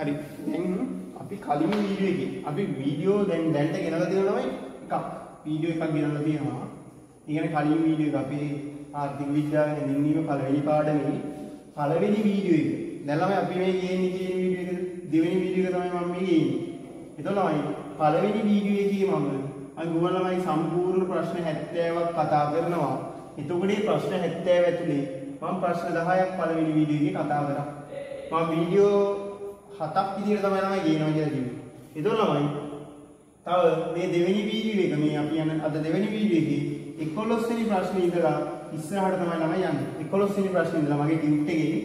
හරි. දැන් අපි කලින් වීඩියෝ එකේ අපි වීඩියෝ දැන්ට ගෙනලා තියෙනවා තමයි එකක්. වීඩියෝ එකක් ගෙනලා තියෙනවා. ඒ කියන්නේ කලින් වීඩියෝ එක අපේ ආර්ථික විද්‍යාව හැඳින්වීම පළවෙනි පාඩමේ පළවෙනි වීඩියෝ එක. දැන් ළමයි අපි මේ ගේන්නේ කියන වීඩියෝ එක දෙවෙනි වීඩියෝ එක තමයි මම මේ ගේන්නේ. එතකොට ළමයි පළවෙනි වීඩියෝ එකේ මම අර ගුවන් ළමයි සම්පූර්ණ ප්‍රශ්න 70ක් කතා කරනවා. එතකොට මේ ප්‍රශ්න 70 ඇතුලේ මම ප්‍රශ්න 10ක් පළවෙනි වීඩියෝ එකේ කතා කරා. මම වීඩියෝ 7ක් විදියට තමයි ළමයි ගේනවා කියලා කිව්වේ. එතකොට ළමයි තව මේ දෙවෙනි වීඩියෝ එක මේ අපි යන අද දෙවෙනි වීඩියෝ එකේ 11 වෙනි ප්‍රශ්නේ ඉඳලා ඉස්සරහට තමයි ළමයි යන්නේ. 11 වෙනි ප්‍රශ්නේ ඉඳලා මගේ ටියුට් එකේ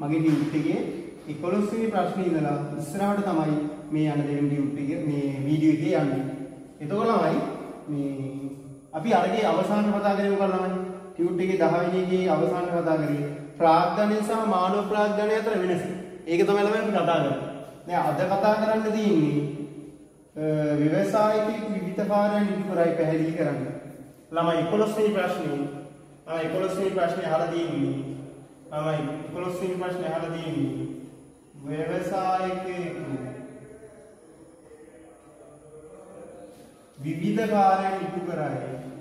11 වෙනි ප්‍රශ්නේ ඉඳලා ඉස්සරහට තමයි මේ යන දෙවෙනි ටියුට් එකේ මේ වීඩියෝ එකේ යන්නේ. එතකොට ළමයි මේ අපි අරගේ අවසාන කතා කරේ මොකක්ද ළමයි? ටියුට් එකේ 10 වෙනි එකේ අවසාන කතා කරේ ප්‍රාග්ධනය සහ මානව ප්‍රාග්ධනය අතර වෙනස. ඒක තමයි ළමයි අපි කතා කරන්නේ. දැන් අද කතා කරන්න තියෙන්නේ ව්‍යවසායික විවිධකාරයන් ඉදි කරයි පැහැදිලි කරන්න. ළමයි 11 වෙනි ප්‍රශ්නේ 11 වෙනි ප්‍රශ්නේ අහලා තියෙන්නේ ළමයි 11 වෙනි ප්‍රශ්නේ අහලා තියෙන්නේ ව්‍යවසායික විවිධකාරයන් ඉදි කරයි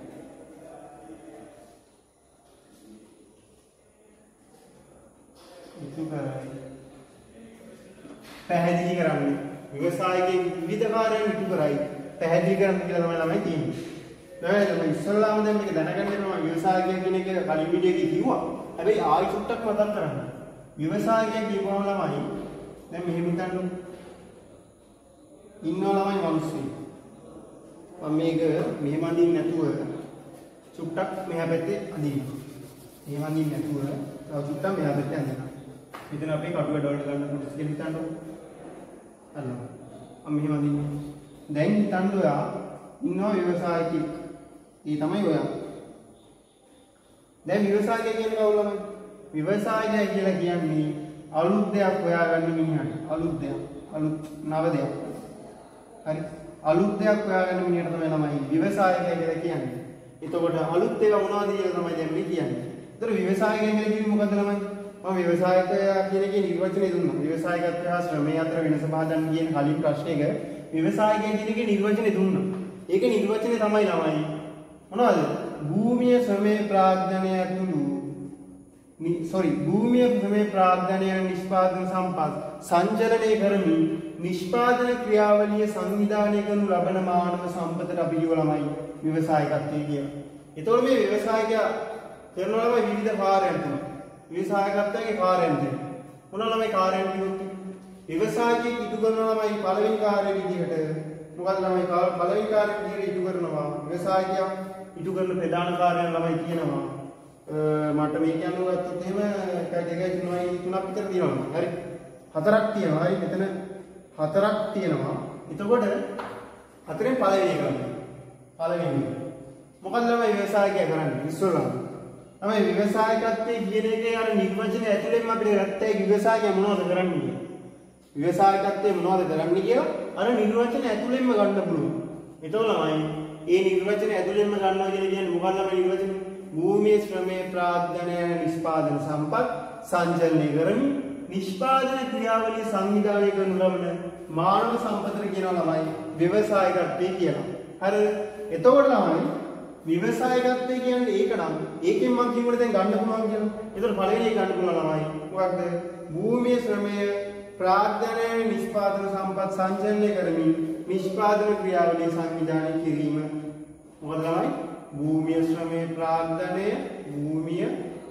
පැහැදිලි කරන්න. ව්‍යවසායිකයේ විවිධකාරයන් ඉදි කරයි පැහැදිලි කරන්න කියලා තමයි ළමයි කියන්නේ. දැන් මම ඉස්සල්ලාම දැන් මේක දැනගන්න වෙනවා ව්‍යවසායිකය කියන එක කලින් වීඩියෝ එකේ කිව්වා. හැබැයි ආයෙ චුට්ටක් මතක් කරන්න. ව්‍යවසායිකය කියපුවම ළමයි දැන් මෙහෙම හිතන්න. ඉන්නවා ළමයි මිනිස්සු. මම මේක මෙහෙම අඳින්න නැතුව චුට්ටක් මෙහා පැත්තේ අඳින්න. මෙහෙම අඳින්න නැතුව තව චුට්ටක් මෙහා පැත්තේ අඳින්න. මෙතන අපේ කටුව ඩොල්ට ගන්න කොටස් කියලා හිතන්නකො. අන්න. මම මෙහෙම අඳින්න. දැන් හිතන්න ඔයා ඉන්නවා ව්‍යවසායිකයෙක්. ඒ තමයි ඔයා. දැන් ව්‍යවසායකය කියන්නේ කවුද ළමයි? ව්‍යවසායකය කියලා කියන්නේ අලුත් දෙයක් හොයාගන්න මිනිහට. අලුත් දෙයක්. අලුත් නව දෙයක්. හරි. අලුත් දෙයක් හොයාගන්න මිනිහට තමයි ළමයි ව්‍යවසායකය කියලා කියන්නේ. එතකොට අලුත් ඒවා මොනවද කියලා තමයි දැන් මේ කියන්නේ. ඒතර ව්‍යවසායකය කියලා කියන්නේ මොකද්ද ළමයි? මම ව්‍යවසායකයා කියන එකේ නිර්වචනය දුන්නා. ව්‍යවසායකත්වය හා ශ්‍රමය අතර වෙනස පහදන්න කියන කලින් ප්‍රශ්නයක ව්‍යවසායකය කියන එකේ නිර්වචනය දුන්නා. ඒකේ නිර්වචනය තමයි ළමයි මොනවද? භූමිය ශ්‍රමයේ ප්‍රාග්ධනය ඇතුළු භූමිය ශ්‍රමයේ ප්‍රාග්ධනය නිෂ්පාදන සම්පත් සංචලනය කරමින් නිෂ්පාදන ක්‍රියාවලිය සංවිධානය කරනු ලබන මානව සම්පතට අපි කියව ළමයි ව්‍යවසායකත්වය කියලා. එතකොට මේ ව්‍යවසායකයා කරනවා ළමයි විවිධ කාර්යයන් තුනක්. ව්‍යවසායකත්වයේ කාර්යයන් දෙක. මොනවා ළමයි කාර්යයන් කිව්වොත් ව්‍යවසායකයෙක් ඉටු කරනවා ළමයි පළවෙනි කාර්යය විදිහට මොකද ළමයි පළවෙනි කාර්යය විදිහට ඉටු කරනවා. ව්‍යවසායකයා ඉටු කරන ප්‍රධාන කාර්යයන් ළමයි කියනවා මට මේ කියන්න ගත්තොත් එහෙම 1 2 3 3ක් විතර තියෙනවා. හරි. 4ක් තියෙනවා. හරි. මෙතන 4ක් තියෙනවා. එතකොට හතරෙන් පළවෙනි එක ගන්න. පළවෙනි. මොකද ළමයි ව්‍යවසායකයා කරන්නේ? ඉස්සෙල්ලා. ළමයි ව්‍යවසායකත්වයේ කියන එකේ අර නිර්වචනය ඇතුළෙන්ම අපිට ගත්තයි ව්‍යවසායකයා මොනවද කරන්නේ කියලා. ව්‍යවසායකත්වයේ මොනවද කරන්නේ කියලා අර නිර්වචනය ඇතුළෙන්ම ගන්න පුළුවන්. එතකොට ළමයි ඒ නිර්වචනය ඇතුළෙන්ම ගන්නවා කියන්නේ මොකක්ද ළමයි නිර්වචනය? භූමියේ ශ්‍රමයේ ප්‍රාග්ධනය නිෂ්පාදන සම්පත් සංචලනය කරමින් නිෂ්පාදන ක්‍රියාවලිය සංවිධානය කරනු ලබන මානව සම්පතට කියනවා ළමයි ව්‍යවසායකත්වය කියලා. හරිද? එතකොට ළමයි ව්‍යවසායකත්වය කියන්නේ ඒක නම් ඒකෙන් මම කිව්වනේ දැන් ගන්න පුළුවන් කියලා. ඒතර පළවෙනි එක ගන්න පුළුවන් ළමයි. මොකක්ද? භූමියේ ශ්‍රමයේ ප්‍රාග්ධනය නිෂ්පාදන සම්පත් සංචලනය කරමින් නිෂ්පාදන ක්‍රියාවලිය සංවිධානය කිරීම. මොකද ළමයි? භූමිය ශ්‍රමයේ ප්‍රාග්ධනය භූමිය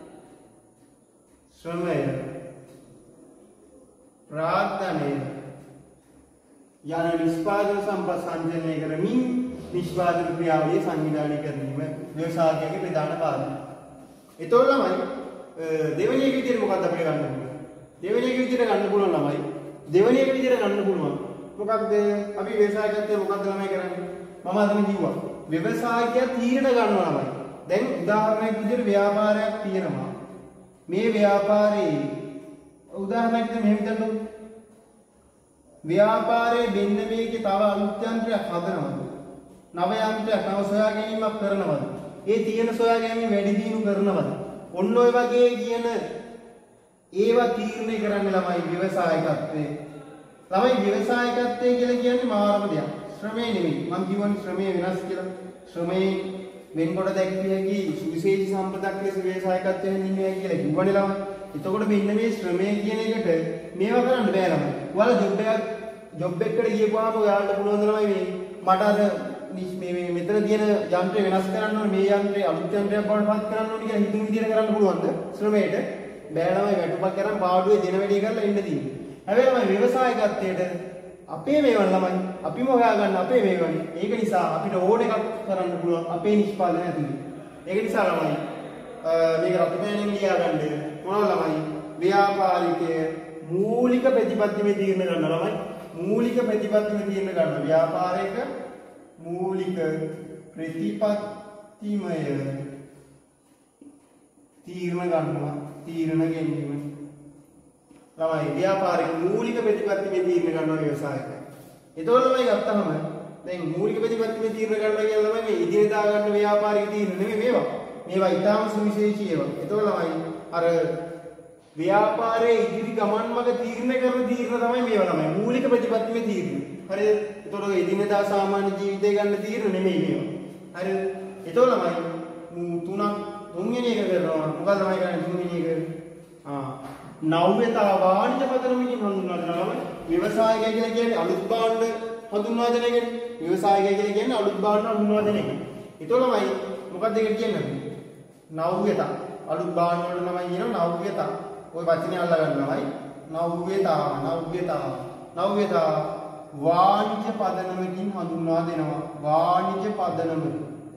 ශ්‍රමය ප්‍රාග්ධනය යන නිෂ්පාදන සම්පත් සංචලනය කරමින් නිෂ්පාදන ක්‍රියාවලිය සංවිධානය කිරීම ව්‍යවසායකයාගේ ප්‍රධාන කාර්යය. ඒතකොට ළමයි දෙවෙනි එක විදිහට මොකක්ද අපිට ගන්න පුළුවන්? දෙවෙනි එක විදිහට ගන්න පුළුවන් ළමයි. දෙවෙනි එක විදිහට ගන්න පුළුවන්. මොකක්ද? අපි ව්‍යවසායකත්වයේ මොකක්ද ළමයි කරන්නේ? මම අද කිව්වා. ව්‍යවසායකයා තීරණ ගන්නවා ළමයි. දැන් උදාහරණයක් විදිහට ව්‍යාපාරයක් තියෙනවා. මේ ව්‍යාපාරේ උදාහරණයක් විදිහට මෙහෙම හිතන්න. ව්‍යාපාරයේ මෙන්න මේකේ තව අලුත් යන්ත්‍රයක් හදනවද? නව යන්ත්‍රයක් නව සොයා ගැනීමක් කරනවද? ඒ තියෙන සොයා ගැනීම වැඩි දියුණු කරනවද? ඔන්න ඔය වගේ කියන ඒවා තීරණය කරන්නේ ළමයි ව්‍යවසායකත්වයේ. ළමයි ව්‍යවසායකත්වයේ කියලා කියන්නේ මාරම දෙයක්. ශ්‍රමය නෙමෙයි. මම කියවනේ ශ්‍රමය වෙනස් කියලා. ශ්‍රමයේ වෙන්කොට දැක්විය හැකි සුවිශේෂී සම්පතක් ලෙස ව්‍යවසායකත්වයෙන් ඉන්නේ කියලා කිව්වනේ ළමයි. එතකොට මෙන්න මේ ශ්‍රමය කියන එකට මේවා කරන්න බෑ ළමයි. ඔයාලා ජොබ් එකකට ගියපුවාම ඔයාලට පුළුවන් ළමයි මේ මට අර මේ මෙතන තියෙන යන්ත්‍රය වෙනස් කරන්න ඕනේ මේ යන්ත්‍රය අලුත් යන්ත්‍රයක් බවට පත් කරන්න ඕනේ කියලා හිතුණු විදිහට කරන්න පුළුවන්ද ශ්‍රමයට? බෑ ළමයි වැටුපක් කරන් පාඩුවේ දෙන වැඩේ කරලා ඉන්න තියෙන්නේ. හැබැයි ළමයි ව්‍යවසායකත්වයට අපේ මේවන් ළමයි අපිම හොයාගන්න අපේ මේවනේ. ඒක නිසා අපිට ඕන එකක් කරන්න පුළුවන් අපේ නිෂ්පාදනය ඇතුලේ. ඒක නිසා ළමයි මේක රත්නයෙන් ලියාගන්න මොනවද ළමයි ව්‍යාපාරිකයේ මූලික ප්‍රතිපත්තියේ තීරණ ගන්න ළමයි මූලික ප්‍රතිපත්තියේ තීරණ ගන්න ව්‍යාපාරික මූලික ප්‍රතිපත්තිමය තීරණ ගන්නවා තීරණ ගැනීම ළමයි ව්‍යාපාරික මූලික ප්‍රතිපත්තියේ තීරණ ගන්නවා ව්‍යවසායක. ඒතකොට ළමයි ගත්තාම දැන් මූලික ප්‍රතිපත්තියේ තීරණ ගන්නවා කියන ළමයි මේ ඉදිරියදා ගන්න ව්‍යාපාරික තීරණ නෙමෙයි මේවා. මේවා ඊටාම සුවිශේෂී ඒවා. ඒතකොට ළමයි අර ව්‍යාපාරයේ ඉදිරි ගමන් මඟ තීරණය කරන තීරණ තමයි මේවා ළමයි මූලික ප්‍රතිපත්තියේ තීරණ. හරිද? ඒතකොට ඉදිනදා සාමාන්‍ය ජීවිතය ගන්න තීරණ නෙමෙයි මේවා. හරිද? ඒතකොට ළමයි තුන්වෙනි එක කරනවා. මොකක්ද ළමයි කරන්නේ තුන්වෙනි එක? නව්‍යතා වාණිජ පදනමකින් හඳුන්වා දෙනවා ළමයි. ව්‍යවසායකය කියලා කියන්නේ අලුත් භාණ්ඩ හඳුන්වා දෙන එකනේ. ව්‍යවසායකය කියලා කියන්නේ අලුත් භාණ්ඩ හඳුන්වා දෙන එක. ඒතකොට ළමයි මොකක්ද ඒකට කියන්නේ? නව්‍යතා. අලුත් භාණ්ඩ වල ළමයි කියනවා නව්‍යතා. ওই වචනේ අල්ලා ගන්නවායි නව්‍යතා වාණිජ පදනමකින් හඳුන්වා දෙනවා වාණිජ පදනමකින්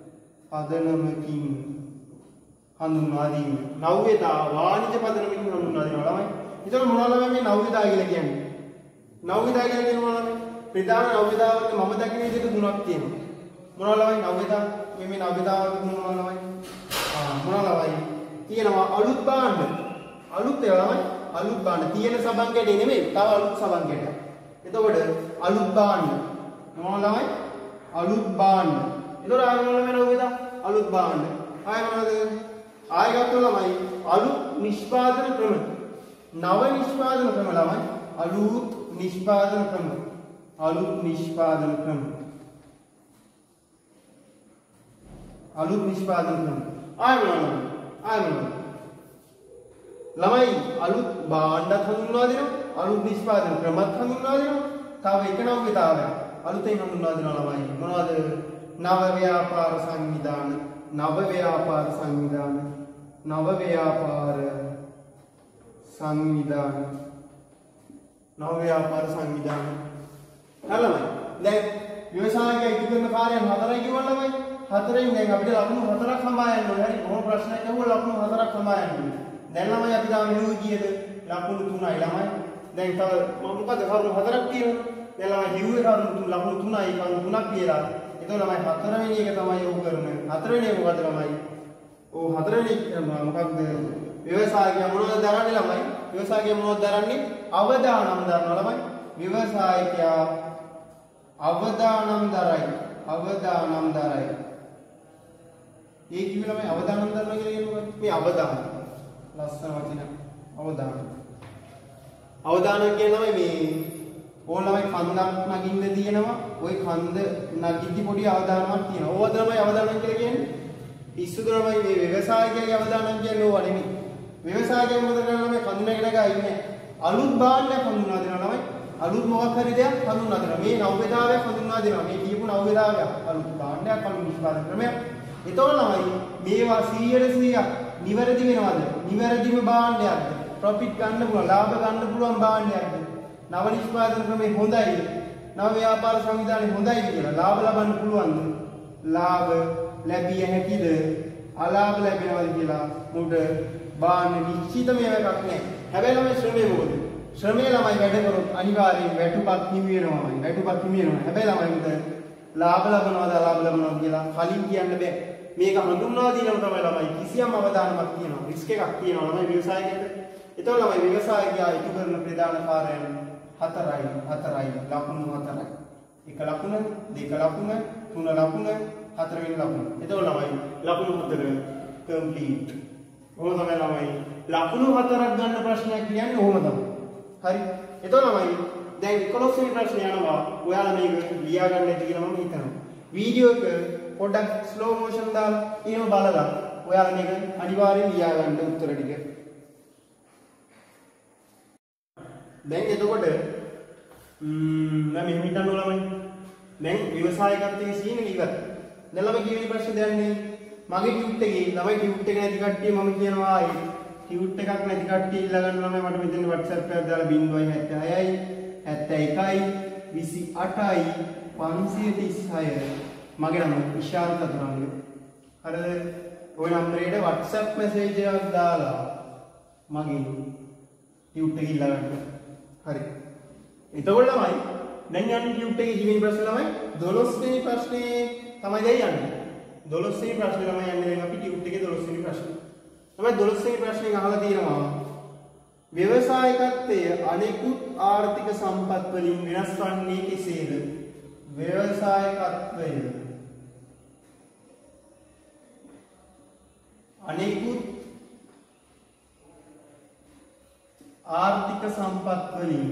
හඳුන්වා දීම නව්‍යතා වාණිජ පදනමකින් හඳුන්වා දෙනවා ළමයි. ඒතකොට මොනවද ළමයි මේ නව්‍යතා කියලා කියන්නේ? නව්‍යතා කියලා කියන්නේ මොනවද ළමයි? ප්‍රධාන නව්‍යතාවක මම දකින විදිහට තුනක් තියෙනවා. මොනවද ළමයි නව්‍යතා? මේ නව්‍යතාවක තුනක් ළමයි. මොනවද ළමයි? තියෙනවා අලුත් භාණ්ඩ අලුත් ඒවා ළමයි අලුත් භාණ්ඩ තියෙන සබන් කැටේ නෙමෙයි තව අලුත් සබන් කැටයක්. එතකොට අලුත් භාණ්ඩ මොනවද ළමයි අලුත් භාණ්ඩ. එතකොට ආයෙ මොනවද වෙනවද වේද අලුත් භාණ්ඩ. ආයෙ මොනවද ආයෙ ගත්තොත් ළමයි අලුත් නිෂ්පාදන ක්‍රම නව නිෂ්පාදන ක්‍රම ළමයි අලුත් නිෂ්පාදන ක්‍රම අලුත් නිෂ්පාදන ක්‍රම ආයෙ මොනවද ළමයි අලුත් භාණ්ඩත් හඳුන්වා දෙනවා අලුත් නිෂ්පාදන ක්‍රමත් හඳුන්වා දෙනවා තව එක නව්‍යතාවයක් අලුතෙන් හඳුන්වා දෙනවා ළමයි මොනවද නව ව්‍යාපාර සංවිධාන නව ව්‍යාපාර සංවිධාන ළමයි දැන් ව්‍යවසායකයා ඉදි කරන කාර්යයන් හතරයි කිව්වා ළමයි හතරෙන් දැන් අපිට ලකුණු හතරක් හම්බා යන්න ඕනේ හරි මොන ප්‍රශ්නයක් අහුවා ලකුණු හතරක් හම්බා යන්න ඕනේ. දැන් ළමයි අපි තාම හෙව්වේ කීයද? ලකුණු 3යි ළමයි. දැන් තව මොකද කරුණු හතරක් තියෙනවා. දැන් ළමයි හෙව්වේ කරුණු ලකුණු 3යි කරුණු 3ක් කියලා. ඒතකොට ළමයි හතරවෙනි එක තමයි යොමු කරන්නේ. හතරවෙනි එක මොකද ළමයි? ඔව් හතරවෙනි මොකක්ද? ව්‍යවසායකයා මොනවද දරන්නේ ළමයි? ව්‍යවසායකයා මොනවද දරන්නේ? අවදානම් දරනවා ළමයි. ව්‍යවසායකයා අවදානම් දරයි. ඒ කිව්ව ළමයි අවදානම් දරනවා කියලා කියන්නේ මේ අවදාන ලස්සන වචන අවදාන කියනවා මේ ඕන ළමයි කන්දක් නගින්න තියෙනවා ওই කන්ද නගිද්දි පොඩි අවදානමක් තියෙනවා ඕවා තමයි අවදානම් කියලා කියන්නේ පිස්සුද ළමයි මේ ව්‍යවසායකයාගේ අවදානම් කියන්නේ ඕවා නෙමෙයි ව්‍යවසායකයා මොකද කරන්නේ ළමයි කන්ද නැගලා ඉන්නේ අලුත් භාණ්ඩයක් හඳුන්වා දෙනවා ළමයි අලුත් මොකක් හරි දෙයක් හඳුන්වා දෙනවා මේ නව්‍යතාවයක් හඳුන්වා දෙනවා මේ කියපු නව්‍යතාවයක් අලුත් භාණ්ඩයක් අලුත් නිෂ්පාදන ක්‍රමයක් එතකොට ළමයි මේවා 100% නිවැරදි වෙනවද? නිවැරදිම භාණ්ඩයක්ද? ප්‍රොෆිට් ගන්න පුළුවන්, ලාභ ගන්න පුළුවන් භාණ්ඩයක්ද? නව නිෂ්පාදන ක්‍රමේ හොඳයි. නව ව්‍යාපාර සංවිධානය හොඳයි කියලා ලාභ ලබන්න පුළුවන්ද? ලාභ ලැබිය හැකිද? අලාභ ලැබෙනවද කියලා මුට භාණ්ඩ නිශ්චිතම එකක් නැහැ. හැබැයි ළමයි ශ්‍රමය මොකද? ශ්‍රමය ළමයි වැඩ කරොත් අනිවාර්යෙන් වැටුපක් හිමි වෙනවාමයි. හැබැයි ළමයි මුට ලාභ ලබනවද අලාභ ලබනවද කියලා කලින් කියන්න බෑ. මේක හඳුන්වා දීනම තමයි ළමයි කිසියම් අවධානමක් තියෙනවා රිස්ක් එකක් තියෙනවා ළමයි ව්‍යවසායකයට. ඒතකොට ළමයි ව්‍යවසායකයා ඉටු කරන ප්‍රධාන කාර්යයන් හතරයි ලකුණු හතරයි. එක ලකුණ, දෙක ලකුණ, තුන ලකුණ, හතරවෙනි ලකුණ. ඒතකොට ළමයි ලකුණු හතර කම්ප්ලීට්. ඔහොම තමයි ළමයි ලකුණු හතරක් ගන්න ප්‍රශ්නයක් කියන්නේ ඔහොම තමයි. හරි. ඒතකොට ළමයි දැන් 11 වෙනි ප්‍රශ්නේ යනවා. ඔයාලා මේක ලියා ගන්න ඇති කියලා මම හිතනවා. වීඩියෝ එක පොඩ්ඩක් ස්ලෝ මෝෂන් දාලා එහෙම බලලා ඔයාලා මේක අනිවාර්යෙන් ලියා ගන්න උත්තර ටික. දැන් එතකොට මම මෙහෙම හිතන්න ඕනමයි. දැන් ව්‍යවසායකත්වයේ සීන ඉවර. දැන් ළමයි කීවෙනි ප්‍රශ්නේ දැන්නේ? මගේ ටියුට් එකේ ළමයි ටියුට් එක නැති කට්ටිය මම කියනවා ආයේ ටියුට් එකක් නැති කට්ටිය ඉල්ල ගන්න ළමයි මට මෙතන WhatsApp එකක් දාලා 076යි 71යි 28යි 536 මගේ නම විශාල් කතුරාණිය. හරිද? ওই නම්බරේට WhatsApp message එකක් දාලා මගේ ටියුට් එක ඉල්ල ගන්න. හරි. එතකොට ළමයි දැන් යන්නේ ටියුට් එකේ කිවෙනි ප්‍රශ්නේ ළමයි 12 වෙනි ප්‍රශ්නේ තමයි දැන් යන්නේ. 12 වෙනි ප්‍රශ්නේ ළමයි යන්නේ දැන් අපි ටියුට් එකේ 12 වෙනි ප්‍රශ්නේ. තමයි 12 වෙනි ප්‍රශ්නේ අහලා තියෙනවා. ව්‍යවසායකත්වයේ අනෙකුත් ආර්ථික සම්පත් වලින් වෙනස් වන්නේ කෙසේද? ව්‍යවසායකත්වය අනෙකුත් ආර්ථික සම්පත් වලින්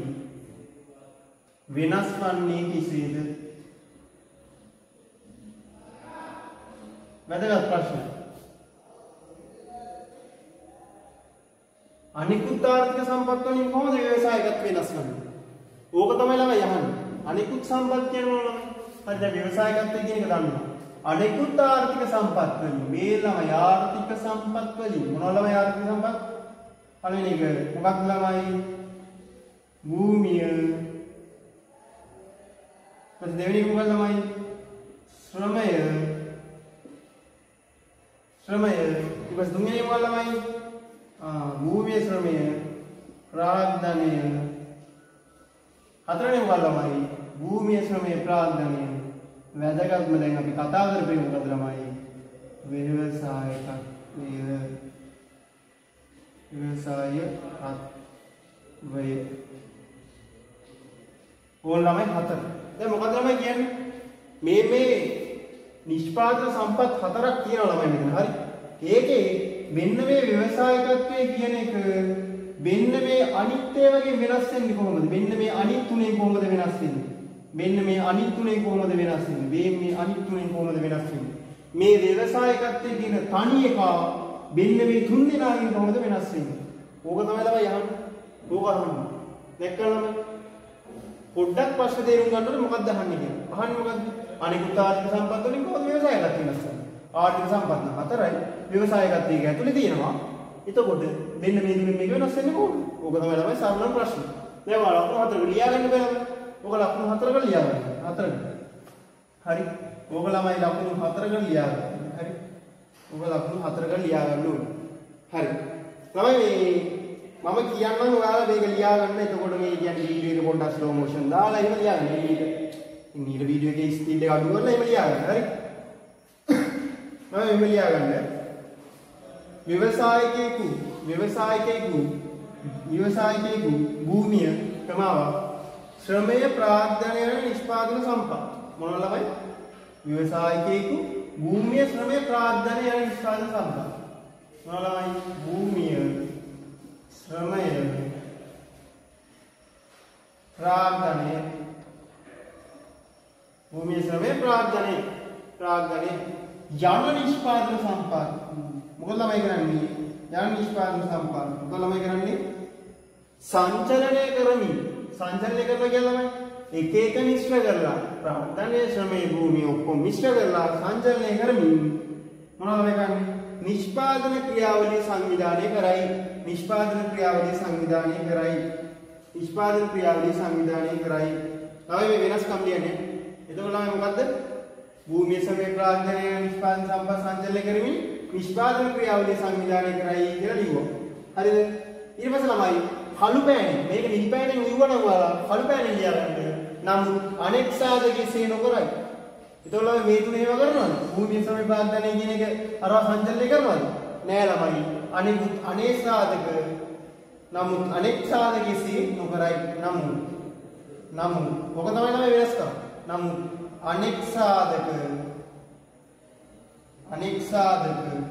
වෙනස් වන්නේ කෙසේද? වැදගත් ප්‍රශ්න. අනිකුත් ආර්ථික සම්පත් වලින් කොහොමද ව්‍යවසායකත්වය වෙනස් වෙන්නේ? ඕක තමයි ළමයි අහන්නේ. අනිකුත් සම්පත් කියනවා ළමයි. හරි දැන් ව්‍යවසායකත්වය කියන එක දන්නවා. අනිකුත් ආර්ථික සම්පත් වලින් මේ ළමයි ආර්ථික සම්පත් වලින් මොනවා ළමයි ආර්ථික සම්පත්? පළවෙනි එක මොකක්ද ළමයි? භූමිය. ඊට දෙවෙනි එක මොකක්ද ළමයි? ශ්‍රමය. ඊට තුන්වෙනි එක මොකක්ද ළමයි? භූමිය ශ්‍රමය ප්‍රාග්ධනය. හතරවෙනි මොකක්ද ළමයි? භූමිය ශ්‍රමය ප්‍රාග්ධනය. වැදගත්ම දැන් අපි කතා කරපේ මොකද ළමයි? ව්‍යවසායකත්වය. ඕන ළමයි හතර. දැන් මොකද ළමයි කියන්නේ? මේ නිෂ්පාදන සම්පත් හතරක් තියෙනවා ළමයි මෙතන. හරි. ඒකේ මෙන්න මේ ව්‍යවසායකත්වයේ කියන එක මෙන්න මේ අනිත් ඒවාගෙන් වෙනස් වෙන්නේ කොහොමද? මෙන්න මේ අනිත් තුනෙන් කොහොමද වෙනස් වෙන්නේ? මෙන්න මේ අනිත් තුනෙන් කොහොමද වෙනස් වෙන්නේ? මේ අනිත් තුනෙන් කොහොමද වෙනස් වෙන්නේ? මේ ව්‍යවසායකත්වයේ කියන තනි එක මෙන්න මේ තුන් දෙනාගෙන් කොහොමද වෙනස් වෙන්නේ? ඕක තමයි ළමයි අහන්නේ. ඕක අහන්නේ. දැක්කම පොඩ්ඩක් ප්‍රශ්න තේරුම් ගන්න ඕනේ මොකක්ද අහන්නේ කියලා. අහන්නේ මොකද්ද? අනිකුත් ආර්ථික සම්පත් වලින් කොහොමද ව්‍යවසායකත්වය වෙනස් වෙන්නේ? ආර්ථික සම්පත් හතරයි ව්‍යවසායකත්වයේ ඇතුලේ තියෙනවා. එතකොට මෙන්න මේ තුනෙන් මේක වෙනස් වෙන්නේ කොහොමද? ඕක තමයි ළමයි සාමාන්‍ය ප්‍රශ්න. දැන් ඔයාලා ලකුණු හතරක ලියා ගන්න බෑ. ඕක ලකුණු හතරක ලියා ගන්න. හතරක. හරි. ඕක ළමයි ලකුණු හතරක ලියා ගන්න. හරි. ඕක ලකුණු හතරක ලියා ගන්න ඕනේ. හරි. ළමයි මම කියන්නම් ඔයාලා මේක ලියා ගන්න. එතකොට මේ කියන්නේ වීඩියෝ එක පොඩ්ඩක් ස්ලෝ මෝෂන් දාලා එහෙම ලියා ගන්න. මේක වීඩියෝ එකේ ස්පීඩ් එක අඩු කරලා එහෙම ලියා ගන්න. හරි. මම එහෙම ලියා ගන්න. ව්‍යවසායකයෙකු භූමිය ප්‍රමාව ශ්‍රමය ප්‍රාග්ධනය යන නිෂ්පාදන සම්පත් මොනවා ළමයි? ව්‍යවසායකයෙකු භූමිය ශ්‍රමය ප්‍රාග්ධනය යන නිෂ්පාදන සම්පත් මොනවා ළමයි? භූමිය ශ්‍රමය ප්‍රාග්ධනය යන නිෂ්පාදන සම්පත් මොකද ළමයි කරන්නේ? යන නිෂ්පාදන සම්පත් මොකද ළමයි කරන්නේ? සංචලනය කරමින් සංචලනය කරලා කියලා එක එක මිශ්‍ර කරලා ප්‍රාග්ධනය ශ්‍රමයේ භූමිය ඔක්කොම මිශ්‍ර කරලා සංචලනය කරමින් මොනවද ළමයි කරන්නේ? නිෂ්පාදන ක්‍රියාවලිය සංවිධානය කරයි. තමයි මේ වෙනස්කම් කියන්නේ. එතකොට ළමයි මොකද්ද? භූමිය ශ්‍රමයේ ප්‍රාග්ධනය නිෂ්පාදන සම්පත් සංචලනය කරමින් නිෂ්පාදන ක්‍රියාවලිය සංවිධානය කරයි කියලා ලියුවා. හරිද? ඊට පස්සේ ළමයි කළු පෑනේ මේක නිල් පෑනෙන් ලියුවනම් ඔයාලා කළු පෑනෙන් ලියගන්න. නමුත් අනෙක් සාධකයේ සේ නොකරයි. එතකොට ළමයි මේ තුන ඒවා කරනවද? භූමිය ශ්‍රමයේ ප්‍රාග්ධනය කියන එක අර සංචලනය කරනවද? නෑ ළමයි. අනෙක් සාධක නමුත් අනෙක් සාධකයේ සේ නොකරයි. නමුත් ඔක තමයි ළමයි වෙනස්කම. නමුත් අනෙක් සාධක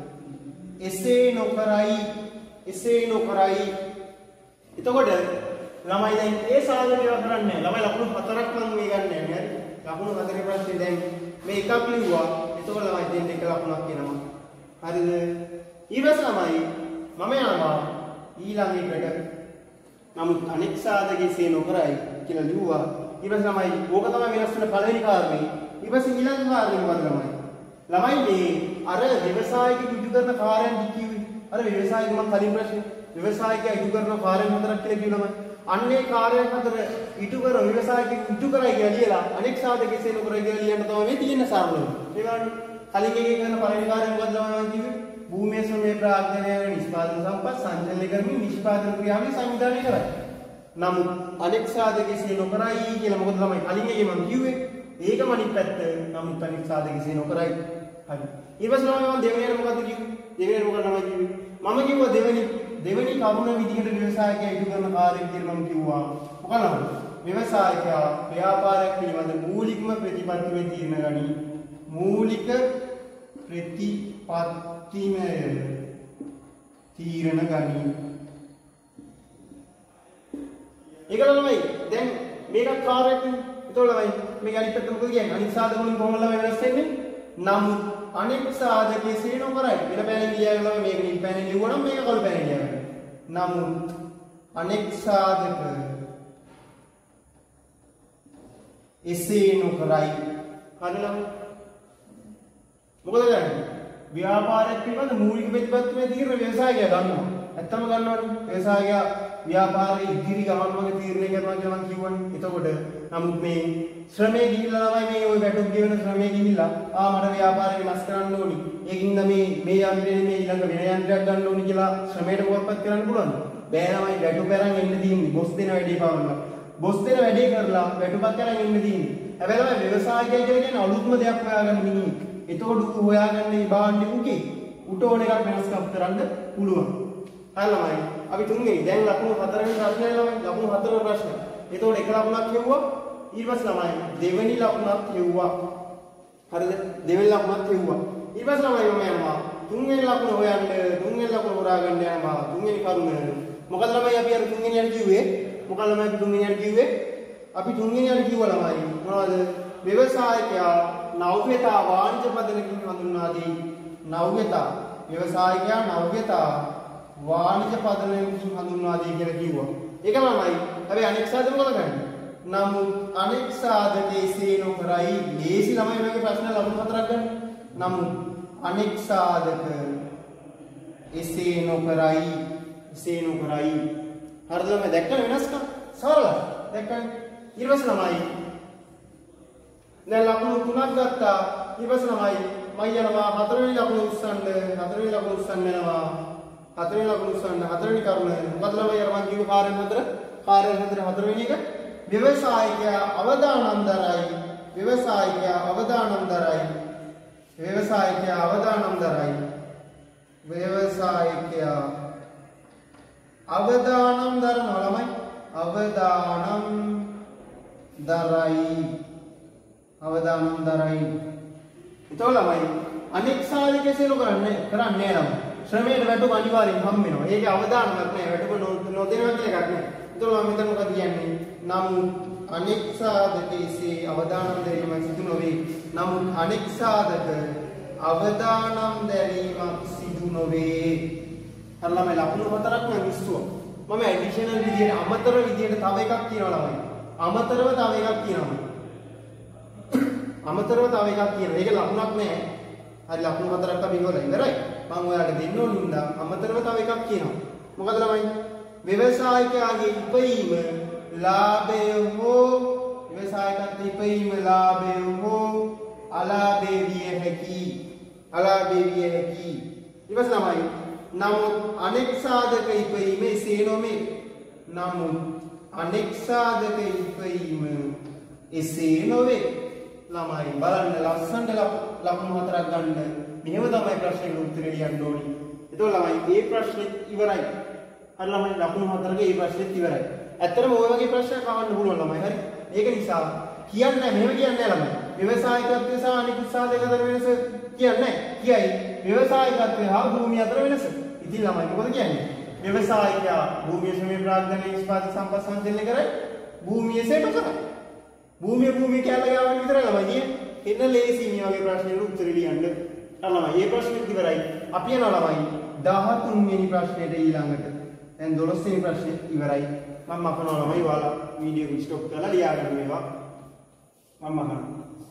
එසේ නොකරයි. එතකොට ළමයි දැන් ඒ සාධකය කරන්නේ ළමයි ලකුණු 4ක් මම මේ ගන්නෑ නේද? ලකුණු 4 ප්‍රශ්නේ දැන් මේ එකක් ලිව්වා. එතකොට ළමයි දෙන්න එක ලකුණක් එනවා. හරිද? ඊවස් ළමයි මම යනවා ඊළඟ එකට. නමුත් අනෙක් සාධකයේ නොකරයි කියලා ලිව්වා. ඊවස් ළමයි ඕක තමයි වෙනස් වෙන පළවෙනි කාරණේ. ඊවස් ඊළඟ කාරණේ මොකද ළමයි? ළමයි මේ අර ව්‍යවසායික ඉදු කරන කාර්යයන් කිව්වේ. අර ව්‍යවසායික මම කලින් ප්‍රශ්නේ ව්‍යවසායිකයා ඉදු කරන කාර්යයන් හතරක් කියලා කිව්ව ළමයි. අන්නේ කාර්යයන් හතර ඉදු කර ව්‍යවසායික ඉදු කරයි කියලා ලියලා අනෙක් සාධකයේ නොකරයි කියලා ලියන්න තමයි මේ තියෙන සාරණය. ඒ වගේ කලින් එකේ කරන පළවෙනි කාර්යය මොකද ළමයි කිව්වේ? භූමියේ ශ්‍රමයේ ප්‍රාග්ධනය නිෂ්පාදන සම්පත් සංචලනය කරමින් නිෂ්පාදන ක්‍රියාවලිය සංවිධානය කරයි. නමුත් අනෙක් සාධකයේ නොකරයි කියලා මොකද ළමයි කලින් එකේ මම කිව්වේ? ඒකම අනිත් පැත්ත. නමුත් අනෙක් සාධකයේ නොකරයි. හරි. ඊපස්සේ මම දෙවෙනියට මොකද කිව්වේ? දෙවෙනියට මොකද ළමයි කිව්වේ? මම කිව්වා දෙවෙනි කරුණ විදිහට ව්‍යවසායකයා ඉදු කරන කාර්යය කියලා මම කිව්වා. මොකද ළමයි? ව්‍යවසායකයා ව්‍යාපාරයක් පිළිබඳ මූලිකම ප්‍රතිපත්තිය තීරණ ගනි. මූලික ප්‍රතිපත්තිය තීරණ ගනි. ඒක ළමයි දැන් මේක කාර්යයක් නේ. ඒතකොට ළමයි මේක අනිත් පැත්ත මොකද කියන්නේ? අනිත් සාධක වලින් කොහොමද ළමයි වෙනස් වෙන්නේ? නමුත් අනෙක් සාධකයේ සීනෝ කරයි. වෙන පැනෙන් ලියලා මේක නිල් පැනෙන් ලියුවා නම් මේක කළු පැනෙන් ලියන්න. නමුත් අනෙක් සාධක එසේ නොකරයි. හරිනම් මොකද කරන්නේ? ව්‍යාපාරයක් පිළිබඳ මූලික ප්‍රතිපත්තියේ තීරණ ව්‍යවසායකයා ගන්නවා. ඇත්තම ගන්නවනේ. ව්‍යවසායකයා ව්‍යාපාරයේ ඉදිරි ගමන් වගේ තීරණය කරනවා කියලා මම කියවනේ. එතකොට නමුත් මේ ශ්‍රමයේ ගිහිල්ලා තමයි මේ ওই වැටුප් ගෙවන ශ්‍රමයේ ගිහිල්ලා මට ව්‍යාපාරය වෙනස් කරන්න ඕනි. ඒකින්ද මේ යන්ත්‍රයේ මේ ඊළඟ වෙන යන්ත්‍රයක් ගන්න ඕනි කියලා ශ්‍රමයට මොකක්වත් කරන්න පුළුවන්ද? බෑ ළමයි වැටුප් අරන් එන්න තියෙන්නේ. බොස් දෙන වැඩේ පාවනවා. බොස් දෙන වැඩේ කරලා වැටුපක් අරන් එන්න තියෙන්නේ. හැබැයි ළමයි ව්‍යවසායකයා කියන්නේ අලුත්ම දෙයක් හොයාගන්න මිනිහෙක්. එතකොට ඌ හොයාගන්නේ බාන්නේ උකේ. උට ඕන එකක් වෙනස්කම් කරන්න පුළුවන්. හරි ළමයි. අපි තුන්වෙනි දැන් ලකුණු 4 වෙනි ප්‍රශ්නය ළමයි ලකුණු 4 වෙනි ප්‍රශ්නය. එතකොට එක ලකුණක් කියුවා ඊපස්සේ ළමයි දෙවෙනි ලකුණක් කියුවා. හරිද? දෙවෙනි ලකුණක් කියුවා. ඊපස්සේ ළමයි මම යනවා තුන්වෙනි ලකුණ හොයන්න තුන්වෙනි ලකුණ හොයාගන්න යනවා තුන්වෙනි කරුණ. මොකද ළමයි අපි අර තුන්වෙනියට කිව්වේ? මොකද ළමයි අපි තුන්වෙනියට කිව්වේ? අපි තුන්වෙනියට කිව්වා ළමයි මොනවද? ව්‍යවසායකයා නෞකේතා වාණිජ පදනකින් හඳුන්වා දී. නෞකේතා ව්‍යවසායකයා නෞකේතා වාණිජ පදනකින් හඳුන්වා දී කියලා කිව්වා. ඒක ළමයි. හැබැයි අනෙක් සාධක මොකද කරන්නේ? නමුත් අනෙක් සාධකයේ සීනු කරයි. ලේසි ළමයි මේකේ ප්‍රශ්න ලකුණු 4ක් ගන්න. නමුත් අනෙක් සාධක එසේ නොකරයි. හරිද ළමයි? දැක්කම වෙනස්කම්. සරලයි. දැක්කම ඊළඟ ළමයි දැන් ලකුණු 3ක් ගත්තා. ඊපස්සේ ළමයි මම යනවා 4 වෙනි ලකුණ උස්සන්න. 4 වෙනි ලකුණ උස්සන්න යනවා. 4 වෙනි ලකුණ උස්සන්න 4 වෙනි කරුණ. මොකද ළමයි අර මම කිව්ව කාර්යයන් හතර 4 වෙනි එක ව්‍යවසායකයා අවදානම් දරයි. ව්‍යවසායකයා අවදානම් දරයි. ව්‍යවසායකයා අවදානම් දරයි. ව්‍යවසායකයා අවදානම් දරනවා ළමයි. අවදානම් දරයි. අවදානම් දරයි. ඒතකොට ළමයි අනෙක් සාධකයේ සේල කරන්නේ ළමයි. ශ්‍රමයේ වැටුප අනිවාර්යෙන් හම් වෙනවා. ඒකේ අවදානමක් නැහැ. වැටුප නොදෙනවා කියලා එකක් නැහැ. ඒතකොට මම මෙතන මොකද කියන්නේ? නමුත් අනෙක් සාධකයේ අවදානම් දැරීමක් සිදු නොවේ. නමුත් අනෙක් සාධක අවදානම් දැරීමක් සිදු නොවේ. අර ළමයි ලකුණු 4ක් මම ඉස්සුවා. මම ඇඩිෂනල් විදියට අමතර විදියට තව එකක් කියනවා ළමයි. අමතරව තව එකක් කියනවා. අමතරව තව එකක් කියනවා. ඒක ලකුණක් නෑ. හරි ලකුණු 4ක් අපි ඉවරයි. මම ඔයාලට දෙන්න ඕන නිසා අමතරව තව එකක් කියනවා. මොකද ළමයි? ව්‍යවසායකයාගේ ඉපයීම ලාභය හෝ ව්‍යවසායකත්වයේ ඉපයීම ලාභය හෝ අලාභය විය හැකියි. ඊපස් ළමයි නමුත් අනෙක් සාධක ඉපයීම එසේ නොවේ. නමුත් අනෙක් සාධක ඉපයීම එසේ නොවේ. ළමයි බලන්න ලස්සනට ලකුණු 4ක් ගන්න. මෙහෙම තමයි ප්‍රශ්නෙට උත්තර ලියන්න ඕනි. එතකොට ළමයි මේ ප්‍රශ්නෙත් ඉවරයි. හරි ළමයි ලකුණු 4ක මේ ප්‍රශ්නෙත් ඉවරයි. ඇත්තටම ওই වගේ ප්‍රශ්නයක් අහන්න පුළුවන් ළමයි. හරි. ඒක නිසා කියන්නේ මෙහෙම කියන්නේ ළමයි. ව්‍යවසායිකත්වය සහ අනිකුත් සාධක අතර වෙනස කියන්නේ කියයි. ව්‍යවසායිකත්වය හා භූමිය අතර වෙනස. ඉතින් ළමයි මොකද කියන්නේ? ව්‍යවසායකයා භූමිය ශ්‍රමය ප්‍රාග්ධනය නිෂ්පාදන සම්පත් සංචලනය කරයි භූමිය සේම කරයි. භූමිය කැලේ ගාවන් විතරයි ළමයි කියන්නේ. එන්න ලේසි මේ වගේ ප්‍රශ්නෙට උත්තර ලියන්න. ළමයි මේ ප්‍රශ්නෙත් ඉවරයි. අපි යනවා ළමයි 13 වෙනි ප්‍රශ්නෙට ඊළඟට. දැන් 12 වෙනි ප්‍රශ්නේ ඉවරයි. මම අහනවා ළමයි ඔයාලා වීඩියෝ එක ස්ටොප් කරලා ලියා ගන්න මේවා. මම අහනවා.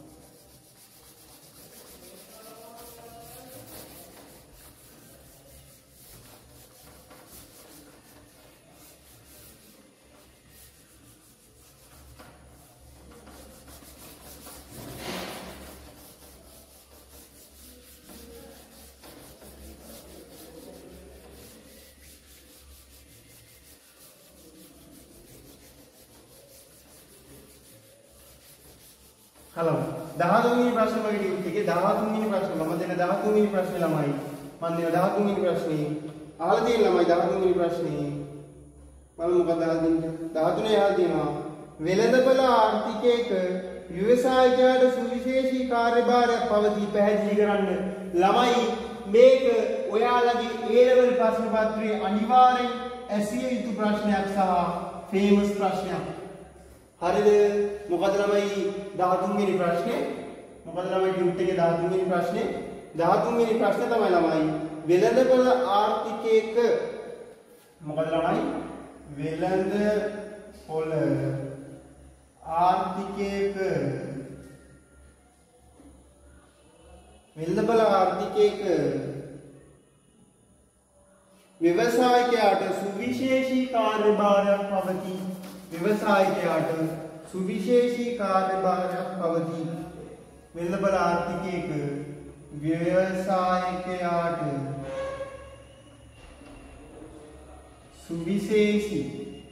හලෝ 13 වෙනි ප්‍රශ්නේ මගේ ටියුට් එකේ 13 වෙනි ප්‍රශ්නේ මම දෙන 13 වෙනි ප්‍රශ්නේ ළමයි මම දෙන 13 වෙනි ප්‍රශ්නේ අහලා තියෙන ළමයි 13 වෙනි ප්‍රශ්නේ මම මොකක්ද අහලා දෙන්නේ 13 අහලා තියෙනවා වෙළඳපොළ ආර්ථිකයක ව්‍යවසායකයාට සුවිශේෂී කාර්යභාරයක් පවතී පැහැදිලි කරන්න ළමයි මේක ඔයාලගේ A level ප්‍රශ්න පත්‍රයේ අනිවාර්යෙන් ඇසිය යුතු ප්‍රශ්නයක් සහ ෆේමස් ප්‍රශ්නයක් හරිද මොකද ළමයි 13 වෙනි ප්‍රශ්නේ මොකද ළමයි ටියුට් එකේ 13 වෙනි ප්‍රශ්නේ 13 වෙනි ප්‍රශ්නේ තමයි ළමයි වෙළඳපොළ ආර්ථිකයක මොකද ළමයි වෙළඳපොළ ආර්ථිකයක ව්‍යවසායකයාට සුවිශේෂී කාර්යභාරයක් පවතී ව්‍යවසායකයාට සුවිශේෂී කාර්යභාරයක් පවතී වෙළඳපොළ ආර්ථිකයක ව්‍යවසායකයාට සුවිශේෂී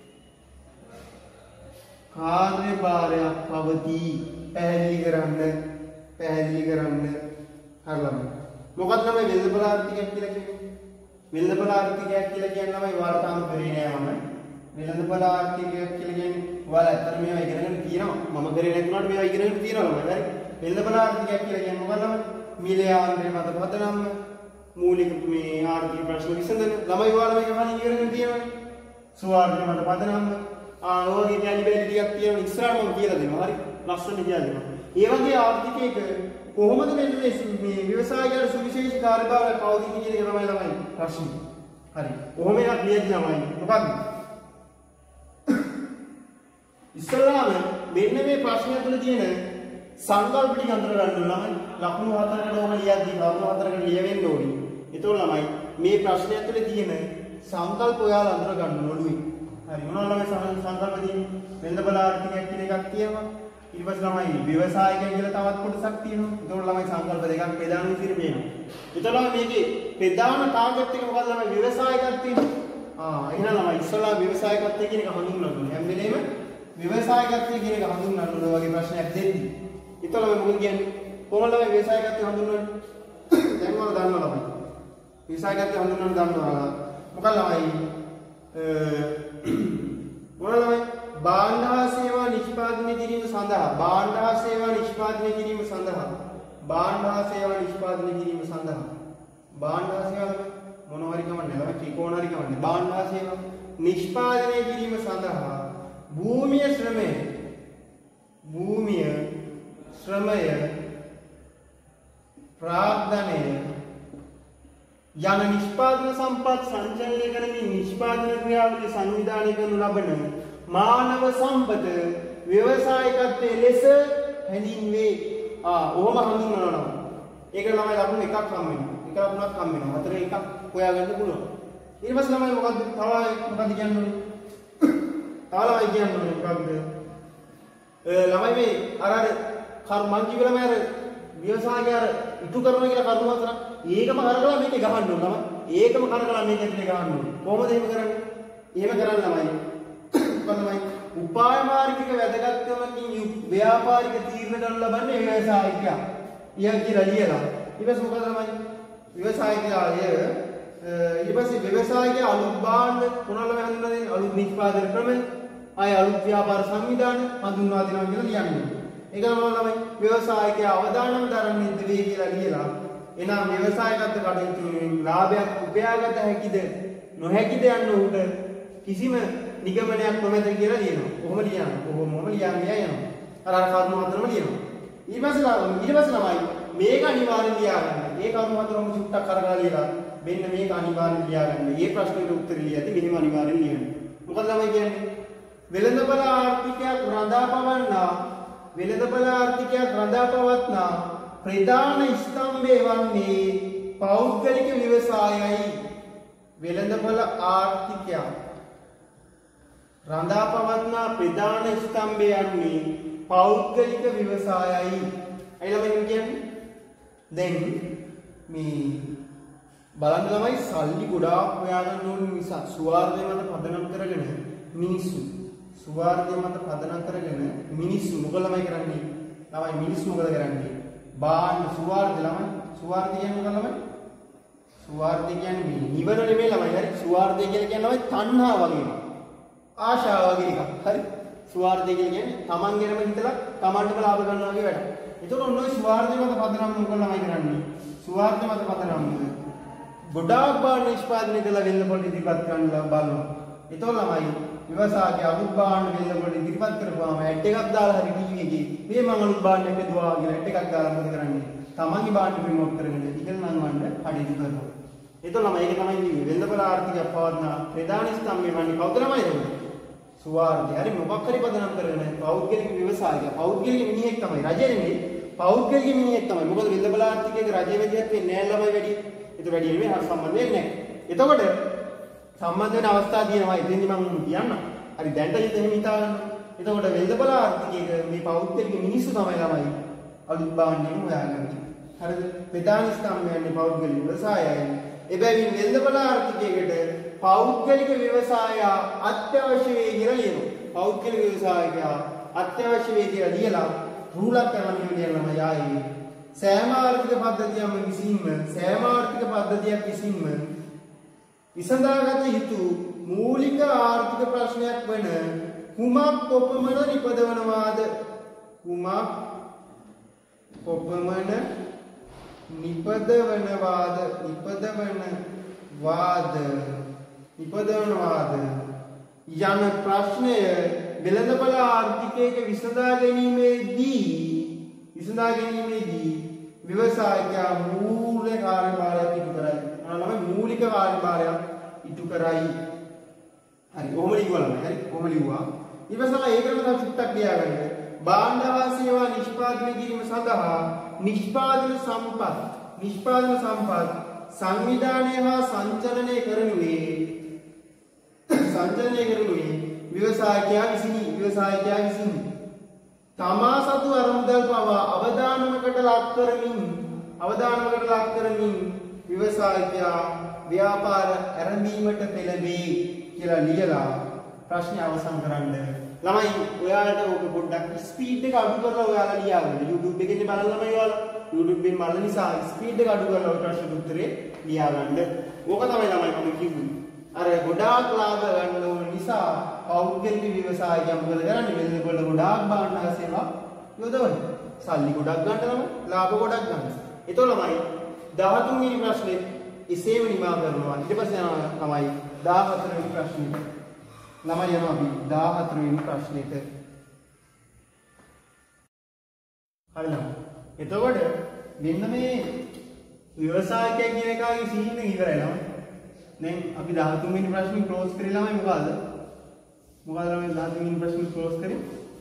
කාර්යභාරයක් පවතී පැහැදිලි කරන්න හරියම මොකක්ද තමයි වෙළඳපොළ ආර්ථිකයක් කියලා කියන්නේ වෙළඳපොළ ආර්ථිකයක් කියලා කියන්නේ තමයි ඔයාලා තාම කරේ නෑ මම වෙළඳපොළ ආර්ථිකයක් කියලා කියන්නේ ඔයාලා ඇත්තට මේවා ඉගෙනගෙන තියෙනවා මම කරේ නැතුණාට මේවා ඉගෙනගෙන තියෙනවා මම හරි වෙළඳපොළ ආර්ථිකයක් කියලා කියන්නේ මොකක්ද මිල යාන්ත්‍රය මත පදනම් මූලික මේ ආර්ථික ප්‍රශ්න විසඳන ළමයි ඔයාලා මේක කලින් ඉගෙනගෙන තියෙනවානේ ස්වාර්ථ මත පදනම් ඔයගේ ටැලි බැලි ටිකක් තියෙනවා ඉස්සරහට මම කියලා දෙනවා හරි ලස්සන කියලා දෙනවා ඒ වගේ ආර්ථිකයක කොහොමද මේ ව්‍යවසායකයාට සුවිශේෂී කාර්යභාරයක් පවතින්නේ කියන එක තමයි ළමයි ප්‍රශ්නේ හරි කොහොම එකක් ලියද්දි ළමයි මොකක්ද ඉස්සරහම මෙන්න මේ ප්‍රශ්නය තුළ තියෙන සංකල්ප ටික අඳුර ගන්න ළමයි ලකුණු 4කට ඕම ලියද්දි ලකුණු 4කට ලියවෙන්න ඕනේ ඒතකොට ළමයි මේ ප්‍රශ්නය තුළ තියෙන සංකල්ප ඔයාලා අඳුර ගන්න ඕනේ හරි මොනවද ළමයි සංකල්ප තියෙන්නේ වෙළඳපොළ ආර්ථිකයක් කියන එකක් තියෙනවා ඊට පස්සේ ළමයි ව්‍යවසායකයන් කියලා තවත් කොටසක් තියෙනවා ඒතකොට ළමයි සංකල්ප දෙකක් ප්‍රධාන විදිහට පේනවා ඒතකොට මේකේ ප්‍රධාන ටාගට් එක මොකක්ද ළමයි ව්‍යවසායකත්වය එහෙනම් ළමයි ඉස්සලා ව්‍යවසායකත්වය කියන එක හඳුන්වන්න ඕනේ හැම වෙලේම ව්‍යවසායකත්වය කියන එක හඳුන්වන්න ඕන වගේ ප්‍රශ්නයක් දෙද්දි. ඒතකොට මම මොකද කියන්නේ? කොහොමද මේ ව්‍යවසායකත්වය හඳුන්වන්නේ? දැන් ඔයාලා දන්නවා ළමයි. ව්‍යවසායකත්වය හඳුන්වන්න දන්නවා. මොකක්ද ළමයි? මොනවද ළමයි? භාණ්ඩ හා සේවා නිෂ්පාදනය කිරීම සඳහා භාණ්ඩ හා සේවා නිෂ්පාදනය කිරීම සඳහා මොනවා හරි කමන්නේ ළමයි ත්‍රිකෝණ හරි කමන්නේ භාණ්ඩ හා සේවා නිෂ්පාදනය කිරීම සඳහා භූමිය ශ්‍රමය ප්‍රාග්ධනය යන නිෂ්පාදන සම්පත් සංචලනය කරමින් නිෂ්පාදන ක්‍රියාවලිය සංවිධානය කරනු ලබන මානව සම්පත ව්‍යවසායකත්වයේ ලෙස හැඳින්වේ. ඔහොම හඳුන්වනවා. ඒක ළමයි ලකුණු එකක් හම් වෙනවා. එක ලකුණක් හම් වෙනවා. හතරේ එකක් හොයාගන්න පුළුවන්. ඊට පස්සේ ළමයි මොකද කියන්නේ? තාලවයි කියන්නේ මොකක්ද? ළමයි මේ අර කර්මං කිව්වලම අර ව්‍යවසායකයා ඉටු කරනවා කියලා කරුණු හතරක්. ඒකම කරකලා මේකේ ගහන්න ඕන ළමයි. ඒකම කරකලා මේක ඇතුලේ ගහන්න ඕන. කොහොමද එහෙම කරන්නේ? එහෙම කරන්න ළමයි. කොහොමද උපාය මාර්ගික වැදගත්කමකින් ව්‍යාපාරික තීරණ ගන්න ලබන්නේ ව්‍යවසායකයා. ඊය කියලා ලියලා. ඊට පස්සේ මොකද ළමයි? ව්‍යවසායකයා ඊට පස්සේ ව්‍යවසායකයා අලුත් භාණ්ඩ මොනවද හඳුන්වා දෙන්නේ? අලුත් නිෂ්පාදන ක්‍රම ආය අලුත් ව්‍යාපාර සංවිධාන හඳුන්වා දෙනවා කියලා ලියන්නේ. ඒක තමයි ළමයි ව්‍යවසායකයා අවදානම් දරන්නේ වේ කියලා ලියලා එනම් ව්‍යවසායකත්ව කටයුතු වලින් ලාභයක් උපයාගත හැකිද නොහැකිද යන්න උට කිසිම නිගමනයක් නොමැත කියලා ලියනවා. කොහොම ලියනවා? කොහොමම ලියන්නේ යනවා. අර කරුණු හතරම ලියනවා. ඊට පස්සේ ළමයි මේක අනිවාර්යෙන් ලියා ගන්න. ඒ කරුණු හතරම චුට්ටක් කරලා ලියලා මෙන්න මේක අනිවාර්යෙන් ලියා ගන්න. මේ ප්‍රශ්නෙට උත්තර ලියද්දි මෙහෙම අනිවාර්යෙන් ලියන්න. මොකද ළමයි කියන්නේ? වෙළඳපළ ආර්ථිකයක් රඳාපවන්නා වෙළඳපළ ආර්ථිකයක් රඳාපවත්නා ප්‍රධාන ස්තම්භය වන්නේ පෞද්ගලික ව්‍යවසායයි. වෙළඳපළ ආර්ථිකයක් රඳාපවත්නා ප්‍රධාන ස්තම්භය වන්නේ පෞද්ගලික ව්‍යවසායයි. අයිලම කියන්නේ දැන් මේ බලන්න ළමයි සල්ලි ගොඩාක් හොයාගන්න ඕන නිසා ස්වාර්ථය මත පදනම් කරගෙන මිනිස්සු ස්වාර්ථය මත පදනම් කරගෙන මිනිස්සු මොකද ළමයි කරන්නේ? ළමයි මිනිස්සු මොකද කරන්නේ? බාන්න ස්වාර්ථය ළමයි ස්වාර්ථය කියන්නේ මොකද ළමයි? ස්වාර්ථය කියන්නේ නිවන නෙමෙයි ළමයි. හරි ස්වාර්ථය කියලා කියන්නේ ළමයි තණ්හා වගේ එකක්. ආශාව වගේ එකක්. හරි ස්වාර්ථය කියන්නේ තමන්ගෙනම හිතලා තමන්ටම ලාභ ගන්නවා වගේ වැඩක්. ඒතකොට ඔන්න ඔය ස්වාර්ථය මත පදනම් මොකද ළමයි කරන්නේ? ස්වාර්ථය මත පදනම් ගොඩාක් බාහිර නිෂ්පාදනය කළ වෙළඳපොළ ඉදිරිපත් කරන්න බලනවා. ඒතකොට ළමයි ව්‍යවසායයේ අලුත් බාහිර වෙළඳපොළ ඉදිරිපත් කරපුවාම ඇඩ් එකක් දාලා හරි ටීවී එකේ මේ මම අලුත් බාහිරයක් හදුවා කියලා ඇඩ් එකක් දාලා මොකද කරන්නේ? තමන්ගේ බාහිර ප්‍රමෝට් කරගෙන ඉගෙන ගන්නවන්න කඩේට කරනවා. ඒතකොට ළමයි ඒක තමයි කියන්නේ වෙළඳපොළ ආර්ථිකය පවත්න ප්‍රධාන ස්තම්භය වන්නේ කවුද ළමයි එතකොට? ස්වාර්ථය. හරි මොකක් හරි පදනම් කරගෙන පෞද්ගලික ව්‍යවසායය පෞද්ගලික මිනිහෙක් තමයි රජ නෙමෙයි පෞද්ගලික මිනිහෙක් තමයි. මොකද වෙළඳපොළ ආර්ථිකයේ රජ වැඩියක් වෙන්නේ නැහැ ළමයි වැඩි. ඒක වැඩි නෙමෙයි හර සම්බන්ධ වෙන්නේ නැහැ. එතකොට සම්බන්ධ වෙන අවස්ථා තියෙනවා. ඉතින්දි මම කියන්න. හරි දැන්ට එහෙම හිතා ගන්න. එතකොට වෙළඳපොළ ආර්ථිකයේ මේ පෞද්ගලික මිනිස්සු තමයි ළමයි අලුත් භාණ්ඩයන් හොයාගන්නේ. හරිද? ප්‍රධාන ස්තම්භයන්නේ පෞද්ගලික ව්‍යවසායයයි. එබැවින් වෙළඳපොළ ආර්ථිකයකට පෞද්ගලික ව්‍යවසාය අත්‍යවශ්‍ය වේ කියලා ලියනවා. පෞද්ගලික ව්‍යවසායක අත්‍යවශ්‍ය වේ කියලා ලියලා රූලක් කරන්නේ ලියනම යයි. සෑම ආර්ථික පද්ධතියක්ම විසින්ම විසඳාගත යුතු මූලික ආර්ථික ප්‍රශ්නයක් වන කුමක් කොපමණ නිපදවනවාද? යන ප්‍රශ්නය වෙළඳපොළ ආර්ථිකයක විසඳා ගැනීමේදී ව්‍යවසායකයා මූලික කාර්යභාරයක් ඉටු කරයි. මූලික කාර්යභාරයක් ඉටු කරයි. හරි කොහොම ලියුවා? හරි කොහොම ලියුවා? ඊපස්සේ ඒකම තමයි චුට්ටක් ලියාගන්න. භාණ්ඩ සේවා නිෂ්පාදනය කිරීම සඳහා නිෂ්පාදන සම්පත් සංවිධානය හා සංචලනය කරනුයේ ව්‍යවසායකයා විසිනි. තමා සතු අරමුදල් පවා අවදානමකට ලක් කරමින් ව්‍යවසායකයා ව්‍යාපාර ආරම්භීමට පෙළඹේ කියලා ලියලා ප්‍රශ්නේ අවසන් කරන්න. ළමයි ඔයාලට ඕක පොඩ්ඩක් ස්පීඩ් එක අඩු කරලා ඔයාලා ලියාගන්න. YouTube එකේ බලන්න ළමයි ඔයාලා YouTube එකෙන් බලන නිසා ස්පීඩ් එක අඩු කරලා ඔය ප්‍රශ්න උත්තරේ ලියාගන්න. ඕක තමයි ළමයි මම කිව්වේ. අර ගොඩාක් ලාභ ගන්න ඕන නිසා පෞද්ගලික ව්‍යවසායයන් මොකද කරන්නේ? වෙළඳපොළ ගොඩාක් බාණ්ඩ සේවා යොදවන්නේ. සල්ලි ගොඩක් ගන්න ළමයි ලාභ ගොඩක් ගන්න. ඒතකොට ළමයි 13 වෙනි ප්‍රශ්නේ එසේම නිමා කරනවා. ඊට පස්සේ තමයි 14 වෙනි ප්‍රශ්නෙට. ළමයි යනවා අපි 14 වෙනි ප්‍රශ්නෙට. හරි ළමයි. එතකොට මෙන්න මේ ව්‍යවසායකයා කියන එකගේ සීන් එක ඉවරයි ළමයි. දැන් අපි 13 වෙනි ප්‍රශ්නේ ක්ලෝස් කරේ ළමයි මොකද? ළමයි 13 වෙනි ප්‍රශ්නේ ක්ලෝස් කරේ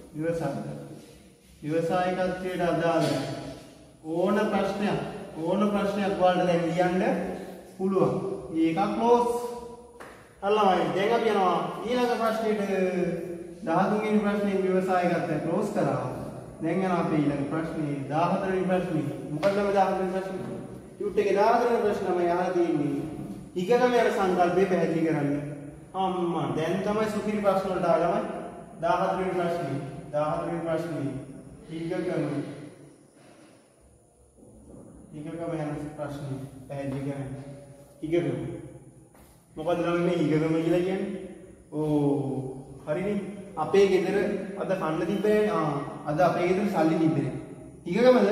ව්‍යවසායකත්වයට අදාළ ඕන ප්‍රශ්නයක් ඔයාලට දැන් ලියන්න පුළුවන්. ඒක ක්ලෝස්. ළමයි දැන් අපි යනවා ඊළඟ ප්‍රශ්නෙට 13 වෙනි ප්‍රශ්නේ ව්‍යවසායකත්වය ක්ලෝස් කරා. දැන් යනවා අපි ඊළඟ ප්‍රශ්නේ 14 වෙනි ප්‍රශ්නේ. මොකද ළමයි 14 වෙනි ප්‍රශ්නේ? ටියුට් එකේ 14 වෙනි ප්‍රශ්නම අහලා තියෙන්නේ. ඊගම යන සංකල්පය පැහැදිලි කරන්න. අම්මා දැන් තමයි සුපිරි ප්‍රශ්න වලට ආවම 14 වෙනි ප්‍රශ්නේ. 14 වෙනි ප්‍රශ්නේ. ඊගම යන ප්‍රශ්නේ පැහැදිලි කරන්න. ඊගම මොකද ළමයි මේ ඊගම කියලා කියන්නේ? ඕ හරිනේ. අපේ ගෙදර අද කන්න තිබ්බේ අද අපේ ගෙදර සල්ලි තිබ්බේ. ඊගමද?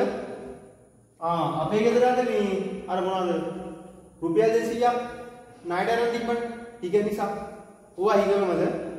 අපේ ගෙදර අද මේ අර මොනවද? රුපියල් 200ක් ණයට අරන් තිබ්බනේ. හිග නිසා. ඕවා හිගකමද?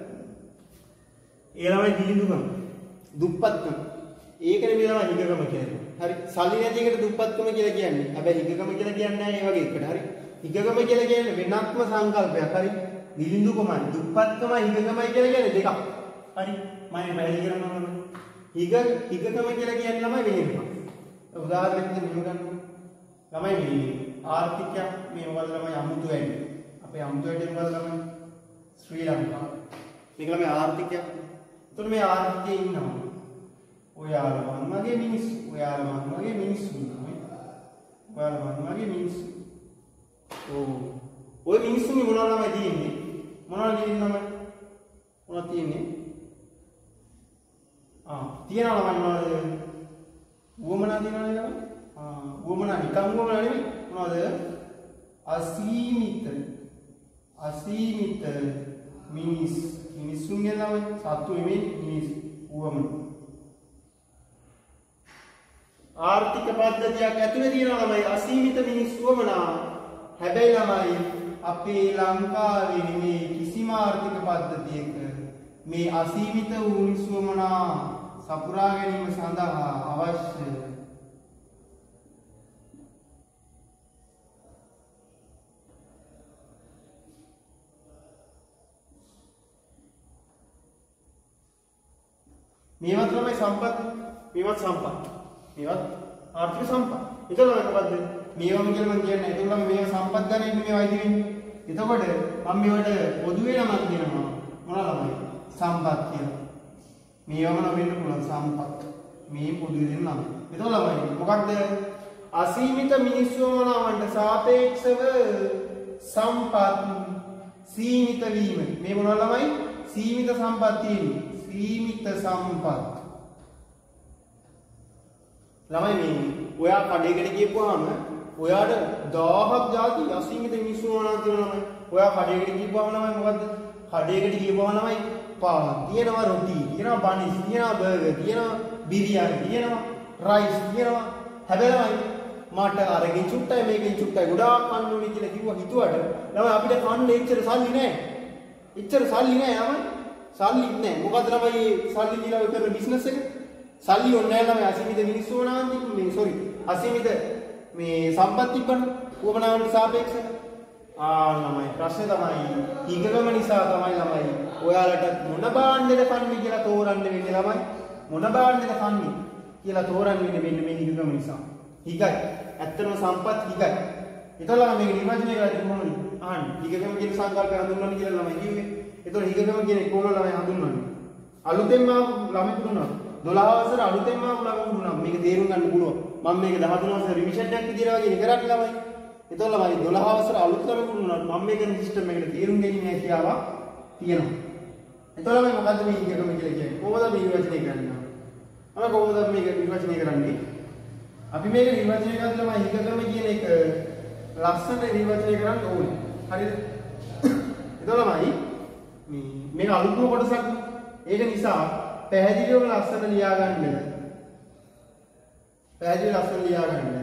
ඒ ළමයි දිලිඳුකම. දුප්පත්කම. ඒකනේ මේ ළමයි හිගකම කියන්නේ. හරි. සල්ලි නැති එකට දුප්පත්කම කියලා කියන්නේ. හැබැයි හිගකම කියලා කියන්නේ නැහැ ඒ වගේ එකට. හරි. හිගකම කියලා කියන්නේ වෙනත්ම සංකල්පයක්. හරි. දිලිඳුකමයි දුප්පත්කමයි හිගකමයි කියලා කියන්නේ දෙකක්. හරි. මම පැහැදිලි කරනවා. හිගකම කියලා කියන්නේ ළමයි වෙන එකක්. උදාහරණයක් විදිහට මෙහෙම ගන්නකො. ළමයි මේ ආර්ථිකයක් මේ මොකද ළමයි අමුතු වැඩි. අපේ අමුතු වැඩි මොකද ළමයි? ශ්‍රී ලංකාව. මේක ළමයි ආර්ථිකයක්. එතකොට මේ ආර්ථිකයේ ඉන්නවා. ඔයාලා මගේ මිනිස්සු. ඔයාලා මගේ මිනිස්සු ඉන්නවා. ඔයාලා මගේ මිනිස්සු. ඔය මිනිස්සුන්ගේ මොනවද ළමයි තියෙන්නේ? මොනවද තියෙන්නේ? මොනවද තියෙන්නේ? තියනවා මොනවද? උවමනා තියනවා නේද? උවමනා නිකන් උවමනා නෙමෙයි. මොනවද? අසීමිත මිනිස්සුන්ගේ ළමයි සත්තු නෙමෙයි මිනිස් උවමනා. ආර්ථික පද්ධතියක් ඇතුලේ තියෙනවා ළමයි අසීමිත මිනිස් උවමනා. හැබැයි ළමයි අපේ ලංකාවේ නෙමෙයි කිසිම ආර්ථික පද්ධතියක මේ අසීමිත වූ මිනිස් උවමනා සපුරා ගැනීම සඳහා අවශ්‍ය මේවත් තමයි සම්පත් මේවත් ආර්ථික සම්පත්. ඒකල මොකද්ද? මේවම කියලා මම කියන්නේ. ඒකල මේව සම්පත් ගන්න ඉන්නේ මේවා ඉදිරින්. එතකොට මම මේවට පොදුවේ නමක් දෙනවා. මොනවාද? සම්පත් කියලා. මේවම නම් වෙන්න පුළුවන් සම්පත්. මේ පොදුවේ දෙන නම. එතකොට ළමයි මොකක්ද? අසීමිත මිනිස්සුමනාවන්ට සාපේක්ෂව සම්පත් සීමිත වීම. මේ මොනවද ළමයි? සීමිත සම්පත් තියෙන්නේ. සීමිත සම්පත්. ළමයි මේ ඔයා කඩේකට ගියපුවාම ඔයාට 1000ක් ಜಾති අසීමිත මිනිස්සු වුණා තියෙනවා ළමයි. ඔයා කඩේකට ගියපුවාම ළමයි මොකද්ද? කඩේකට ගියපුවාම ළමයි පාන් තියෙනවා, රොටි තියෙනවා, බනිස් තියෙනවා, බර්ගර් තියෙනවා, බිරියානි තියෙනවා, රයිස් තියෙනවා. හැබැයි ළමයි මට අරගෙන චුට්ටයි මේකෙන් චුට්ටයි ගොඩාක් කන්න ඕනේ කියලා කිව්වා හිතුවට ළමයි අපිට කන්න එච්චර සල්ලි නැහැ. එච්චර සල්ලි නැහැ ළමයි. සල්ලි නැහැ. මොකද ළමයි සල්ලි දීලා ඔය කරන බිස්නස් එක සල්ලි ඕනේ නැහැ ළමයි. අසීමිත මිනිස්සු වුණාන්ති මේ අසීමිත මේ සම්පත් තිබ්බන උවමනාවන්ට සාපේක්ෂව ළමයි ප්‍රශ්නේ තමයි හිගකම නිසා තමයි ළමයි ඔයාලට මොන බාණ්ඩෙද කන්නේ කියලා තෝරන්න වෙන්නේ ළමයි. මොන බාණ්ඩෙද කන්නේ කියලා තෝරන්න වෙන්නේ මෙන්න මේ හිගකම නිසා. හිගයි. ඇත්තටම සම්පත් හිගයි. ඒතකොට ළමයි මේක නිර්වචනය කරලා කොහොමද? අහන්නේ. හිගකම කියන සංකල්පය හඳුන්වන්න කියලා ළමයි කිව්වේ. ඒතකොට හිගකම කියන්නේ කොහොමද ළමයි හඳුන්වන්නේ? අලුතෙන්ම ළමයි දුන්නා. 12 වසර අලුතෙන්ම ළමයි දුන්නා. මේක තේරුම් ගන්න පුළුවන්. මම මේක 13 වසර රිවිෂන් එකක් විදියට වගේ කරන්නේ ළමයි. ඒතකොට ළමයි 12 වසර අලුත් ළමයි දුන්නා. මම මේක සිස්ටම් එකකට තේරුම් ගැනීම හැකියාවක් තියෙනවා. එතකොට ළමයි මොකද්ද මේ හිගකම කියලා කියන්නේ? කොහොමද මේ නිර්වචනය කරන්නේ? අපි කොහොමද මේක නිර්වචනය කරන්නේ? අපි මේක නිර්වචනය කරලා ළමයි හිගකම කියන එක ලස්සන නිර්වචනය කරන්න ඕනේ. හරිද? එතකොට ළමයි මේක අලුත්ම කොටසක්. ඒක නිසා පැහැදිලිව ලස්සන ලියා ගන්න. පැහැදිලිව ලස්සන ලියා ගන්න.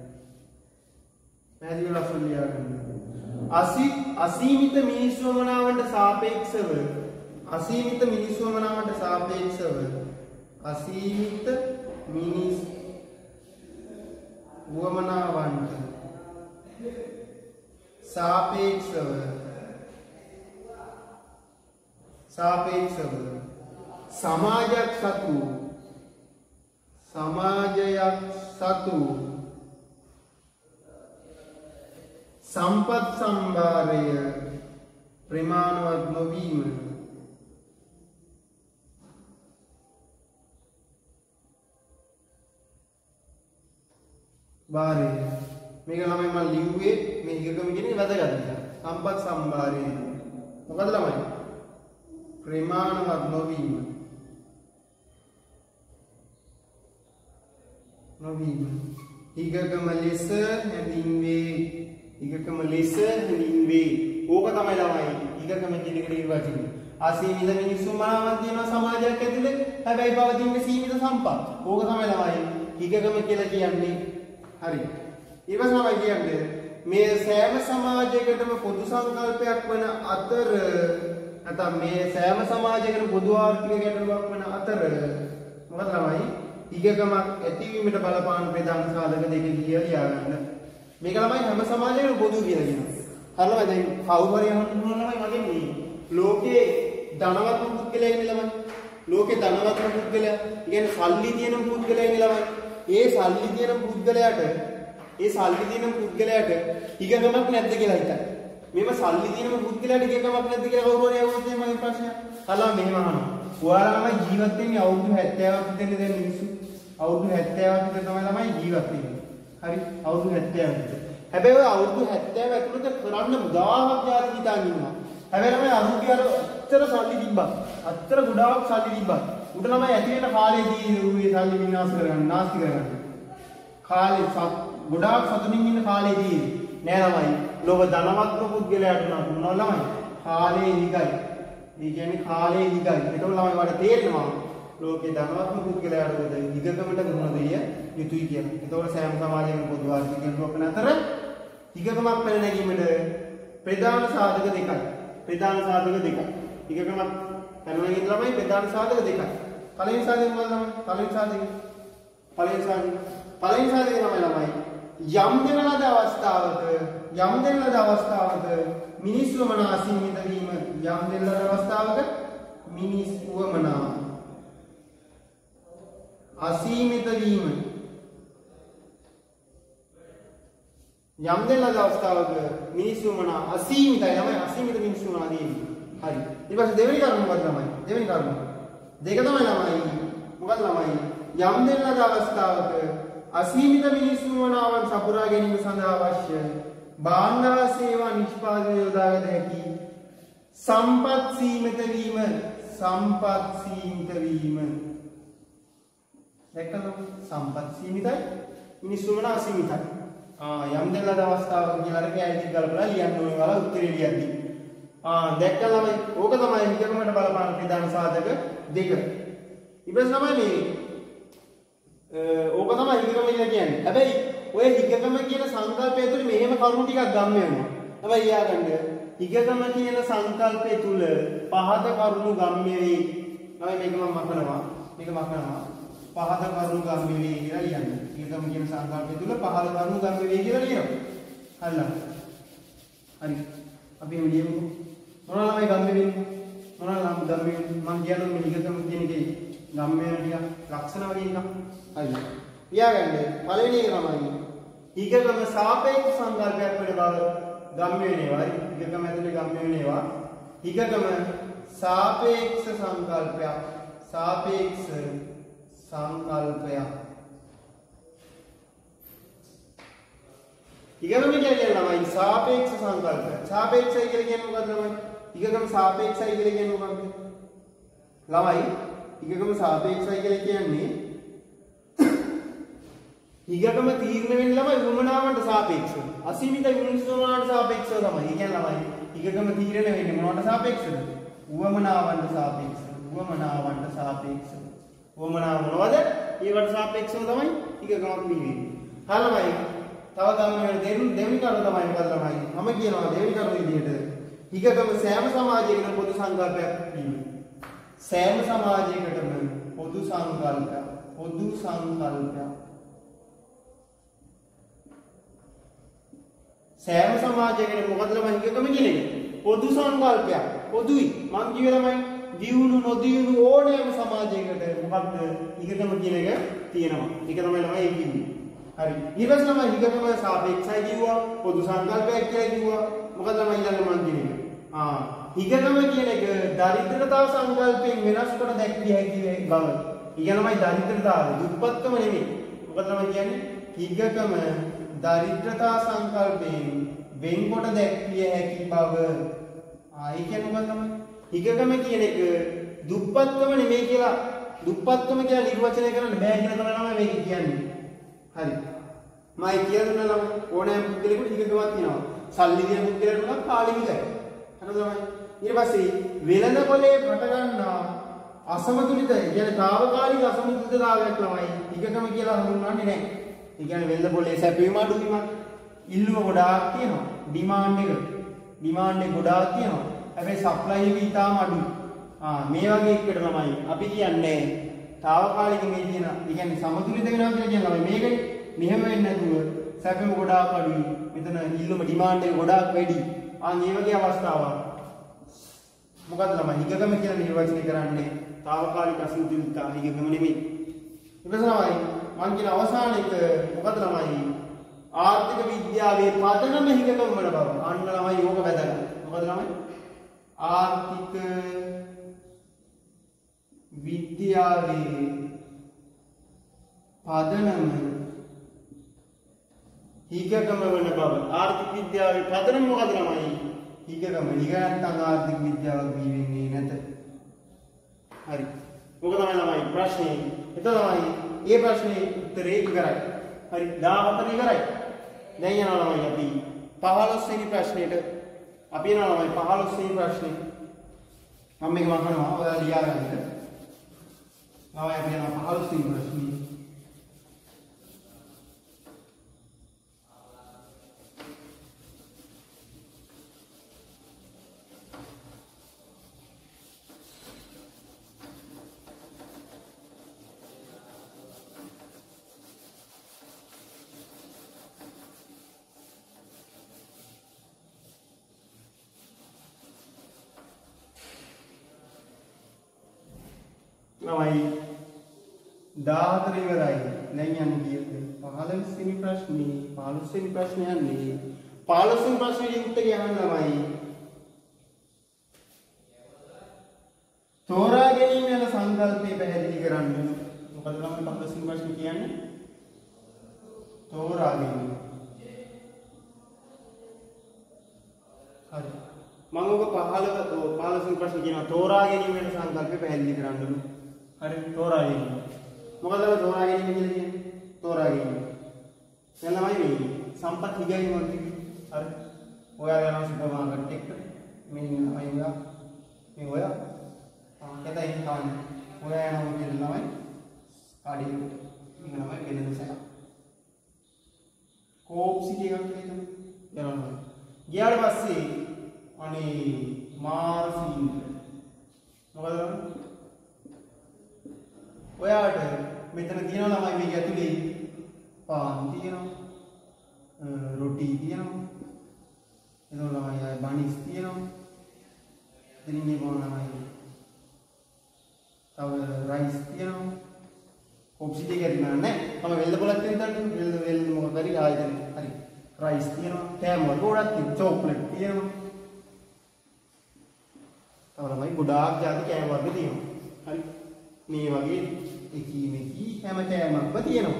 අසීමිත මිනිස්සුමනාවන්ට සාපේක්ෂව අසීමිත මිනිස්සුමනාවන්ට සාපේක්ෂව අසීමිත මිනිස් වමනාවන්ට සාපේක්ෂව සමාජයක් සතු සම්පත් සම්භාරය ප්‍රමාණවත් නොවීම භාරය මේක ළමයි මම ලිව්වේ මේ හිගකම කියන්නේ වැදගත් නිසා සම්පත් සම්භාරය මොකද ළමයි ප්‍රමාණවත් නොවීම හිගකම ලෙස හැඳින්වේ ඕක තමයි ළමයි හිගකම කියන එක නිර්වචනය. අසීමිත මිනිස්සුමනාවක් තියෙනවා සමාජයක් ඇතුලේ. හැබැයි පවතින සීමිත සම්පත්. ඕක තමයි ළමයි හිගකම කියලා කියන්නේ. හරි. ඊපස්සේ තමයි කියන්නේ මේ සෑම සමාජයකටම පොදු සංකල්පයක් වන අතර නැත්නම් මේ සෑම සමාජයකටම පොදු ආර්ථික ගැටලුවක් වන අතර මොකද ළමයි හිගකමක් ඇතිවීමට බලපාන ප්‍රධාන සාධක දෙක කියලා ලියාගන්න. මේක ළමයි හැම සමාජයකම පොදු කියලා කියනවා. හරියද? දැන් කවුරු හරි අහන්න පුළුවන් ළමයි මගෙන් මේ ලෝකේ ධනවත් පුද්ගලයා ඉන්නේ ළමයි. ලෝකේ ධනවත් පුද්ගලයා, කියන්නේ සල්ලි තියෙන පුද්ගලයා ඉන්නේ ළමයි. ඒ සල්ලි තියෙන පුද්ගලයාට හිගකමක් නැද්ද කියලා හිතන්න. මේව සල්ලි තියෙන පුද්ගලයාට හිගකමක් නැද්ද කියලා කවුරු හරි අහුවොත් එහෙම මගේ ප්‍රශ්නය. හලා මෙහෙම අහනවා. ඔයාලා ළමයි ජීවත් වෙන්නේ අවුරුදු 70ක් විතර දැන් මිනිස්සු. අවුරුදු 70ක් විතර තමයි ළමයි ජීවත් වෙන්නේ. හරි? අවුරුදු 70ක් විතර. හැබැයි ඔය අවුරුදු 70 ඇතුළත කරන්න උදාහරණයක් යාළුවෝ හිතාගෙන ඉන්නවා. හැබැයි ළමයි අරුගේ අර අච්චර සල්ලි තිබ්බා. අච්චර ගොඩාක් සල්ලි තිබ්බා. උඩ ළමයි ඇති වෙන කාලේදී ඌේ සල්ලි විනාශ කරගන්න, නාස්ති කරගන්න. කාලේ ගොඩාක් සතුටින් ඉන්න කාලේදී නෑ ළමයි. ලෝක ධනවත්ම පුද්ගලයාට නෝ ළමයි. කාලේ හිගයි. ඒ කියන්නේ කාලේ හිගයි. ඒක ළමයි මට තේරෙනවා. ලෝකේ ධනවත්ම පුද්ගලයාට හිගකමට ගුණ දෙය යුතුයි කියලා. ඒතකොට සෑම සමාජයකම පොදු ආර්ථික ගැටලුවක් අතර හිගකමක් පැන නැගීමට ප්‍රධාන සාධක දෙකයි. හිගකමක් පැන නැගීම ළමයි ප්‍රධාන සාධක දෙකයි. පළවෙනි සාධකය මොකක්ද ළමයි? පළවෙනි සාධකය තමයි ළමයි යම් දෙන ලද අවස්ථාවක මිනිස් වමනා අසීමිත වීම. යම් දෙන ලද අවස්ථාවක මිනිස් වමනා අසීමිත වීම. යම් දෙන ලද අවස්ථාවක මිනිස් වමනා අසීමිතයි ළමයි. අසීමිත මිනිස් වමනා දෙන්නේ. හරි. ඊට පස්සේ දෙවෙනි කරුණ මොකක්ද ළමයි? දෙවෙනි කරුණ දෙක තමයි ළමයි. මොකක්ද ළමයි? යම් දෙන ලද අවස්ථාවක අසීමිත මිනිස් වමනාවන් සපුරා ගැනීම සඳහා අවශ්‍ය භාණ්ඩ සේවා නිෂ්පාදනය යොදාගත හැකි සම්පත් සීමිත වීම. දැක්කද? සම්පත් සීමිතයි, මිනිස් වමනා අසීමිතයි. යම් දෙන ලද අවස්ථාවක කියලා අර කැලේ ගලපලා ලියන්න ඕනේ වල උත්තරේ ලියද්දි. දැක්කද ළමයි? ඕක තමයි හිගකමට බලපාන ප්‍රධාන සාධක දෙක. ඊපස් තමයි මේ ඕක තමයි හිගකම කියලා කියන්නේ. හැබැයි ඔය හිගකම කියන සංකල්පය තුළ මෙහෙම කරුණු ටිකක් ගන්න වෙනවා. හැබැයි යාගන්න හිගකම කියන සංකල්පය තුළ පහත කරුණු ගම්ම්‍ය වෙයි. හැබැයි මේක මම මකනවා. පහත කරුණු ගම්ම්‍ය වෙයි කියලා ලියන්න. හිගකම කියන සංකල්පය තුළ පහත කරුණු ගම්ම්‍ය වෙයි කියලා ලියනවා. හරිද? හරි. අපි ලියමු. මොනවාමයි ගම්ම්‍ය වෙන්නේ? මම කියන්නේ මේ හිගකම කියන එකේ ගම්ම්‍ය ටික ලක්ෂණ වගේ එකක්. හරිද? ලියාගන්න. පළවෙනි එක තමයි හිගකම සාපේක්ෂ සංකල්පයක් වෙන බව ගම්ම්‍ය වෙනවා. හිගකම ඇතුලේ ගම්ම්‍ය වෙනවා. හිගකම සාපේක්ෂ සංකල්පයක්. හිගකම කියන්නේ ළමයි සාපේක්ෂ සංකල්පයක්. සාපේක්ෂයි කියලා කියන්නේ මොකක්ද ළමයි? හිගකම සාපේක්ෂයි කියලා කියන්නේ මොකක්ද? ළමයි හිගකම සාපේක්ෂයි කියලා කියන්නේ හිගකම තීරණය වෙන්නේ ළමයි වමනාවන්ට සාපේක්ෂව. අසීමිත විමුක්තිවමනාවට සාපේක්ෂව තමයි. ඒ කියන්නේ ළමයි හිගකම තීරණය වෙන්නේ මොනවට සාපේක්ෂවද? වමනාවන්ට සාපේක්ෂව. වමනාව මොනවද? ඒවට සාපේක්ෂව තමයි හිගකමක් නිවෙන්නේ. හරියමයි. තව ගම්මන දෙවෙනි කරුණ තමයි මොකද ළමයි? මම කියනවා දෙවෙනි කරුණ විදිහට හිගකම සෑම සමාජයකටම පොදු සංකල්පයක් වීම. සෑම සමාජයකටම පොදු සංකල්පයක්. සෑම සමාජයකටම මොකද ළමයි හිගකම කියන්නේ? පොදු සංකල්පයක්. පොදුයි. මං කියව ළමයි දියුණු නොදියුණු ඕනෑම සමාජයකට මොකක්ද හිගකම කියන එක තියෙනවා. ඒක තමයි ළමයි කියන්නේ. හරි. ඊළඟ තමයි හිගකම සාපේක්ෂයි කිව්වා, පොදු සංකල්පයක් කියලා කිව්වා. මොකද ළමයි ඊළඟ මං කියන්නේ? හිගකම කියන එක දරිද්‍රතාව සංකල්පයෙන් වෙනස් කොට දැක්විය හැකි බව. ඊළඟමයි දරිද්‍රතාව, දුප්පත්කම නෙමෙයි. මොකද ළමයි කියන්නේ? හිගකම දරිද්‍රතා සංකල්පයෙන් වෙන්කොට දැක්විය හැකි බව. ඒ කියන්නේ මොකක්ද ළමයි? හිගකම කියන එක දුප්පත්කම නෙමෙයි කියලා, දුප්පත්කම කියලා නිර්වචනය කරන්න බෑ කියලා තමයි ළමයි මේක කියන්නේ. හරි. මම කියන ළමයි ඕනෑම පුද්ගලෙකුට හිගකමක් තියෙනවා. සල්ලි දින පුද්ගලයෙකුට උනත් කාලෙ හිගයි. හරිද ළමයි? ඊට පස්සේ වෙළඳ පොලේ පට ගන්නා අසමතුලිත, කියන්නේ తాවකාලික අසමතුලිතතාවයක් ළමයි හිගකම කියලා හඳුන්වන්නේ නැහැ. ඒ කියන්නේ වෙළඳ පොලේ සැපවීම අඩුවීමක්. ඉල්ලුම ගොඩාක් තියෙනවා. ඩිමාන්ඩ් එක ගොඩාක් තියෙනවා. හැබැයි සප්ලයි එක ඉතාම අඩුයි. මේ වගේ එකකට ළමයි අපි කියන්නේ తాවකාලික මේ කියන, ඒ කියන්නේ සමතුලිත වෙනවා කියලා කියන ළමයි මේකනේ. මෙහෙම වෙන්නේ නැතුව සැපෙම ගොඩාක් අඩුයි. මෙතන ඉල්ලුම ඩිමාන්ඩ් එක ගොඩාක් වැඩි. මේ වගේ අවස්ථාවක්. මොකද ළමයි හිගකම කියලා නිර්වචනය කරන්නේ తాවකාලික අසමතුලිතතාව හිගකම නෙමෙයි. ඉවසනවායි මම කියන අවසාන එක මොකද ළමයි ආර්ථික විද්‍යාවේ පදනම හිගකම වල බව. අන්න ළමයි යෝග වැදගත්. මොකද ළමයි ආර්ථික විද්‍යාවේ පදනම හිගකම වන බව. ආර්ථික විද්‍යාවේ පදනම මොකද ළමයි? හිගකම. නිකන් ආර්ථික විද්‍යාවක් බී වෙන්නේ නැත. හරි. මොක තමයි ළමයි ප්‍රශ්නේ. එතකොට ළමයි මේ ප්‍රශ්නේ උත්තරේ ඉවරයි. හරි 14 ඉවරයි. දැන් යනවා ළමයි අපි 15 වෙනි ප්‍රශ්නෙට. අපි යනවා ළමයි 15 වෙනි ප්‍රශ්නේ. මම මේක අහනවා ඔයාලා ලියා ගන්න. ළමයි අපි යනවා 15 වෙනි ප්‍රශ්නේ. ළමයි 14 ඉවරයි. දැන් යන්නේ කීයද? 15 වෙනි ප්‍රශ්නේ. 15 වෙනි ප්‍රශ්නේ යන්නේ. 15 වෙනි ප්‍රශ්නේ උත්තරය අහන්න ළමයි. තෝරා ගැනීම යන සංකල්පය පැහැදිලි කරන්න. මොකද ළමයි 15 වෙනි ප්‍රශ්නේ කියන්නේ? තෝරා ගැනීම. හරි. මම ඔබ 15 වෙනි ප්‍රශ්නේ කියනවා තෝරා ගැනීම යන සංකල්පය පැහැදිලි කරන්න. හරි තෝරා ගැනීම. මොකද තෝරා ගැනීම කියලා කියන්නේ? තෝරා ගැනීම. දැන් ළමයි මේ සම්පත් හිගයි මොකද? හරි. ඔයාලා යනවා සුපර් මාකට් එකට. මෙන්න අයියා මේ ඔයා කැතයි කාන්නේ. ඔයා යනවා කියන ළමයි කාඩි මේක ළමයි වෙන දෙයක්. කෝප් සිටි එකක් කියනවා. යනවා. ගියාට පස්සේ අනේ මාර්සින් මොකද ඔයාට මෙතන තියෙනවා ළමයි මේක ඇතුලේ පාන් තියෙනවා රොටි තියෙනවා එතකොට ළමයි ආය බනිස් තියෙනවා ඉතින් මේ මොන ළමයි තව රයිස් තියෙනවා කොප්සි දෙක ඇති නෑ තම වෙල්ද පොලක් තියෙනවා වෙල්ද මොකද හරි ආයෙත් හරි රයිස් තියෙනවා කෑම වල ගොඩක් තියෙනවා චොක්ලට් තියෙනවා තව ළමයි ගොඩාක් ಜಾති කෑම වර්ග තියෙනවා හරි මේ වගේ එකී හැම කෑමක්ම තියෙනවා.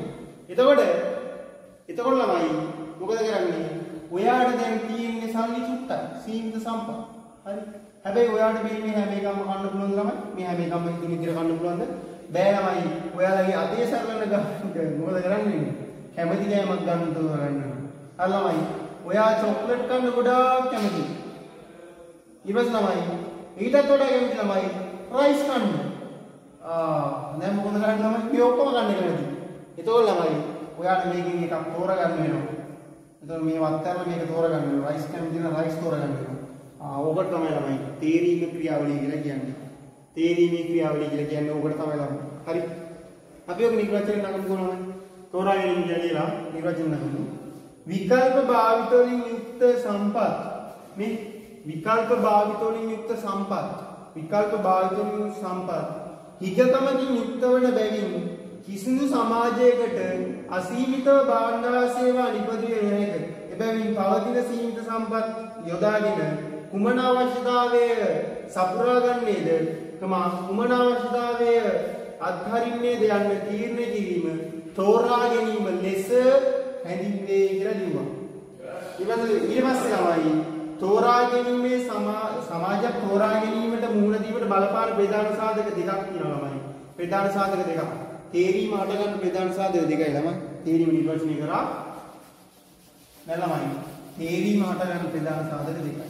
එතකොට ළමයි මොකද කරන්නේ? ඔයාට දැන් තියෙන්නේ සල්ලි චුට්ටක් සීමිත සම්පත්. හරි. හැබැයි ඔයාට මේ හැම එකක්ම කන්න පුළුවන් ළමයි. මේ හැම එකක්ම හිතුව විදිහට කන්න පුළුවන්ද? බෑ ළමයි. ඔයාලගේ අතේ සරලන ගන්න මොකද කරන්නේ? කැමති කෑමක් ගන්න තෝරගන්න. අර ළමයි ඔයා චොක්ලට් කන්න ගොඩාක් කැමතියි. ඊපස් ළමයි ඊටත් වඩා කැමති ළමයි රයිස් කන්න. දැන් මොකද කරන්නේ ළමයි? මේ ඔක්කොම ගන්න කැමති. එතකොට ළමයි ඔයාට මේකෙන් එකක් තෝරගන්න වෙනවා. එතකොට මේ වත්තරම මේක තෝරගන්න වෙනවා. රයිස් කැමති නම් රයිස් තෝරගන්න වෙනවා. ඕකට තමයි ළමයි තේරීමේ ක්‍රියාවලිය කියලා කියන්නේ. තේරීමේ ක්‍රියාවලිය කියලා කියන්නේ ඕකට තමයි ළමයි. හරි. අපි ඔක නිර්වචනය නගමු කොහොමද? තෝරා ගැනීම කියලා නිර්වචනය නගමු. විකල්ප භාවිත වලින් යුක්ත සම්පත්. මේ විකල්ප භාවිත වලින් යුක්ත සම්පත්. විකල්ප භාවිත වලින් යුක්ත සම්පත්. හිගකමකින් යුක්ත වන බැවින් කිසිදු සමාජයකට අසීමිතව භාණ්ඩ සේවා නිපදවිය නොහැක. එබැවින් පවතින සීමිත සම්පත් යොදාගෙන කුමන අවශ්‍යතාවය සපුරා ගන්නේද? කුමන අවශ්‍යතාවය අත්හරින්නේද යන්න තීරණය කිරීම තෝරා ගැනීම ලෙස හැඳින්වේ කියලා ලියුවා. ඊට පස්සේ තමයි තෝරා ගැනීමේ සමාජයක් තෝරා ගැනීමට මුහුණ දීමට බලපාන ප්‍රධාන සාධක දෙකක් තියෙනවා ළමයි. ප්‍රධාන සාධක දෙකක්. තේරීම හට ගන්න ප්‍රධාන සාධක දෙකයි ළමයි. තේරීම නිර්වචනය කරා. දැන් ළමයි තේරීම හට ගන්න ප්‍රධාන සාධක දෙකයි.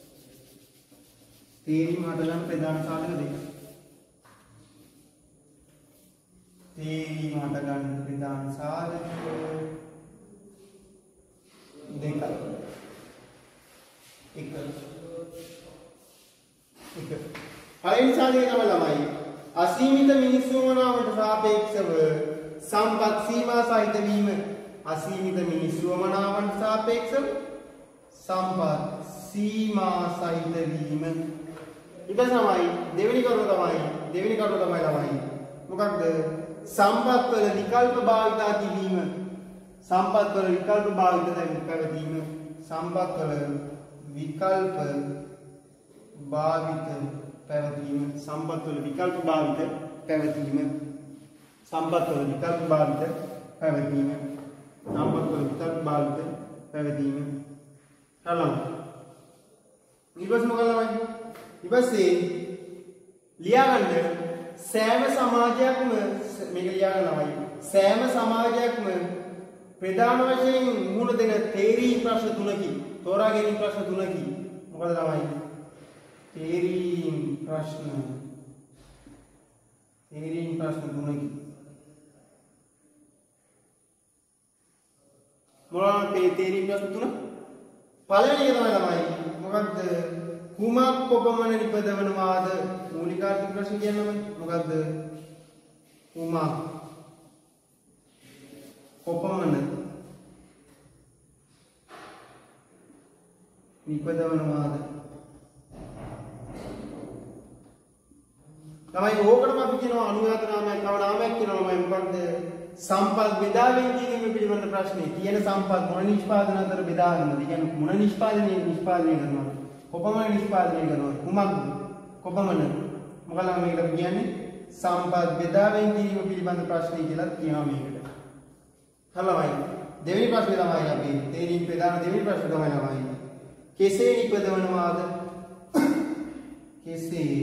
තේරීම හට ගන්න ප්‍රධාන සාධක දෙකයි. තේරීම හට ගන්න ප්‍රධාන සාධක දෙකයි. එක. පළවෙනි සාධකය තමයි ළමයි. අසීමිත මිනිස්සු වමනාවට සාපේක්ෂව සම්පත් සීමා සහිත වීම. අසීමිත මිනිස්සු වමනාවට සාපේක්ෂව සම්පත් සීමා සහිත වීම. ඊට තමයි දෙවෙනි කරුණ තමයි ළමයි. මොකක්ද? සම්පත් වල විකල්ප භාවිතා කිරීම. සම්පත් වල විකල්ප භාවිතා පැවතීම. සම්පත් වල විකල්ප භාවිත පැවතීම. සම්පත් වල විකල්ප භාවිත පැවතීම. සම්පත් වල විකල්ප භාවිත පැවතීම. සම්පත් වල විකල්ප භාවිත පැවතීම. හලම්. ඊපස් මොකක්ද ළමයි? ඊපස්සේ ලියාගන්න සෑම සමාජයක්ම මේක ලියාගන්න ළමයි. සෑම සමාජයක්ම ප්‍රධාන වශයෙන් මුහුණ දෙන තේරීම් ප්‍රශ්න තුනකි. තෝරා ගැනීම ප්‍රශ්න තුනකි. මොකද ළමයි? තේරීම් ප්‍රශ්න තුනකි. මොනවාද තේරීම් ප්‍රශ්න තුන? පළවෙනි එක තමයි ළමයි. මොකක්ද? කුමක් කොපමණ නිපදවනවාද? මූලික ආර්ථික ප්‍රශ්න කියන්නේ මොකක්ද? කුමක් කොපමණ නිපදවනවාද? තමයි ඕකටම අපි කියනවා අනුඝාත නාමයක්. තව නාමයක් කියනවා මොකක්ද? සම්පත් බෙදාගෙන කිරීම පිළිබඳ ප්‍රශ්නේ. තියෙන සම්පත් මොන නිෂ්පාදන අතර බෙදාගන්නද? කියන්නේ මොන නිෂ්පාදනය කරනවා? කොපමණ නිෂ්පාදනය කරනවා? කුමක්ද? කොපමණ? මොකද මේකට කියන්නේ සම්පත් බෙදාගෙන කිරීම පිළිබඳ ප්‍රශ්නේ කියලා කියනවා මේකට. හලවයි. දෙවෙනි ප්‍රශ්නේ තමයි අපි තේරීම් ප්‍රදාන දෙවෙනි ප්‍රශ්නේ තමයි ළමයි. කෙසේ නිපදවනවාද? කෙසේ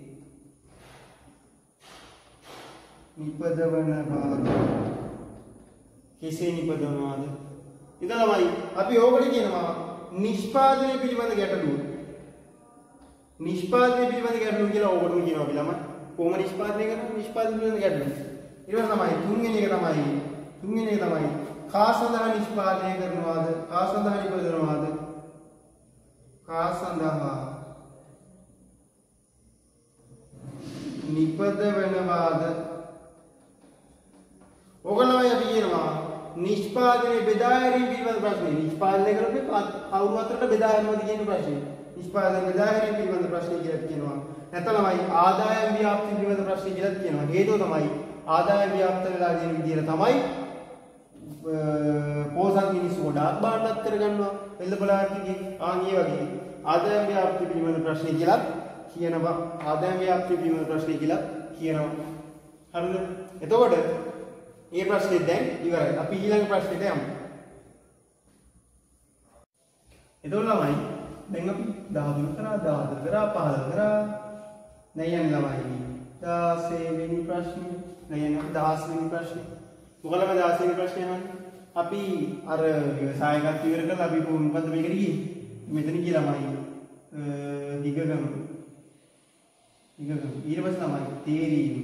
නිපදවනවාද? කෙසේ නිපදවනවාද? ඉතින් ළමයි අපි ඕකට කියනවා නිෂ්පාදනය පිළිබඳ ගැටලුව. නිෂ්පාදනය පිළිබඳ ගැටලුව කියලා ඕකටම කියනවා අපි ළමයි. කොහොම නිෂ්පාදනය කරන්නේ? නිෂ්පාදනය පිළිබඳ ගැටලුව. ඊට තමයි තුන්වෙනි එක තමයි කා සඳහා නිෂ්පාදනය කරනවාද? කා සඳහා නිපදවනවාද? කා සඳහා නිපදවනවාද? ඕගොල්ලෝ අපි කියනවා නිෂ්පාදනයේ බෙදා හැරීම පිළිබඳ ප්‍රශ්නේ. නිෂ්පාදනය කරන්නේ කවුරු අතරට බෙදා හැරීමද කියන ප්‍රශ්නේ. නිෂ්පාදනය බෙදා හැරීම පිළිබඳ ප්‍රශ්නේ කියලා කියනවා. නැත්නම්යි ආදායම් ව්‍යාප්ති පිළිබඳ ප්‍රශ්නේ කියලා කියනවා. හේතුව තමයි ආදායම් ව්‍යාප්ත වෙලා තියෙන විදිහට තමයි පොසත් මිනිස්සු ගොඩාක් බාණ්ඩත් කරගන්නවා. එල්ලබලාර්ථිකේ ආන්ගේ වගේ ආදායම් ව්‍යාප්ති පිළිබඳ ප්‍රශ්නේ කියලා කියනවා. ආදායම් ව්‍යාප්ති පිළිබඳ ප්‍රශ්නේ කියලා කියනවා. හරිද? එතකොට මේ ප්‍රශ්නේ දැන් ඉවරයි. අපි ඊළඟ ප්‍රශ්නෙට යමු. එතකොට ළමයි දැන් අපි 13 කරා 14 කරා 15 කරා දැන් යන්නේ ළමයි 16 වෙනි ප්‍රශ්නේ. දැන් යන්නේ 16 වෙනි ප්‍රශ්නේ. මොකලම 16 වෙනි ප්‍රශ්නේ අහන්නේ. අපි අර ව්‍යවසායකත් ඉවර කරලා අපි මොකද්ද මේකට ගියේ? මෙතන ගිහලා ළමයි දිගගම ඊට පස්සේ ළමයි තේරීම.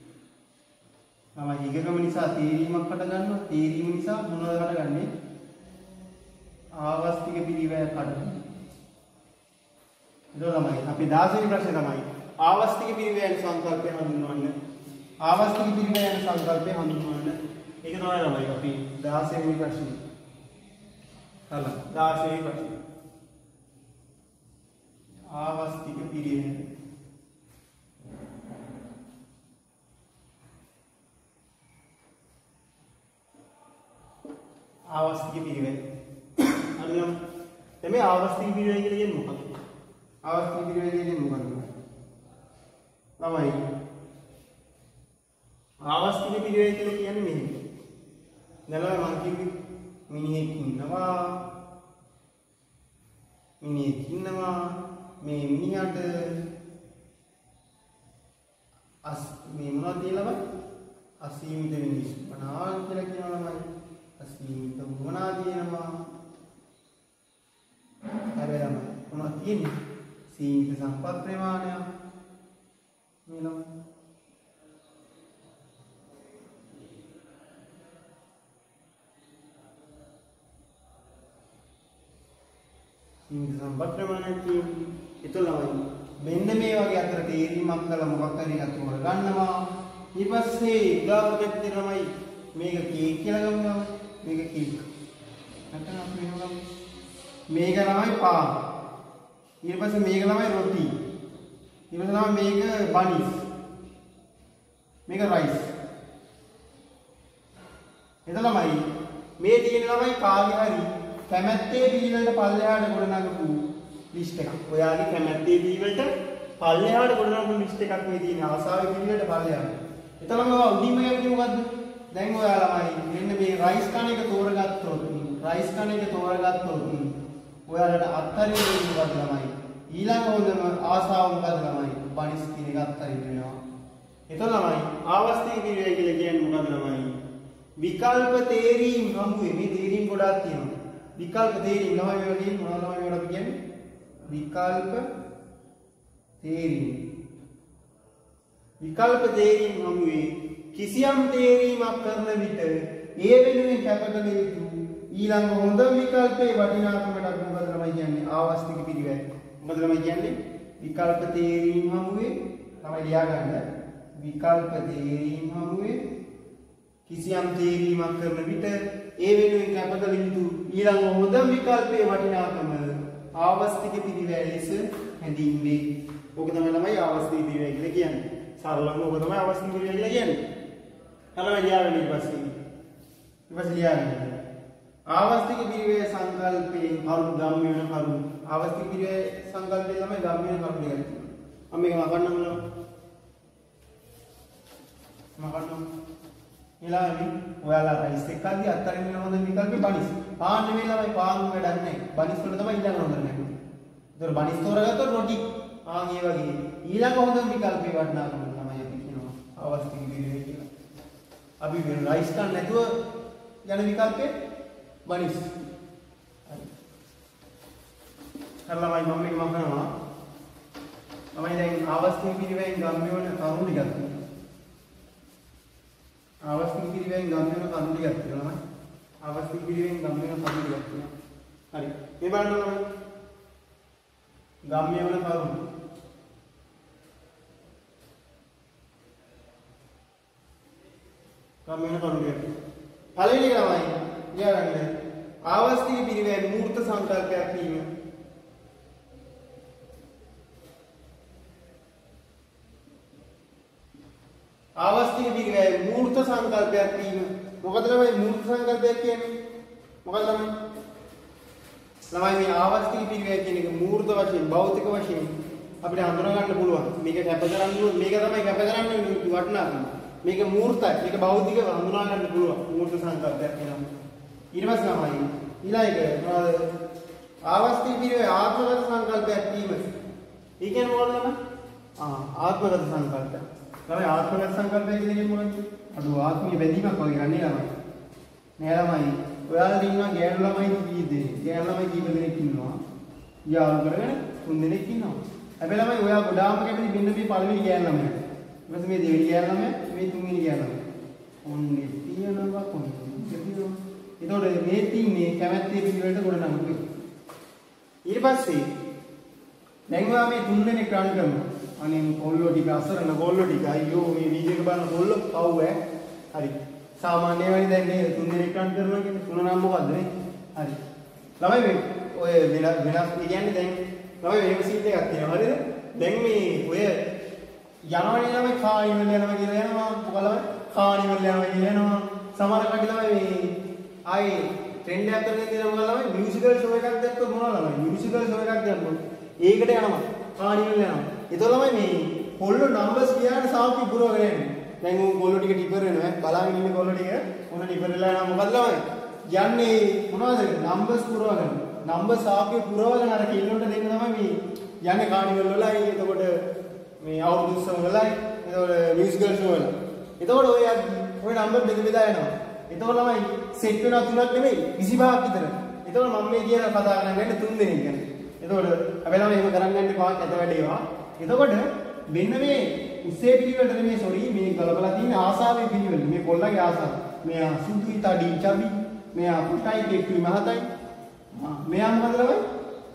ළමයි දිගගම නිසා තේරීමක් හට ගන්නවා. තේරීම නිසා මොනවද හටගන්නේ? ආවස්තික පිරිවැය කඩනවා. ඒක ළමයි අපි 16 වෙනි ප්‍රශ්නේ තමයි ආවස්තික පිරිවැය සංකල්පය හඳුන්වන්න. ආවස්තික පිරිවැය සංකල්පය හඳුන්වන්න. ඒක තමයි ළමයි අපි 16 වෙනි ප්‍රශ්නේ. හල 16 වෙනි ප්‍රශ්නේ. ආවස්තික පිරිවැය. ආවස්තික පිරිවැය. අනිවාර්යයෙන් මේ ආවස්තික පිරිවැය කියලා කියන්නේ මොකක්ද? ආවස්තික පිරිවැය කියන්නේ මොකක්ද? ළමයි ආවස්තික පිරිවැය කියලා කියන්නේ මෙහෙම. දැන් මම කිව්වේ මිනිහෙක් ඉන්නවා. මේ මිනිහට මේ මොනවද කියලා අසීමිත මිනිස් මනාව කියලා කියනවා ළමයි. අසීමිත මොනවා කියනවා? හැබැයි මොනවද කියන්නේ? සීමිත සම්පත් ප්‍රමාණය. මේ ළමයි ඉන්ද්‍ර සම්පත් ප්‍රමාණයක් තියෙන්නේ. එතකොටමයි මෙන්න මේ වගේ අතර තේරීමක් කළා මොකක් හරි එකක් උඹ ගන්නවා. ඊට පස්සේ උදාහරණයක් දෙනමයි මේක කේක් කියලා ගමු. මේක කේක්. නැත්නම් අපි එහෙම ගමු. මේක තමයි පාන්. ඊට පස්සේ මේක තමයි රොටි. ඊට පස්සේ තමයි මේක බනිස්. මේක රයිස්. එතනමයි මේ තියෙන ළමයි කාගේ හරි කැමැත්තේ පිළිවෙලට පල්ලෙහාට ගොඩනගපු ලිස්ට් එකක්. ඔයාගේ කැමැත්තේ පිළිවෙලට පල්ලෙහාට ගොඩනගපු ලිස්ට් එකක් මේ තියෙන ආසාවේ පිළිවෙලට පල්ලෙහාට. එතනම ඔයා උඩින්ම කියන්නේ මොකද්ද? දැන් ඔයා ළමයි මෙන්න මේ රයිස් කන එක තෝරගත්තොත් ඔයාලට අත්හරින්න මොකද්ද ළමයි? ඊළඟ හොඳම ආසාව මොකද්ද ළමයි? බනිස් කියන එක අත්හරින්න වෙනවා. එතන ළමයි ආවස්තික පිළිවෙල කියලා කියන්නේ මොකද්ද ළමයි? විකල්ප තේරීම් හමුවේ මේ තේරීම් ගොඩාක් තියෙනවා. විකල්ප තේරීම් ළමයි මේවා කියන්නේ මොනවද ළමයි මේවට කියන්නේ? විකල්ප තේරීම්. විකල්ප තේරීම් හමුවේ කිසියම් තේරීමක් කරන විට ඒ වෙනුවෙන් කැපකල යුතු ඊළඟ හොඳ විකල්පේ වටිනාකමට මොකද ළමයි කියන්නේ? ආවස්තික පිළිවෙල. මොකද ළමයි කියන්නේ? විකල්ප තේරීම් හමුවේ තමයි ලියා ගන්න. විකල්ප තේරීම් හමුවේ කිසියම් තේරීමක් කරන විට ඒ වෙනුවෙන් කැපකල යුතු ඊළඟ හොඳ විකල්පයේ වටිනාකම ආවස්තික පිළිවෙල ලෙස හැඳින්වේ. ඕක තමයි ළමයි ආවස්තික පිළිවෙල කියලා කියන්නේ. සරලවම ඕක තමයි ආවස්තික පිළිවෙල කියලා කියන්නේ. ළමයි ලියාගන්න ඊපස්සේ ලියාගන්න. ආවස්තික පිළිවෙල සංකල්පයෙන් කරුණු ගම්ම්‍ය වෙන කරුණු ආවස්තික පිළිවෙල සංකල්පයෙන් ළමයි ගම්ම්‍ය වෙන කරුණු ටිකක් තියෙනවා. මම මේක මකන්නම්. ඊළඟට ඔයාලා රයිස් එකක් අද්දි අත්තරින් හොඳ විකල්පේ බනිස්. පාන් නෙමෙයි ළමයි පාන් වැඩක් නැහැ. බනිස් වල තමයි ඊළඟ හොඳ නැහැ. ඒතර බනිස් තෝරගත්තොත් රොටි. ආන් ඒ වගේ ඊළඟ හොඳ විකල්පේ වටිනාකම තමයි අපි කියනවා ආවස්තික පිළිවෙල කියලා. අපි වෙන රයිස් කන්න නැතුව යන විකල්පේ බනිස්. හරි ළමයි මම මේක කරනවා. ළමයි දැන් ආවස්තික පිළිවෙලෙන් ගම්ම්‍ය වෙන කරුණු ටිකක් තියෙනවා. ආවස්තික පිළිවෙලෙන් ගම්ම්‍ය වෙන කරුණු ටිකක් තියෙනවා. ආවස්තික පිළිවෙලෙන් ගම්ම්‍ය වෙන කරුණු ටිකක් තියෙනවා. හරි. මේ බලන්න ළමයි. ගම්ම්‍ය වෙන කරුණු. ගම්ම්‍ය වෙන කරුණු ටිකක්. පළවෙනි එක ළමයි ලියාගන්න. ආවස්තික පිළිවෙල මූර්ත සංකල්පයක් වීම. ආවස්තික පිළිවෙල මූර්ත සංකල්පයක් වීම. මොකද ළමයි මූර්ත සංකල්පයක් කියන්නේ? මොකද ළමයි? ළමයි මේ ආවස්තික පිළිවෙල කියන එක මූර්ත වශයෙන් භෞතික වශයෙන් අපිට හඳුනා ගන්න පුළුවන්. මේක කැප කරන්න ඕන. මේක තමයි කැප කරන්න වටිනාකම. මේක මූර්තයි. මේක භෞතිකව හඳුනා ගන්න පුළුවන්. මූර්ත සංකල්පයක් කියනවා. ඊට පස්සේ ළමයි ඊළඟ මොනවද? ආවස්තික පිළිවෙල ආත්මගත සංකල්පයක් වීම. ඒ කියන්නේ මොකද ළමයි? ආත්මගත සංකල්පයක්. ළමයි ආත්මගත සංකල්පය කියන්නේ මොකක්ද? අඩු ආත්මීය බැඳීමක් වගේ ගන්නේ ළමයි. නෑ ළමයි. ඔයාලා ඉන්නවා ගෑනු ළමයි කීප දෙනෙක්. ගෑනු ළමයි කීප දෙනෙක් ඉන්නවා. යාළු කරගෙන 3 දෙනෙක් ඉන්නවා. හැබැයි ළමයි ඔයා ගොඩාම කැමති මෙන්න මේ පළවෙනි ගෑනු ළමයා. ඊපස්සේ මේ දෙවෙනි ගෑනු ළමයා, මේ තුන්වෙනි ගෑනු ළමයා. ඔන්නේ තියනවා කොහොමද? එතකොට මේ තින්නේ කැමැත්තේ පිළිවෙලට ගොඩනගමු. ඊට පස්සේ දැන් ඔයා මේ 3 දෙනෙක් රන් කරනවා. අනේ කොල්ලෝ ටික අසරණ කොල්ලෝ ටික අයියෝ මේ වීඩියෝ එක බලන කොල්ලෝ පව් ඈ. හරි. සාමාන්‍ය වෙයි දැන් මේ 3 දෙනෙක් රන් කරනවා කියන්නේ 3 නම් මොකද්ද නේ? හරි. ළමයි මේ ඔය වෙනස් කියන්නේ දැන් ළමයි මේක සීට් එකක් තියෙනවා හරිද? දැන් මේ ඔය යනවනේ ළමයි කානිවල් යනවා කියලා යනවා. මොකද ළමයි කානිවල් යනවා කියලා යනවා. සමහර කටි ළමයි මේ ආයේ ට්‍රෙන්ඩ් එකක් කරගෙන තියෙනවා මොකද ළමයි මියුසිකල් ෂෝ එකක් දැක්කොත් මොනවා ළමයි මියුසිකල් ෂෝ එකක් දැම්මොත් ඒකට යනවා. කානිවල් යනවා. ඒතකොට ළමයි මේ කොල්ලෝ නම්බර්ස් කියන්නේ සාපි පුරවගෙන යන්නේ. දැන් උන් කොල්ලෝ ටික ටිපර් වෙනවා. බලාගෙන ඉන්න කොල්ලෝ ටික මොන ටිපර් වෙලා යනවා මොකද ළමයි? යන්නේ මොනවද? නම්බර්ස් පුරවගෙන. නම්බර්ස් සාපි පුරවගෙන අර කිල්ලොන්ට දෙන්න තමයි මේ යන්නේ කානිවල් වලයි. එතකොට මේ අවුරුදු උත්සව වලයි. එතකොට මියුසිකල් ෂෝ වල. එතකොට ඔය නම්බර් බෙදා යනවා. එතකොට ළමයි සෙට් වෙනවා 3ක් නෙමෙයි 25ක් විතර. එතකොට මම මේ කියන කතා කරන්නේ 3 දෙනෙක් ගැන. එතකොට හැබැයි ළමයි එහෙම කරන්න යන්න පාක් ඇත වැඩේවා. එතකොට මෙන්න මේ උස්සේ පිළිවෙලට නෙමෙයි සෝරි මේ ගලපලා තියෙන ආසාවේ පිළිවෙල. මේ කොල්ලගේ ආසාව. මෙයා සුදුයි තඩි චබි. මෙයා පුටයි කෙට්ටුයි මහතයි. මෙයා මොකද ළමයි?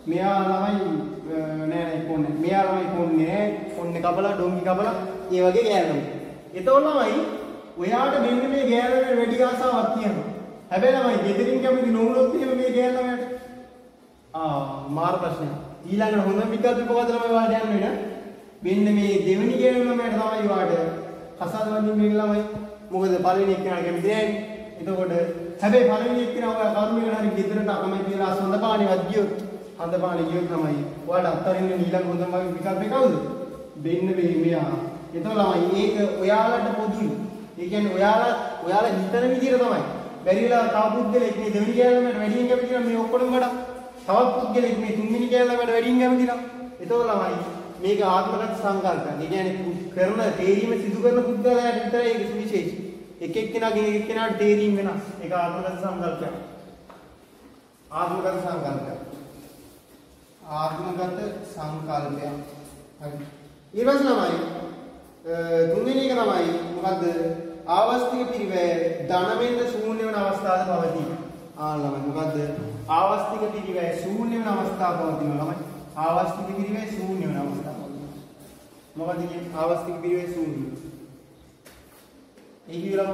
මෙයා ළමයි නෑ කොන්නේ. මෙයා ළමයි කොන්නේ කොන්නේ කපලා ඩොංගි කපලා ඒ වගේ ගෑනු. ඒතකොට ළමයි ඔයාට මෙන්න මේ ගෑනකට වැඩි ආසාවක් තියෙනවා. හැබැයි ළමයි ගෙදරින් කැමති නොවුනොත් එහෙම මේ ගෑන ළමයට මාර ප්‍රශ්නයක්. ඊළඟට හොඳ විකල්ප මොකද ළමයි වාට යන්න වෙන? මෙන්න මේ දෙවෙනි ගෑනු ළමයට තමයි වාට කසාද වදින්න මේ ළමයි. මොකද පළවෙනි එක්කෙනා කැමති නෑනේ. එතකොට හැබැයි පළවෙනි එක්කෙනා ඔයා කර්මයකට හරි ගෙදරට අකමැති වෙලා සඳපාණිවත් ගියොත් හඳපාණි ගියොත් තමයි ඔයාලට අත්තරින්න ඊළඟ හොඳම විකල්පේ කවුද? දෙන්න මෙයා. එතකොට ළමයි ඒක ඔයාලට පොදුයි. ඒ කියන්නේ ඔයාලා හිතන විදිහට තමයි. බැරි වෙලා තව පුද්ගලෙක් මේ දෙවෙනි කැලලමට වැඩියෙන් කැමති නම් මේ ඔක්කොම වඩා තවත් පුද්ගලෙක් මේ තුන්වෙනි කැලලමට වැඩියෙන් කැමති නම් එතකොට ළමයි මේක ආත්මගත සංකල්පයක්. ඒ කියන්නේ කරන තේරීම සිදු කරන පුද්ගලයාට විතරයි ඒක සුවිශේෂී. එක එක්කෙනාගෙන් එක එක්කෙනාට තේරීම වෙනස්. ඒක ආත්මගත සංකල්පයක්. ආත්මගත සංකල්පයක්. ආත්මගත සංකල්පයක්. හරි. ඊළඟ ළමයි තුන්වෙනි එක තමයි මොකද්ද? ආවස්තික පිරිවැය ධනවෙන්ද ශූන්‍ය වෙන අවස්ථාවද පවතී. ළමයි මොකද්ද? ආවස්තික පිරිවැය ශූන්‍ය වෙන අවස්ථාව පවතින ළමයි. ආවස්තික පිරිවැය ශූන්‍ය වෙන අවස්ථාව. මොකද කියන්නේ ආවස්තික පිරිවැය ශූන්‍ය? ඒ කියලාම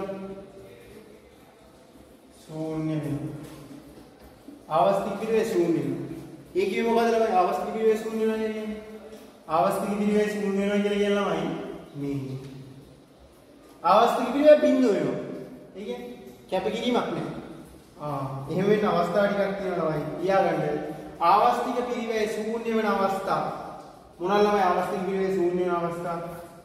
ශූන්‍ය වෙන. ආවස්තික පිරිවැය ශූන්‍ය වෙන. ඒ කියේ මොකද ළමයි? ආවස්තික පිරිවැය ශූන්‍ය වෙනවා කියන්නේ. ආවස්තික පිරිවැය ශූන්‍ය වෙනවා කියලා කියන ළමයි මේ ආවස්තික පිරිවැය බිඳුව වෙනවා. ඒ කියන්නේ කැපකිරීමක් නෑ. එහෙම වෙන අවස්ථා ටිකක් තියෙනවා ළමයි. ලියාගන්න. ආවස්තික පිරිවැය ශූන්‍ය වෙන අවස්ථා. මොනවා ළමයි ආවස්තික පිරිවැය ශූන්‍ය වෙන අවස්ථා?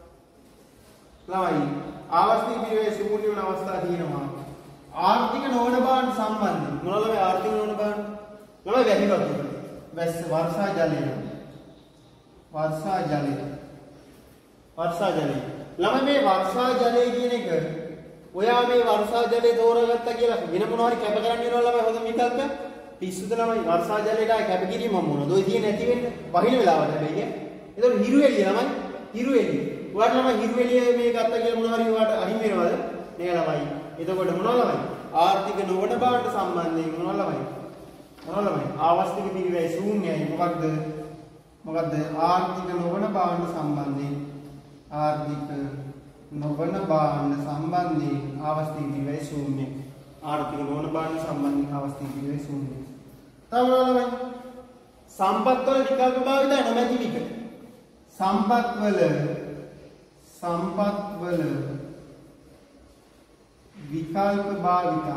ළමයි ආවස්තික පිරිවැය ශූන්‍ය වෙන අවස්ථා තියෙනවා. ආර්ථික නොවන බාහන සම්බන්ධයෙන්. මොනවා ළමයි ආර්ථික නොවන බාහන? ළමයි වැහිවත්. වැස්ස වර්ෂා ජලය. වර්ෂා ජලය. වර්ෂා ජලය. ළමයි මේ වර්ෂා ජලය කියන එක ඔයා මේ වර්ෂා ජලය තෝරගත්තා කියලා වෙන මොනවා හරි කැප කරන්න වෙනවා ළමයි හොඳ විකල්පයක්. පිස්සුද ළමයි වර්ෂා ජලයට කැප කිරීම මොනවද? ඔය තියෙන්නේ නැති වෙන්නේ. වහින වෙලාවට හැබැයි නේ. ඒතකොට හිරු එළිය ළමයි. හිරු එළිය. ඔයාට ළමයි හිරු එළිය මේ ගත්තා කියලා මොනවා හරි ඔයාට අරින් වෙනවද? නෑ ළමයි. එතකොට මොනවා ළමයි? ආර්ථික නොවන බවට සම්බන්ධයෙන් මොනවා ළමයි? මොනවා ළමයි? ආවස්තික පිරිවැය ශූන්‍යයි. මොකක්ද? මොකද්ද? ආර්ථික නොවන බවට සම්බන්ධයෙන් ආර්ථික නොවන බාහන සම්බන්ධයෙන් ආවස්තික පිරිවැය ශූන්‍ය. ආර්ථික නොවන බාහන සම්බන්ධයෙන් ආවස්තික පිරිවැය ශූන්‍ය. තව මොනවද? සම්පත්වල විකල්ප භාවිත නොමැති වික. සම්පත්වල විකල්ප භාවිත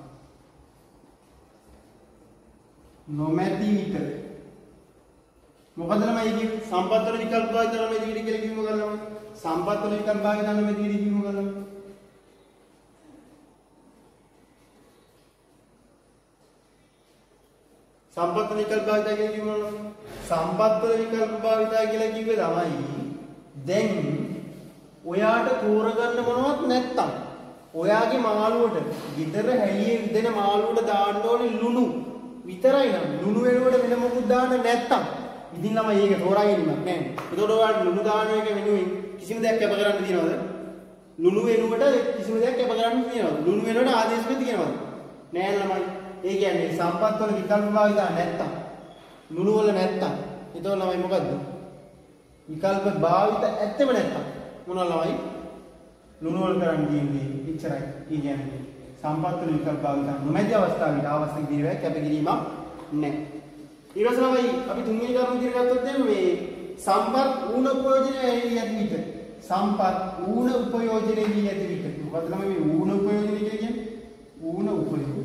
නොමැති වික. මොකද ළමයි කියන්නේ සම්පත්වල විකල්ප භාවිත නොමැති වික කියලා කිව්ව මොකද ළමයි? සම්පත්වල විකල්ප භාවිත නොමැති වික කිව්ව මොකද ළමයි? සම්පත්වල විකල්ප භාවිත කියලා කිව්ව මොනවද? සම්පත්වල විකල්ප භාවිත කියලා කිව්වේ ළමයි දැන් ඔයාට තෝරගන්න මොනවත් නැත්තම් ඔයාගේ මාළුවට ගෙදර හැලියේ විදෙන මාළුවට දාන්න ඕනේ ලුණු විතරයි නම් ලුණු වෙනුවට වෙන මොකුත් දාන්න නැත්තම් ඉතින් ළමයි ඒක තෝරා ගැනීමක් නෑ. ඒතකොට ඔයාලට ලුණු දාන එක වෙනුවෙන් කිසිම දෙයක් කැප කරන්න තියනවද? ලුණු වෙනුවට කිසිම දෙයක් කැප කරන්න තියනවද? ලුණු වෙනුවට ආදේශයක් තියනවද? නෑ ළමයි. ඒ කියන්නේ සම්පත්වල විකල්ප භාවිත නැත්තම් ලුණු වල නැත්තම් ඒතකොට ළමයි මොකද්ද? විකල්ප භාවිත ඇත්තම නැත්තම් මොනවා ළමයි? ලුණු වල කරන්න තියෙන්නේ ඉච්චරයි. ඒ කියන්නේ සම්පත්වල විකල්ප භාවිත නොමැති අවස්ථාවකට අවශ්‍ය දිරවැ කැපකිරීමක් නැහැ. ඊළඟට ළමයි අපි තුන්වෙනි කරුණ විදිහට ගත්තොත් දැන් මේ සම්පත් ඌණ උපයෝජනයේ ඇති විට සම්පත් ඌණ උපයෝජනයේ ඇති විට මොකද ළමයි මේ ඌණ උපයෝජනය කියන්නේ? ඌණ උපයෝජනය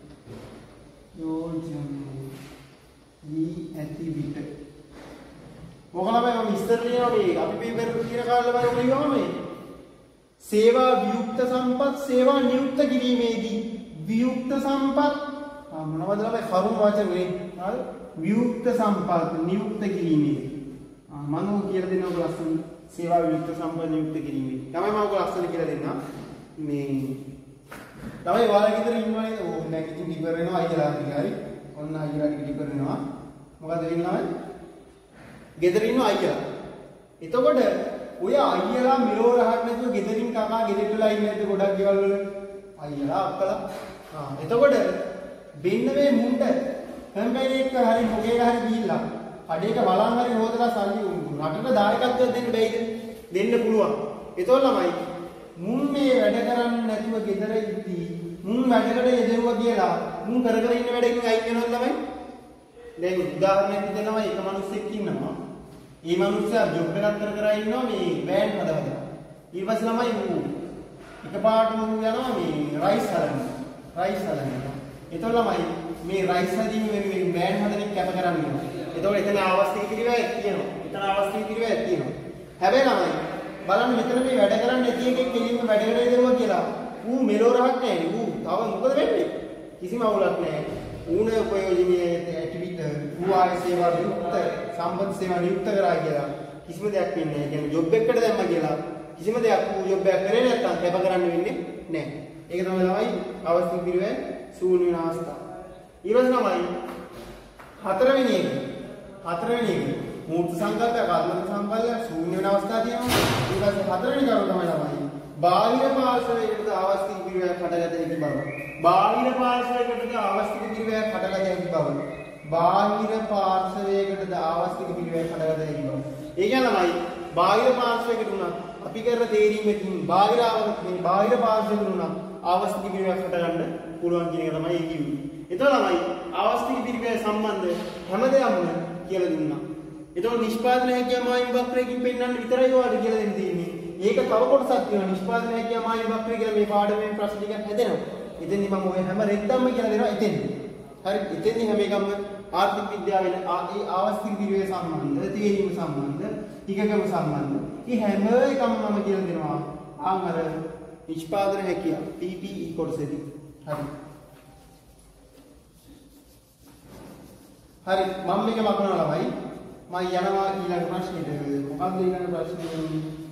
ඇති විට මොකලම මම ඉස්සර ලියනවා මේ අපි පේපර් කියන කාලේ බලමු ලියවම මේ සේවා වියුක්ත සම්පත් සේවා නියුක්ත කිරීමේදී වියුක්ත සම්පත් මොනවද ළමයි කරුණ වචනේ හරි වියුක්ත සම්පත් නියුක්ත කිරීමේදී මම කියලා දෙනවා ඔය ලස්සන සේවා වියුක්ත සම්පත් නියුක්ත කිරීමේදී තමයි මම ඔය ලස්සන කියලා දෙන්නා මේ තමයි ඔයාලා ගෙදර ඉන්නවනේ ඕ නැගිටින් ඉවර වෙනවා අයියලා ටික හරි ඔන්න අයියලා ටික ඉවර වෙනවා මොකද වෙන්නේ ගෙදර ඉන්න අයියලා. එතකොට ඔය අයියලා මෙලෝ රහක් නැතුව ගෙදරින් කකා ගෙදරලා ඉන්නේ නැද්ද ගොඩක් ගෙවල් වල? අයියලා අක්කලා. එතකොට මෙන්න මේ මුණ්ඩ කැම්පේන් එක හරි මොකේක හරි ගිහිල්ලා අඩේක බලන් හරි හොදලා සල්ලි රටට දායකත්වයක් දෙන්න බැයිද? දෙන්න පුළුවන්. ඒතකොට ළමයි මුන් මේ වැඩ කරන්නේ නැතුව ගෙදර ඉද්දී මුන් වැඩකට යෙදුවා කියලා මුන් කර කර ඉන්න වැඩකින් අයින් වෙනවද ළමයි? දැන් උදාහරණයක් දෙනවා එක මිනිහෙක් ඉන්නවා. ඒ මිනිහා ජොබ් එකක් කර කර ඉන්නවා මේ වෑන් හදවලා. ඊට පස්සේ ළමයි ඌ එකපාරටම යනවා මේ රයිස් හදන්න. ඒතකොට ළමයි මේ රයිස් හදින්න මේ වෑන් හදන එක කැප කරන්නේ. ඒතකොට එතන අවස්ථික පිළිවෙලක් තියෙනවා. හැබැයි ළමයි බලන්න මෙතන මේ වැඩ කරන්නේ නැති එකෙක් කෙලින්ම වැඩකට යදෙනවා කියලා. ඌ මෙලෝ රහක් නැහැ. ඌ තව මොකද වෙන්නේ? කිසිම අවුලක් නැහැ. ඌනේ ප්‍රයෝජනීය ඇටිවිට ඌ ආය සේවා නියුක්ත සම්පත් සේවා නියුක්ත කරා කියලා කිසිම දෙයක් වෙන්නේ නැහැ. කියන්නේ ජොබ් එකකට දැම්මා කියලා කිසිම දෙයක් ඌ ජොබ් එකක් කරේ නැත්තම් කැප කරන්න වෙන්නේ නැහැ. ඒක තමයි ළමයි අවස්ථික පිළිවෙල ශූන්‍ය වෙන අවස්ථාව. ඊළඟ ළමයි හතරවෙනි එක මූර්ත සංකල්පය කර්මක සංකල්පය ශූන්‍ය වෙන අවස්ථා තියෙනවා. ඊට පස්සේ හතරවෙනි කරුණ තමයි ළමයි බාහිර පාර්ශවයකට අවස්ථික පිළිවෙලක් හටගත හැකි බව. බාහිර පාර්ශවයකට අවස්ථික පිළිවෙලක් හටගත හැකි බව. ඒ කියන්නේ බාහිර පාර්ශවයකට උනත් අපි කරන තේරීමකින් බාහිර පාර්ශවයකට උනත් අවස්ථික පිළිවෙලක් හටගන්න පුළුවන් කියන එක තමයි කිව්වේ. එතකොට ළමයි අවස්ථික පිළිවෙල සම්බන්ධ හැමදේම කියලා දුන්නා. එතකොට නිෂ්පාදන හැකියාව මායිම් වක්‍රයකින් පෙන්වන්න විතරයි ඔයාලට කියලා දෙන්න තියෙන්නේ. ඒක තව කොටසක් තියෙනවා නිෂ්පාදන හැකියාව මායිම් වක්‍රය කියලා මේ පාඩමේ ප්‍රශ්න ටිකක් හැදෙනවා. එතෙන්දි මම ඔය හැම රෙද්දක්ම කියලා දෙනවා එතෙන්දි. හරි එතෙන්දි හැම එකක්ම ආර්ථික විද්‍යාවේ ඒ අවස්ථික පිළිවෙල සම්බන්ධ, තේරීම සම්බන්ධ, ටිකකම සම්බන්ධ. මේ හැම එකක්ම මම කියලා දෙනවා. අර නිෂ්පාදන හැකියාව PPE කොටසේදී. හරි මම මේක මකනවා ළමයි. මම යනවා ඊළඟ ප්‍රශ්නෙට. මොකක්ද ඊළඟ ප්‍රශ්නේ?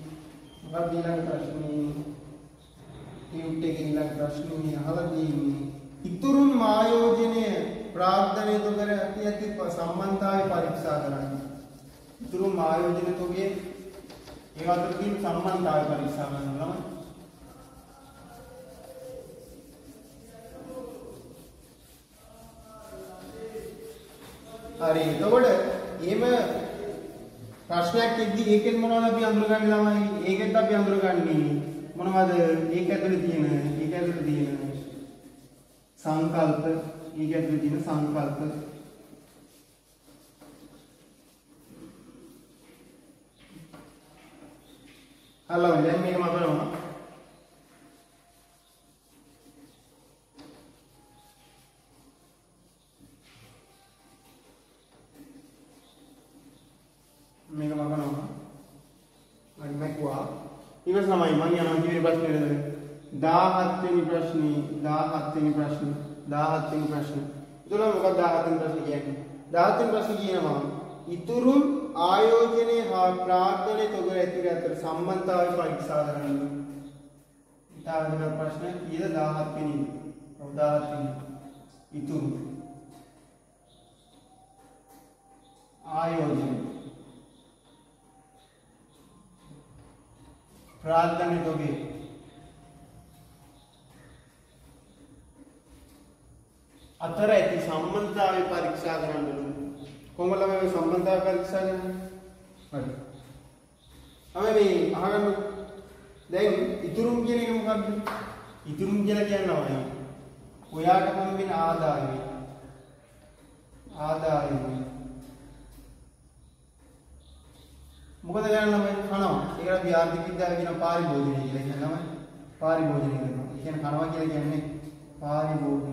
ටියුට් එකේ ඊළඟ ප්‍රශ්නේ අහලා තියෙන්නේ. ඉතුරුන් ආයෝජනය ප්‍රාර්ථනය කර ඇති සම්බන්ධතාවය පරීක්ෂා කරන්න. ඉතුරුන් ආයෝජන තෝගේ ඒ අතර තියෙන සම්බන්ධතාවය පරීක්ෂා කරනවා. හරි එතකොට එහෙම ප්‍රශ්නයක් එද්දි ඒකෙන් මොනවද අපි අඳුරගන්නේ ළමයි? ඒකෙත් අපි අඳුරගන්නේ මොනවද? ඒක ඇතුලේ තියෙන සංකල්ප, ඒක ඇතුලේ තියෙන සංකල්ප. හලෝ දැන් මේක මම කරනවා. මේක මම කරනවා. අන්න මකුවා. ඊවස් ළමයි මම යනවා කිව්වේ ප්‍රශ්නේ 17 වෙනි ප්‍රශ්නේ. එතකොට මොකක්ද 17 වෙනි ප්‍රශ්නේ කියන්නේ? 17 වෙනි ප්‍රශ්නේ කියනවා ඉතුරුන් ආයෝජනයේ හා ප්‍රාර්ථනයේ තොග ඇතුළත අතර සම්බන්ධතාවය පරීක්ෂා කරන්න. ඊට ප්‍රශ්න කීයද 17 වෙනි. 17 වෙනි. ඉතුරු ආයෝජන ප්‍රාර්ථනයේ තොගේ අතර ඇති සම්බන්ධතාවය පරීක්ෂා කරන්න ඕනේ. කොහොමද මේ සම්බන්ධතාවය පරීක්ෂා කරන්නේ? හරි. අපි මේ අහගන්න දැන් ඉතුරුම් කියන එක මොකක්ද? ඉතුරුම් කියලා කියනවා ඔයාට හම්බෙන ආදායම. මොකද කරන්නේ මම කනවා. ඒකට අපි ආර්ථික විද්‍යාව කියන පාරිභෝජනය කියලා කියනවා. පාරිභෝජනය කරනවා. ඒ කියන්නේ කනවා කියලා කියන්නේ පාරිභෝජනය.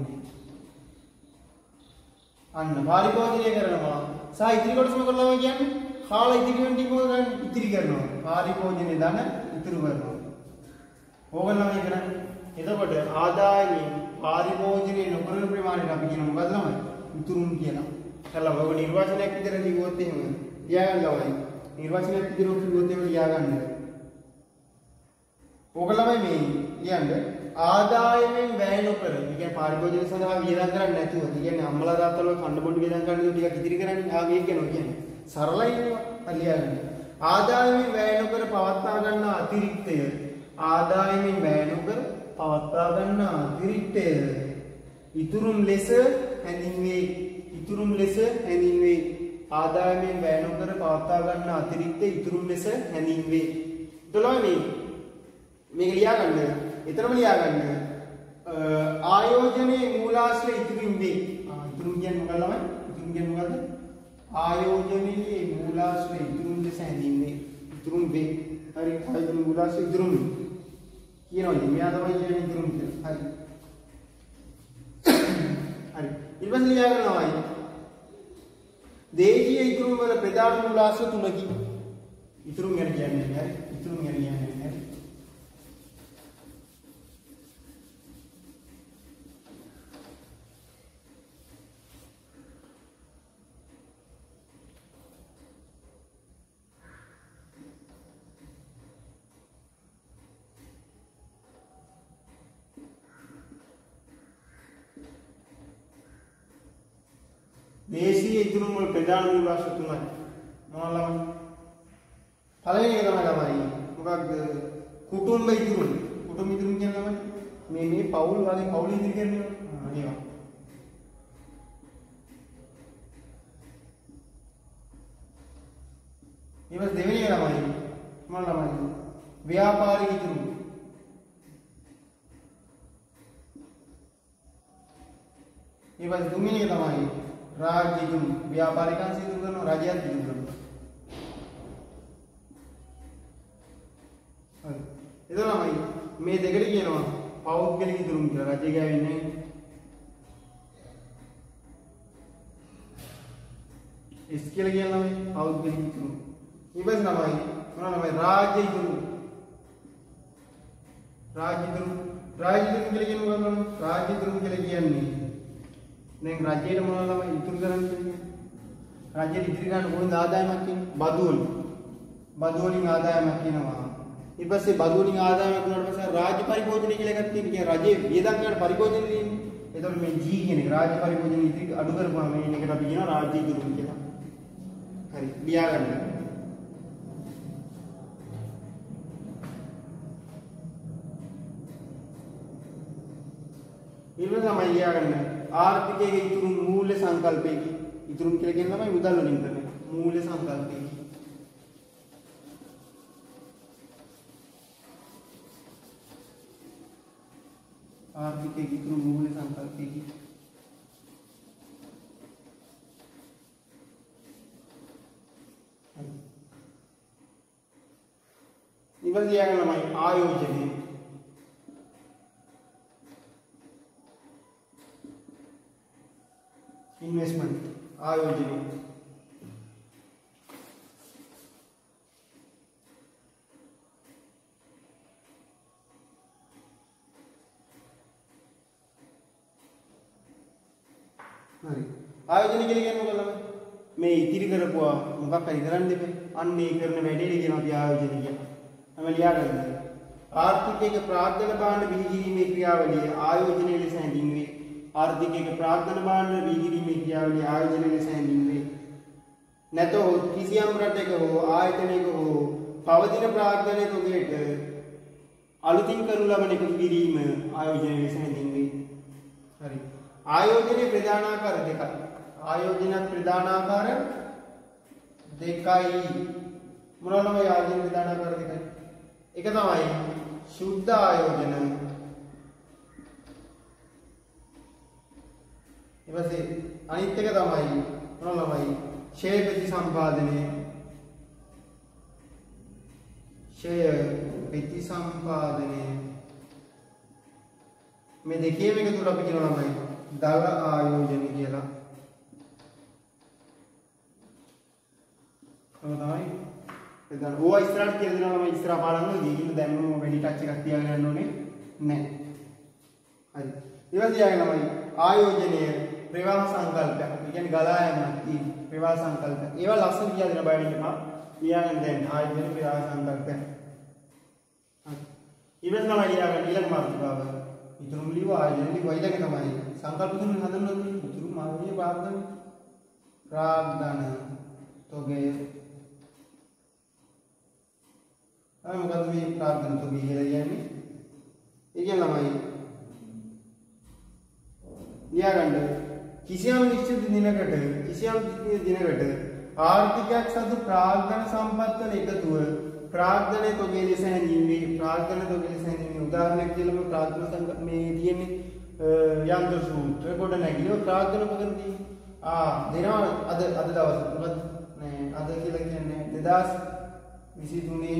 අන්න පාරිභෝජනය කරනවා. සා ඉතිරි කොටස මොකක්ද කියන්නේ? කාලා ඉතිරි වෙන ටික මොකද ඉතිරි කරනවා. පාරිභෝජනය දන ඉතුරු කරනවා. ඕගොල්ලෝ මේ කරන්නේ. එතකොට ආදායමේ පාරිභෝජනය නොකරන ප්‍රමාණයට අපි කියන මොකද්ද ළමයි? ඉතුරුම් කියලා. කළා ඔබ නිර්වචනයක් විදිහට ලියුවොත් එහෙම ලියාගන්න ළමයි. නිර්වචනයක් විදිහට ලියුවොත් එහෙම ලියාගන්න. ඕගොල්ලෝ මේ ලියන්නේ ආදායමෙන් වැය නොකර, ඒ කියන්නේ පාරිභෝජන සඳහා වියදම් කරන්නේ නැතුව, ඒ කියන්නේ අම්මලා තාත්තලා කන්න බොන්න වියදම් කරන දේ ටිකක් ඉතිරි කරන්නේ. ආ මේක කියනවා කියන්නේ. සරලයි නේ ලියන්නේ. ආදායමෙන් වැය නොකර පවත්වා ගන්න අතිරික්තය. ආදායමෙන් වැය නොකර පවත්වා ගන්න අතිරික්තය ඉතුරුම් ලෙස හැඳින්වේ. ඉතුරුම් ලෙස හැඳින්වේ. ආදායමෙන් වැය නොකර පවත්වා ගන්න අතිරික්ත ඉතුරුම් ලෙස හැඳින්වේ. එතකොට මේක ලියා ගන්න. ඊතරම ලියා ගන්න. ආයෝජනයේ මූලාශ්‍රය ඉතුරුම් වේ. ඉතුරුම් කියන්නේ මොකක්ද ළමයි? ඉතුරුම් කියන්නේ මොකද්ද? ආයෝජනයේ මූලාශ්‍රය ඉතුරුම් ලෙස හැඳින්වේ. ඉතුරුම් වේ. හරි. ආයෝජනයේ මූලාශ්‍රය ඉතුරුම් වේ. කියනවා මෙයා තමයි කියන්නේ ඉතුරුම් කියලා. හරි. හරි. ඊට පස්සේ ලියා ගන්නවා. දේශීය ඉතුරුම් වල ප්‍රධාන මූලාශ්‍ර තුනකි. ඉතුරුම් ගැන කියන්නේ හරි. ඉතුරුම් ගැන කියන්නේ හරි. දේශීය ඉතුරුම් වල ප්‍රධාන මූලාශ්‍ර තුනයි. මොනවාද? පළවෙනි එක තමයි මොකක්ද? කුටුම්බ ඉතුරුම්. කුටුම්බ ඉතුරුම් කියන්නේ තමයි මේ පවුල් වගේ පවුල් ඉදිරි කරන්නේ. ඒවා. ඊළඟ දෙවෙනි එක තමයි මොනවාද? ව්‍යාපාරික ඉතුරුම්. ඊළඟ තුන්වෙනි එක තමයි राज्य इतुम व्यापारिकांश इतुम करना राज्य इतुम करना इधर ना भाई मैं देख रही है ना पौद्गलिक इतुम क्या राज्य क्या है नहीं इसके लिए ना भाई पौद्गलिक इतुम ये बस ना भाई राज्य इतुम के लिए क्या होगा राज्य इतुम के लिए क्या नहीं දැන් රජයේ මොනවාම ඉතුරු කරන්නේ රජයේ ඉදිරි ගන්න කොහෙන්ද ආදායමක් කියන්නේ බදු වලින් ආදායමක් කියනවා ඊට පස්සේ බදු වලින් ආදායමක් වුණාට පස්සේ රාජ්‍ය පරිභෝජනය කියලා එකක් තියෙනවා කියන්නේ රජයේ වියදම් ගන්න පරිභෝජනය තියෙන්නේ එතකොට මේ G කියන එක රාජ්‍ය පරිභෝජනය ඉතිරි අඩු කරපුවාම මේ එකට අපි කියනවා රාජ්‍ය ඉතුරු කියලා හරි ලියා ගන්න ඊළඟ තමයි ලියා ගන්න ආර්ථිකයේ ඉතුරු මූල්‍ය සංකල්පයකි ඉතුරු කියලා කියන ළමයි මුදල් වලින් කරන්නේ මූල්‍ය සංකල්පයකි ආර්ථිකයේ ඉතුරු මූල්‍ය සංකල්පයකි ඉවර දියාගෙන ළමයි ආයෝජනය इन्वेस्टमेंट आयोजन ආයෝජන කියලා කියන්නේ මොකද මේ ඉතිරි කරපුවා මොකක් හරි කරන්න දෙපේ අන්න ඒ කරන වැඩේට කියනවා අපි ආයෝජන කියලා. අපි ලියා ගන්න. ආර්ථිකයේ ප්‍රාර්ථන භාණ්ඩ බිහිකිරීමේ ක්‍රියාවලිය ආයෝජනයේ ලෙස හැඳින්වේ. ආර්ථිකයේ ප්‍රාර්ථන භාණ්ඩ බිහිකිරීමේ ක්‍රියාවලිය ආයෝජනයේ ලෙස හැඳින්වේ. නැතහොත් කිසියම් රටක හෝ ආයතනයක හෝ පවතින ප්‍රාර්ථනයකකට අලුතින් කරනු ලබන එකතු කිරීම ආයෝජනයේ ලෙස හැඳින්වේ. හරි. ආයෝජනයේ ප්‍රධාන ආකාර දෙකයි. ආයෝජන ප්‍රධාන ආකාර දෙකයි. මොනවාද මේ ආයෝජන ප්‍රධාන ආකාර දෙකයි? එක තමයි සුද්ධ ආයෝජන. ඊපස්සේ අනිත් එක තමයි මොනවාමයි? ෂේ ප්‍රතිසම්පාදනය. ෂේ ප්‍රතිසම්පාදනය. මේ දෙකේම එකතු කරලා අපි කියනවා ළමයි දල ආයෝජන කියලා. තමයි එතන ඕවා ඉස්සරහට කියලා දෙනවා ළමයි ඉස්සරහ පාඩම් වලදී දැන් මම වැඩි ටච් එකක් තියාගෙන යන්න ඕනේ නැහැ. හරි. ඊළඟ තියාගෙන ළමයි ආයෝජනය ප්‍රවාහ සංකල්පයක්. ඒ කියන්නේ ගලා යනවා තියෙන ප්‍රවාහ සංකල්ප. ඒවා ලස්සන කියලා දෙන බයවෙන්න එපා. ලියාගන්න දැන් ආයෝජන ප්‍රවාහ සංකල්පයක්. හරි. ඊළඟ තමයි ලියාගන්න ඊළඟ මාතෘකාව. ඉතුරුම ලියව ආයෝජන ලියව ඊළඟ තමයි සංකල්ප තුන හදන්නත් ඉතුරු මාර්ගයේ ප්‍රාග්ධන තොගය. අර මොකද මේ ප්‍රාග්ධන තොගය කියලා කියන්නේ? ඒ කියන්නේ ළමයි ලියාගන්න කිසියම් නිශ්චිත දිනකට ආර්ථිකයක් සතු ප්‍රාග්ධන සම්පත් වල එකතුව ප්‍රාග්ධනයේ තොගේ ලෙස හැඳින්වේ. ප්‍රාග්ධන තොගේ ලෙස හැඳින්වේ. උදාහරණයක් කියලම ප්‍රාග්ධන සංග මේ තියෙන්නේ යන්ත්‍ර සූත්‍ර කොට නැගිලෝ ප්‍රාග්ධන මොකද තියෙන්නේ? දෙනවා අද දවස් මොකද නේ අද කියලා කියන්නේ 2023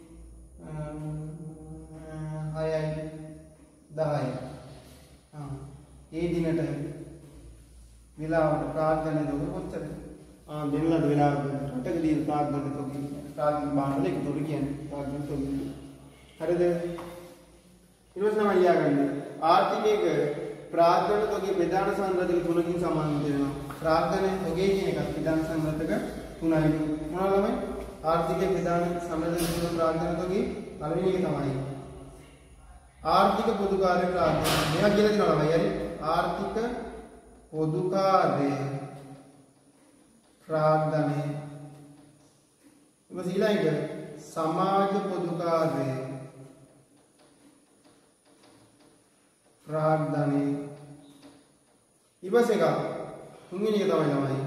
6යි 10යි. ඒ දිනට වෙලාවට ප්‍රාග්ධන දොග කොච්චරද? දෙන්නට වෙලාවට රටකදී ප්‍රාග්ධන දොග ප්‍රාග්ධන බාහවල එකතු කියන්නේ ප්‍රාග්ධන දොග. හරිද? ඊළඟට තමයි ලියාගන්නේ ආර්ථිකයක ප්‍රාග්ධන දොගේ ප්‍රධාන සංරචක තුනකින් සමාන වෙනවා. ප්‍රාග්ධන දොගේ කියන එකත් ප්‍රධාන සංරචක තුනයි. මොනවාද ළමයි? ආර්ථිකයේ ප්‍රධාන සංරචක තුන ප්‍රාග්ධන දොගේ පළවෙනි එක තමයි ආර්ථික පොදුකාර්ය ප්‍රාග්ධන. මේවා කියලා දෙනවා ළමයි. හරි? ආර්ථික පොදුකාර්ය ප්‍රාග්ධනය. ඊට ඊළඟට සමාජ පොදුකාර්ය ප්‍රාග්ධනය. ඊපස්සේ එක තුන්වෙනි එක තමයි ළමයි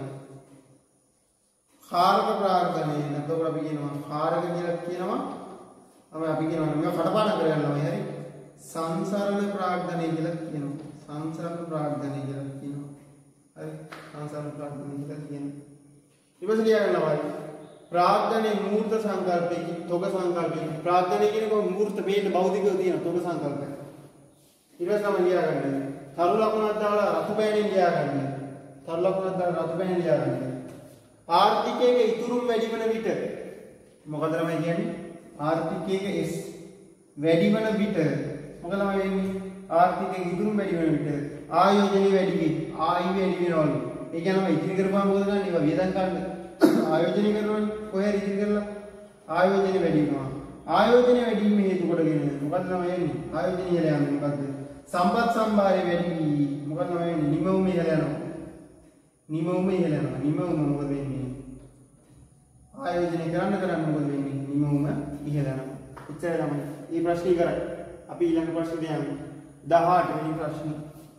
කාරක ප්‍රාග්ධනය. නැත්නම් අපි කියනවා කාරක කියලා කියනවා. අපි කියනවා මේක කටපාඩම් කරගන්න ළමයි. හරි? සංසරණ ප්‍රාග්ධනය කියලා කියනවා. සංසරණ ප්‍රාග්ධනය කියලා කියනවා. හරි? සංසරණ ප්‍රාග්ධනය කියලා කියනවා. ඊපස්සේ ලියගන්නවා ප්‍රාග්ධනයේ මූර්ත සංකල්පයේ තොග සංකල්පයේ ප්‍රාග්ධනය කියනකොට මූර්ත මේන භෞතිකව තියෙන තොග සංකල්පය. ඊට පස්සේ ලියාගන්න. තරු ලකුණක් දාලා රතු පෑනෙන් ලියාගන්න. තරු ලකුණක් දාලා රතු පෑනෙන් ලියාගන්න. ආර්ථිකයේ ඉතුරුම් වැඩි වෙන විට මොකද තමයි කියන්නේ? ආර්ථිකයේ S වැඩි වෙන විට මොකද තමයි වෙන්නේ? ආර්ථිකයේ ඉතුරුම් වැඩි වෙන විට ආයෝජනය වැඩි වී ආයි වැඩි වෙනවලු. ඒ කියනවා ඉතිරි කරපුවා මොකද කරන්නේ? ඒවා වියදම් ගන්න. ආයෝජනය කරනවනේ. කොහේ ඉතිරි කරලා ආයෝජනය වැඩි වෙනවා. ආයෝජනය වැඩි වීම හේතු කොටගෙන මොකද තමයි වෙන්නේ? ආයෝජනය ඉහළ යන්නේ මොකද්ද? සම්පත් සම්භාරය වැඩි වී මොකද තමයි වෙන්නේ? නිමවුම ඉහළ යනවා. නිමවුම ඉහළ යනවා. නිමවුම මොකද වෙන්නේ? ආයෝජනය කරන්න මොකද වෙන්නේ? නිමවුම ඉහළ යනවා. එච්චරයි තමයි. මේ ප්‍රශ්නේ කරා. අපි ඊළඟ ප්‍රශ්නෙට යමු. 18 වෙනි ප්‍රශ්නේ.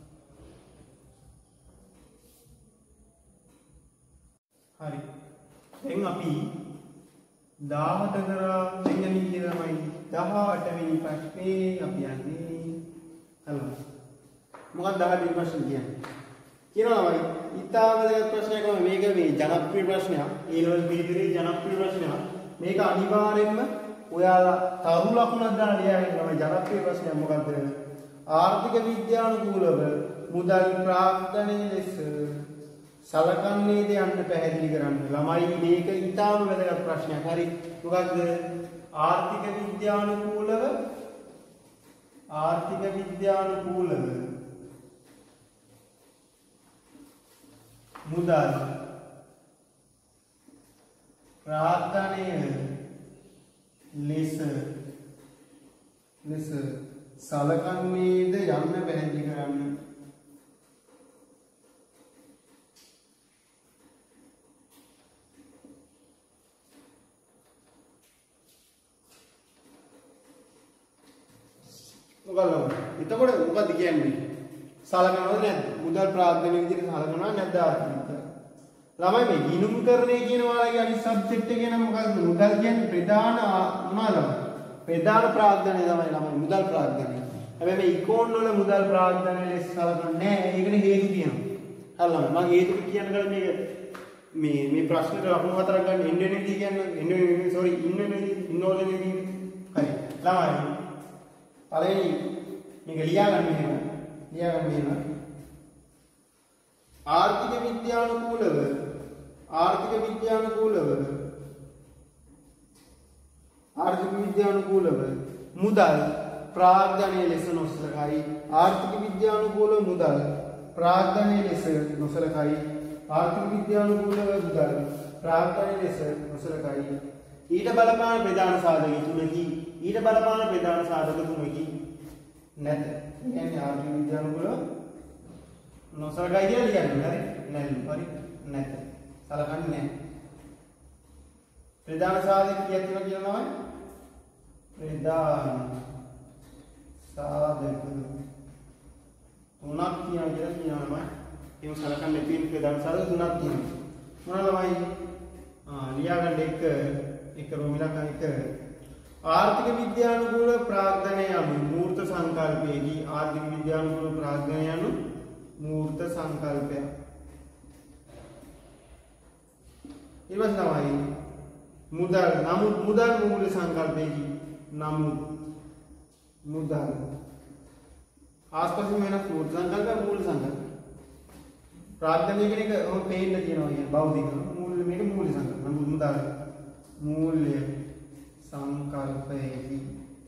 හරි. දැන් අපි 17 කරා දෙන්නේ කියලාමයි 18 වෙනි ප්‍රශ්නේ අපි යන්නේ. හලෝ. මොකක්ද 18 වෙනි ප්‍රශ්නේ කියන්නේ? කියනවා ඉතාම වැදගත් ප්‍රශ්නයක් තමයි මේක මේ ජනප්‍රිය ප්‍රශ්නයක්. ඒ ලෙවල් පිළිතුරේ ජනප්‍රිය ප්‍රශ්නයක්. මේක අනිවාර්යෙන්ම ඔයාලා තරු ලකුණක් දාලා ලියාගෙන තමයි ජනප්‍රිය ප්‍රශ්නයක් මොකක්ද? ආර්ථික විද්‍යානුකූලව මුදල් ප්‍රාග්ධනයේ ලෙස සලකන්නේද යන්න පැහැදිලි කරන්න. ළමයි මේක ඉතාම වැදගත් ප්‍රශ්නයක්. හරි. මොකක්ද? ආර්ථික විද්‍යානුකූලව මුදල් ප්‍රාග්ධනයේ ලෙස සලකන්නේද යන්න පැහැදිලි කරන්න. එතකොට මොකද්ද කියන්නේ? සලකනවද නැද්ද? මුදල් ප්‍රාග්ධනය විදිහට සලකනවද නැද්ද ආර්ථික? ළමයි මේ ගිණුම්කරණය කියන වාලගේ අනිත් සබ්ජෙක්ට් එක ගැන මොකද්ද? මුදල් කියන්නේ ප්‍රධාන මොනවාද? ප්‍රධාන ප්‍රාග්ධනය තමයි ළමයි මුදල් ප්‍රාග්ධනය. හැබැයි මේ ඉකෝන් වල මුදල් ප්‍රාග්ධනය ලෙස සලකන්නේ නැහැ. ඒකට හේතු තියෙනවා. හරි ළමයි මම හේතු කියන්න ගල මේ ප්‍රශ්නෙට ලකුණු හතරක් ගන්න ඉන්ඩෝනේසියා කියන්නේ ඉන්නෝලෙදී හරි ළමයි පළවෙනි මේක ලියාගන්න මෙහෙම ආර්ථික විද්‍යානුකූලව මුදල් ප්‍රාග්ධනයේ ලෙස නොසලකයි. ආර්ථික විද්‍යානුකූල මුදල් ප්‍රාග්ධනයේ ලෙස නොසලකයි. ආර්ථික විද්‍යානුකූලව මුදල් ප්‍රාග්ධනයේ ලෙස නොසලකයි. ඊට බලපාන ප්‍රධාන සාධක තුනකි. නැත. කියන්නේ ආර්ථික විද්‍යානුකූලව නොසලකයි කියලා ලියන්නේ. හරි? නැල්ලු. හරි? නැත. සලකන්නේ නැහැ. ප්‍රධාන සාධක කීයක් තියෙනවා කියනවා? ප්‍රධාන සාධක තුනක් තියෙනවා කියලා කියනවා. එහෙම සලකන්නේ තියෙන ප්‍රධාන සාධක තුනක් තියෙනවා. මොනවාද ළමයි? ලියා ගන්න එක රෝමිලකන් එක ආර්ථික විද්‍යානුකූල ප්‍රාග්ධනය යනු මූර්ත සංකල්පයේදී ආර්ථික විද්‍යානුකූල ප්‍රාග්ධනය යනු මූර්ත සංකල්පය. ඊළඟ තමයි මුදල් නමුත් මුදල් මූල්‍ය සංකල්පයේදී නමුත් මුදල් ආස්පසින් වෙන මූර්ත සංකල්ප මූල්‍ය සංකල්ප ප්‍රාග්ධනය කියන එක ඔය පේන්න තියෙනවා කියන්නේ බෞද්ධික මූල්‍ය මේක මූල්‍ය සංකල්ප නමුත් මුදල් මූල්‍ය සංකල්පයේදී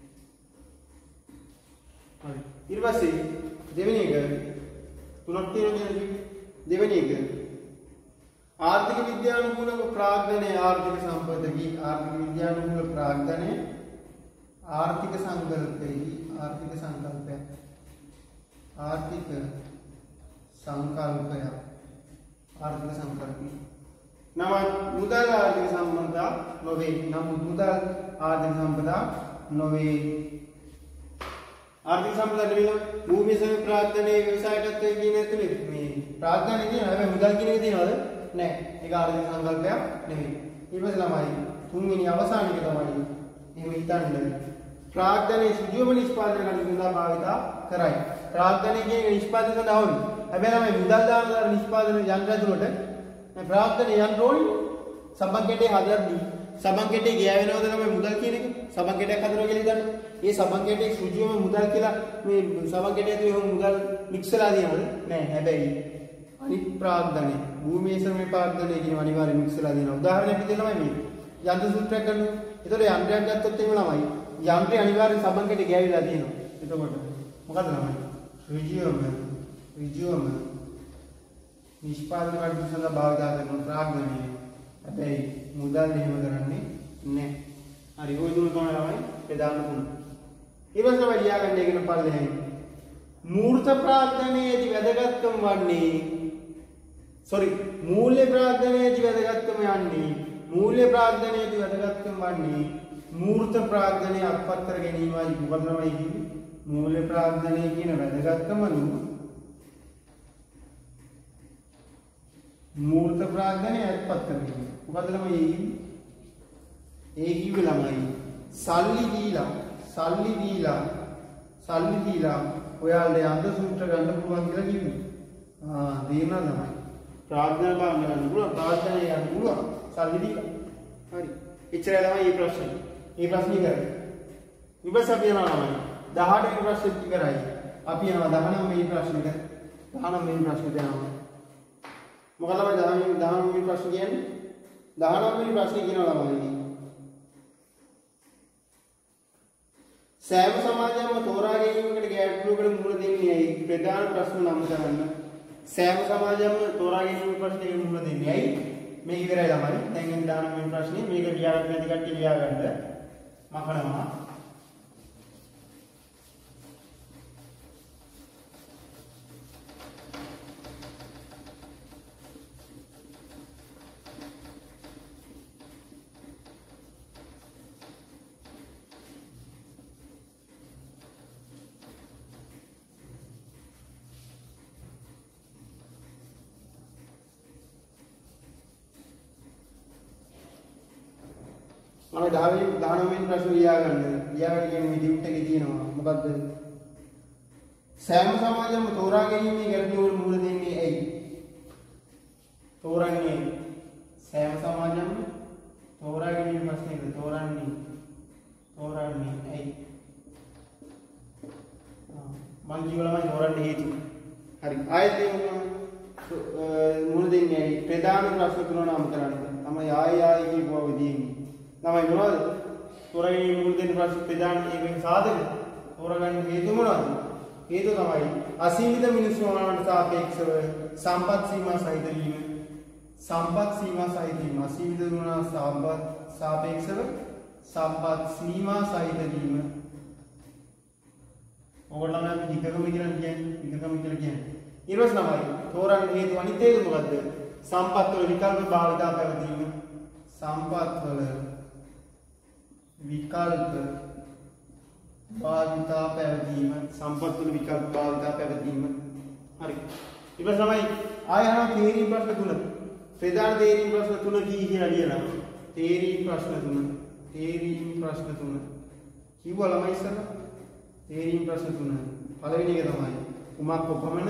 හරි ඊට පස්සේ දෙවෙනි එක තුනක් තියෙනවා දෙවෙනි එක ආර්ථික විද්‍යානුකූල ප්‍රාග්ධනය ආර්ථික සම්පතකී ආර්ථික විද්‍යානුකූල ප්‍රාග්ධනය ආර්ථික සංකල්පයේදී ආර්ථික සංකල්පය ආර්ථික සංකල්පය ආර්ථික සංකල්පය නම මුදල් ආර්ථික සම්බන්ධතා නොවේ නමුත් මුදල් ආර්ථික සම්පදා නොවේ ආර්ථික සම්පදා නෙවෙයි භූමි සම ප්‍රාග්ධනයේ ව්‍යවසායකත්වයේ කියන ඇතුලේ මේ ප්‍රාග්ධනයේ තියෙන හැබැයි මුදල් කියන එක තියෙනවද නැහැ ඒක ආර්ථික සංකල්පයක් නෙවෙයි ඊට පස්සේ ළමයි තුන්වෙනි අවසාන එක තමයි එහෙම හිතන්න ප්‍රාග්ධනයේ සුජීව නිෂ්පාදනය කරන සඳහා භාවිතා කරයි ප්‍රාග්ධනය කියන නිෂ්පාදනය සඳහා ඕනි හැබැයි ළමයි මුදල් දාන නිෂ්පාදන යන්ත්‍ර ඇතුළට මේ ප්‍රාග්ධනය යන්න ඕනි සබන් කෙටේ හදද්දී සබන් කෙටේ ගෑවෙනවද ළමයි මුදල් කියන එක සබන් කෙටයක් හදනවා කියලා හිතන්න ඒ සබන් කෙටේ සුජීව මුදල් කියලා මේ සබන් කෙටේ ඇතුලේ මුදල් මික්ස් වෙලා තියෙනවද නැහැ හැබැයි අනිත් ප්‍රාග්ධනය භූමියේ ශ්‍රමයේ ප්‍රාග්ධනය කියන අනිවාර්ය මික්ස් වෙලා තියෙනවා උදාහරණයක් විදිහට ළමයි මේ යන්ත්‍ර සූත්‍රයක් ගන්නවා ඒතකොට යන්ත්‍රයක් ගත්තොත් එහෙම ළමයි යන්ත්‍රය අනිවාර්යෙන් සබන් කෙටේ ගෑවිලා තියෙනවා එතකොට මොකද ළමයි ඍජුවම නිෂ්පාදන කටයුතු සඳහා භාවිත කරන ප්‍රාග්ධනය හැබැයි මුදල් එහෙම කරන්නේ නැහැ හරි ওই තුන තමයි ළමයි ප්‍රධාන තුන ඊළඟට තමයි ලියාගන්න ඉගෙන පල්ලෙහායි මූර්ත ප්‍රාග්ධනයේදී වැදගත්කම වන්නේ මූල්‍ය ප්‍රාග්ධනයේදී වැදගත්කම යන්නේ මූල්‍ය ප්‍රාග්ධනයේදී වැදගත්කම වන්නේ මූර්ත ප්‍රාග්ධනය අත්පත් කර ගැනීමයි මොකද තමයි කියන්නේ මූල්‍ය ප්‍රාග්ධනය කියන වැදගත්කම මූර්ත ප්‍රාග්ධනය අත්පත් කර ගැනීම මොකද ළමයි ඒ කිව්වේ ළමයි සල්ලි දීලා ඔයාලට යන්ත්‍ර සූත්‍ර ගන්න පුළුවන් කියලා කිව්වේ දේනවා ළමයි ප්‍රාග්ධන බාන්න ගන්න පුළුවන් ප්‍රාග්ධනය ගන්න පුළුවන් සල්ලි දීලා හරි එච්චරයි ළමයි මේ ප්‍රශ්නේ කරන්නේ විපස් අපි යනවා ළමයි 18 වෙනි ප්‍රශ්නෙත් ඉවරයි අපි යනවා 19 වෙනි ප්‍රශ්නෙට 19 වෙනි ප්‍රශ්නෙට යනවා මොකද ළමයි 19 වෙනි ප්‍රශ්නේ කියන්නේ 19 වෙනි ප්‍රශ්නේ කියනවා ළමයි සෑම සමාජයක්ම තෝරා ගැනීමකට ගැටලුවකට මුහුණ දෙන්නේ ඇයි ප්‍රධාන ප්‍රශ්න නම් කරන්න සෑම සමාජයක්ම තෝරා ගැනීම ප්‍රශ්නයකට මුහුණ දෙන්නේ ඇයි මේක ඉවරයි ළමයි දැන් ඉන්න 19 වෙනි ප්‍රශ්නේ මේක ලියාගන්න නැති කට්ටිය ලියාගන්න මකනවා මම 19 වෙනි ප්‍රශ්න ලියාගන්න කියන විදිහට තියෙනවා මොකද්ද සෑම සමාජයක්ම තෝරා ගැනීමේ ගැටලුවකට මුහුණ දෙන්නේ ඇයි තෝරන්නේ සෑම සමාජයක්ම තෝරා ගැනීම ප්‍රශ්නයකට තෝරන්නේ ඇයි මං කියවලමයි තෝරන්න හේතුව හරි ආයෙත් මුහුණ දෙන්නේ ඇයි ප්‍රධාන ප්‍රශ්න තුන නම් කරන්න තමයි ආයෙ කියපුවා විදිහේ තමයි මොනවද? තෝරාගෙන මුල් දෙන ප්‍රශ්න ප්‍රධාන ඒකේ සාධක තෝරගන්න හේතු මොනවද? හේතුව තමයි අසීමිත මිනිස් වලට සාපේක්ෂව සම්පත් සීමා සහිත වීම. සම්පත් සීමා සහිත වීම අසීමිත වුණා සාපේක්ෂව සම්පත් සීමා සහිත වීම. ඕගොල්ලෝ නම් විකකම කියලා කියන්නේ. ඊළඟ තමයි තෝරන්න හේතු අනිත් හේතුව මොකද්ද? සම්පත් වල විකල්ප භාවිතා පැවතීම. සම්පත් වල විකල්ප භාවිතා පැවතීම සම්පත් වල විකල්ප භාවිතා පැවතීම හරි ඊට තමයි ආය අහනවා තේරීම් ප්‍රශ්න 3. ප්‍රධාන තේරීම් ප්‍රශ්න 3 කී කියලා ලියනවා. තේරීම් ප්‍රශ්න 3. තේරීම් ප්‍රශ්න 3. කිව්වා ළමයි ඉස්සරහ. තේරීම් ප්‍රශ්න 3. පළවෙනි එක තමයි කුමක් කොපමණ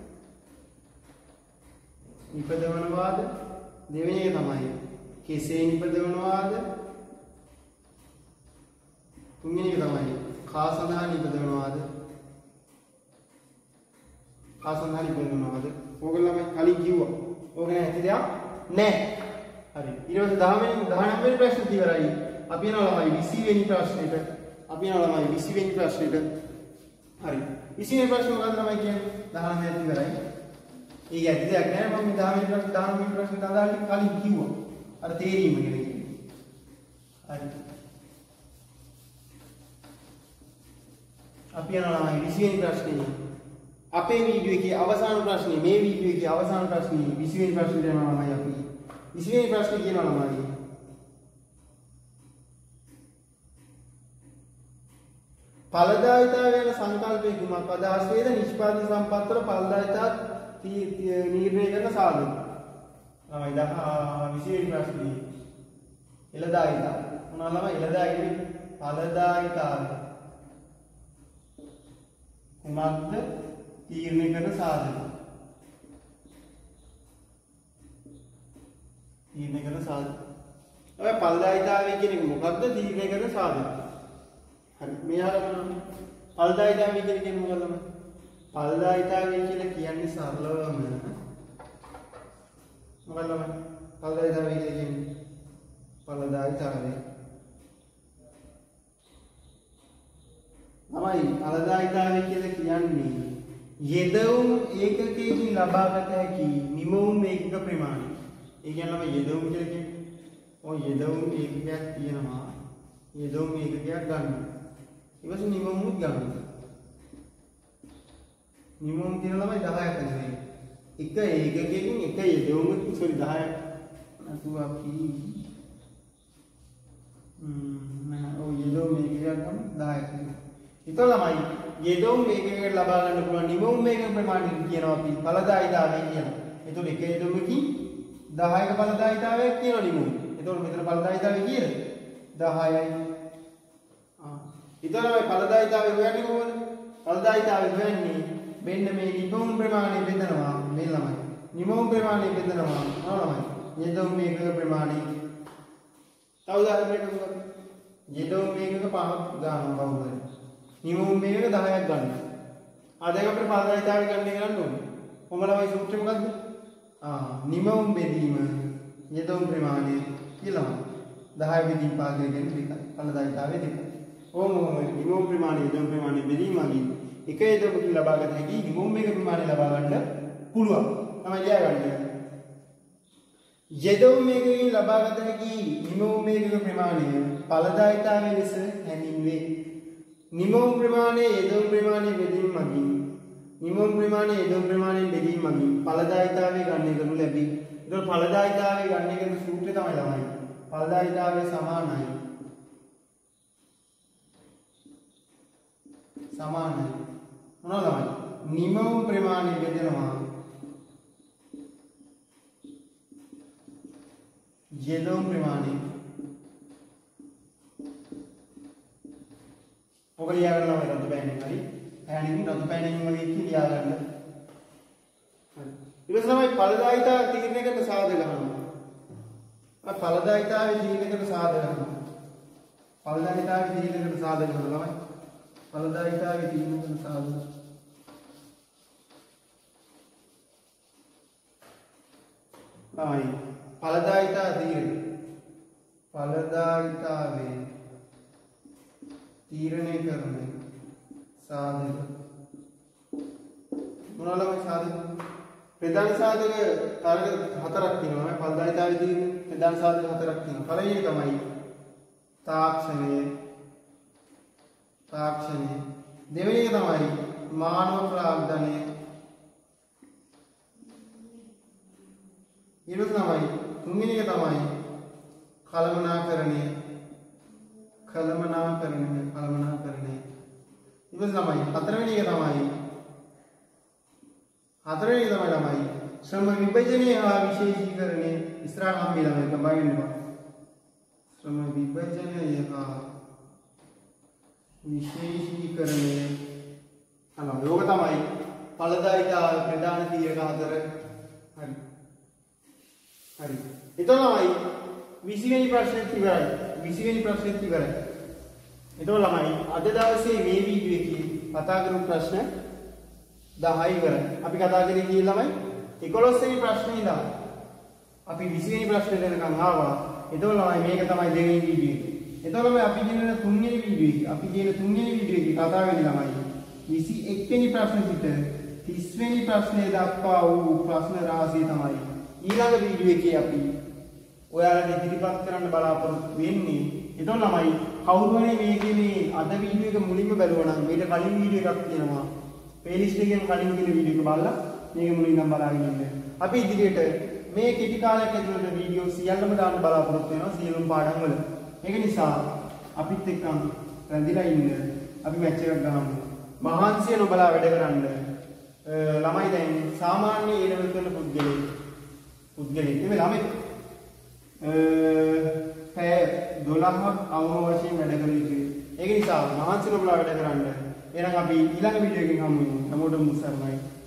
නිපදවනවාද? දෙවෙනි එක තමයි කෙසේ නිපදවනවාද? තුන්වෙනි එක තමයි කා සඳහා නිපදවනවාද? කා සඳහා නිපදවනවාද? ඕගොල්ලෝ ළමයි කලින් කිව්වා. ඕක නෑ ඇති දෙයක් නෑ. හරි. ඊට පස්සේ 19 වෙනි ප්‍රශ්නෙත් ඉවරයි. අපි යනවා ළමයි 20 වෙනි ප්‍රශ්නෙට. අපි යනවා ළමයි 20 වෙනි ප්‍රශ්නෙට. හරි. 20 වෙනි ප්‍රශ්නේ මොකක්ද ළමයි කියන්නේ? 19 ඉවරයි. ඒක ඇති දෙයක් නෑ. මම මේ 10 වෙනි ප්‍රශ්නේ 19 වෙනි ප්‍රශ්නේ අදාළ කලින් කිව්වා. අර තේරීම ගැන කියන්නේ. හරි. අපි යනවා ළමයි 20 වෙනි ප්‍රශ්නේ. අපේ වීඩියෝ එකේ අවසාන ප්‍රශ්නේ මේ වීඩියෝ එකේ අවසාන ප්‍රශ්නේ 20 වෙනි ප්‍රශ්නේ යනවා ළමයි අපි. 20 වෙනි ප්‍රශ්නේ කියනවා ළමයි. ඵලදායිතාව යන සංකල්පයේ කුමක් අදහස් වේද? නිෂ්පාදන සම්පත්වල ඵලදායිතා නිර්ණය කරන සාධක. ළමයි 20 වෙනි ප්‍රශ්නේ. එළදායිතා. මොනවා ළමයි එළදායිනේ ඵලදායිතාව. කුමක්ද තීරණය කරන සාධක? තීරණය කරන සාධක. ඔය ඵලදායිතාවය කියන එක මොකක්ද තීරණය කරන සාධක? හරි මෙයාලා ඵලදායිතාවය කියන්නේ මොකක්ද? ඵලදායිතාවය කියලා කියන්නේ සරලවම මොකක්ද? ඵලදායිතාවය කියන්නේ ඵලදායිතාවය තමයි ඵලදායිතාවය කියලා කියන්නේ යෙදවුම් ඒකකයකින් ලබාගත හැකි නිමවුම් ඒකක ප්‍රමාණය. ඒ කියන්නේ යෙදවුම් කියලා කියන්නේ ඔය යෙදවුම් ඒකකයක් තියෙනවා. යෙදවුම් ඒකකයක් ගන්නවා. ඊපස්සේ නිමවුමුත් ගන්නවා. නිමවුම් කියන ළමයි 10ක් හදන්නේ. එක ඒකකයකින් එක යෙදවුමක් 10ක් නැතුව අපි ඔය යෙදවුම් ඒකකයක් ගන්න 10ක්. ඊට ළමයි යෙදවුම් ඒකකයකට ලබා ගන්න පුළුවන් නිමවුම් ඒකක ප්‍රමාණය කියනවා අපි ඵලදායිතාවය කියනවා. එතකොට එක යෙදවුමකින් 10ක ඵලදායිතාවයක් කියනවා නිමවුම්. එතකොට මෙතන ඵලදායිතාවය කීයද? 10යි. ඊට ළමයි ඵලදායිතාවය හොයන්නේ කොහොමද? ඵලදායිතාවය හොයන්නේ මෙන්න මේ නිමවුම් ප්‍රමාණය බෙදනවා මේ ළමයි. නිමවුම් ප්‍රමාණය බෙදනවා ළමයි. යෙදවුම් ඒකක ප්‍රමාණය. තව උදාහරණයක් ගමු. යෙදවුම් ඒකක 5ක් ගන්නවා කවුරුද? නිමවුම් මේකක 10ක් ගන්න. දැන් අපිට ඵලදායිතාවය ගන්න ඕනේ. කොහොම ළමයි සූත්‍රය මොකද්ද? නිමවුම් බෙදීම යෙදවුම් ප්‍රමාණය කියලා. 10 බෙදීම පාදක කියන්නේ 2යි. ඵලදායිතාවය 2යි. ඕම නිමවුම් ප්‍රමාණය යෙදවුම් ප්‍රමාණය බෙදීම වගේ එක යෙදවුමකින් ලබාගත හැකි නිමවුම් මේක ප්‍රමාණය ලබා ගන්න පුළුවන්. තමයි ලියාගන්නේ. යෙදවුම් මේකකින් ලබාගත හැකි නිමවුම් මේකක ප්‍රමාණය ඵලදායිතාවය ලෙස හැඳින්වේ. නිමවුම් ප්‍රමාණය යෙදවුම් ප්‍රමාණය බෙදීම මගින් නිමවුම් ප්‍රමාණය යෙදවුම් ප්‍රමාණයෙන් බෙදීම මගින් ඵලදායිතාවය ගණනය කරනු ලැබේ. ඒක ඵලදායිතාවය ගණනය කරන සූත්‍රය තමයි ළමයි. ඵලදායිතාවය සමානයි. සමානයි. මොනවද ළමයි? නිමවුම් ප්‍රමාණය බෙදෙනවා යෙදවුම් ප්‍රමාණය. ඔක ලියා ගන්න ඕනේ රතු පෑනෙන් හරි. පෑනෙන් රතු පෑනෙන් වගේ කී ලියා ගන්න. හරි. ඊට තමයි ඵලදායිතාව තීරණය කරන සාධක ගන්නවා. ඵලදායිතාවේ තීරණය කරන සාධක ගන්නවා. ඵලදායිතාවේ තීරණය කරන සාධක ගන්නවා ළමයි. ඵලදායිතාවේ තීරණය කරන සාධක. තමයි ඵලදායිතා තීරණය. ඵලදායිතාවේ තීරණය කරන සාධක මොනවාද සාධක? ප්‍රධාන සාධක තරග 4ක් තියෙනවා. ඵලදායිතාවේ තීරණය ප්‍රධාන සාධක 4ක් තියෙනවා. පළවෙනි එක තමයි තාක්ෂණය. දෙවෙනි එක තමයි මානව ප්‍රාග්ධනය. ඊළඟ තමයි තුන්වෙනි එක තමයි කළමනාකරණය. ඊළඟ තමයි හතරවෙනි එක තමයි ළමයි ශ්‍රම විභජනය හා විශේෂීකරණය ඉස්සරහට හම්බෙලා මේක බලන්න. ශ්‍රම විභජනය හා විශේෂීකරණය අනම යෝග තමයි ඵලදායික ප්‍රධාන තීරක හතර. හරි. හරි. එතකොටමයි 20 වෙනි ප්‍රශ්නෙත් ඉවරයි. 20 වෙනි ප්‍රශ්නෙත් ඉවරයි. එතකොට ළමයි අද දවසේ මේ වීඩියෝ එකේ කතා කරමු ප්‍රශ්න 10 ඉවරයි. අපි කතා කරේ කී ළමයි 11 වෙනි ප්‍රශ්නේ ඉඳලා අපි 20 වෙනි ප්‍රශ්නෙට එනකන් ආවා. එතකොට ළමයි මේක තමයි දෙවෙනි වීඩියෝ එක. එතකොට අපි කියන තුන්වෙනි වීඩියෝ එක. අපි කියන තුන්වෙනි වීඩියෝ එකේ කතා වෙන්නේ ළමයි 21 වෙනි ප්‍රශ්න සිට 30 වෙනි ප්‍රශ්නේ දක්වා වූ ප්‍රශ්න රාශිය තමයි ඊළඟ වීඩියෝ එකේ අපි ඔයාලට ඉදිරිපත් කරන්න බලාපොරොත්තු වෙන්නේ. එතකොට ළමයි කවුරු හරි මේකේ මේ අද වීඩියෝ එක මුලින්ම බැලුවා නම් මේක කලින් වීඩියෝ එකක් තියෙනවා. ප්ලේලිස්ට් එකේම කලින් තියෙන වීඩියෝ එක බලලා මේක මුලින්ම බලාගෙන ඉන්න. අපි ඉදිරියට මේ කෙටි කාලයක් ඇතුළත වීඩියෝ සියල්ලම දාන්න බලාපොරොත්තු වෙනවා සියලුම පාඩම් වල. ඒක නිසා අපිත් එක්කම රැඳිලා ඉන්න. අපි මැච් එකක් ගහමු. මහන්සිය නොබලා වැඩ කරන්න. ළමයි දැන් සාමාන්‍ය A level කරන පුද්ගලෙක් නෙමෙයි ළමයි. පැය 12ක් අවම වශයෙන් වැඩ කළ යුතුයි. ඒක නිසා මහන්සිය නොබලා වැඩ කරන්න. එහෙනම් අපි ඊළඟ වීඩියෝ එකකින් හමු වෙමු. හැමෝටම මුසර්මයි.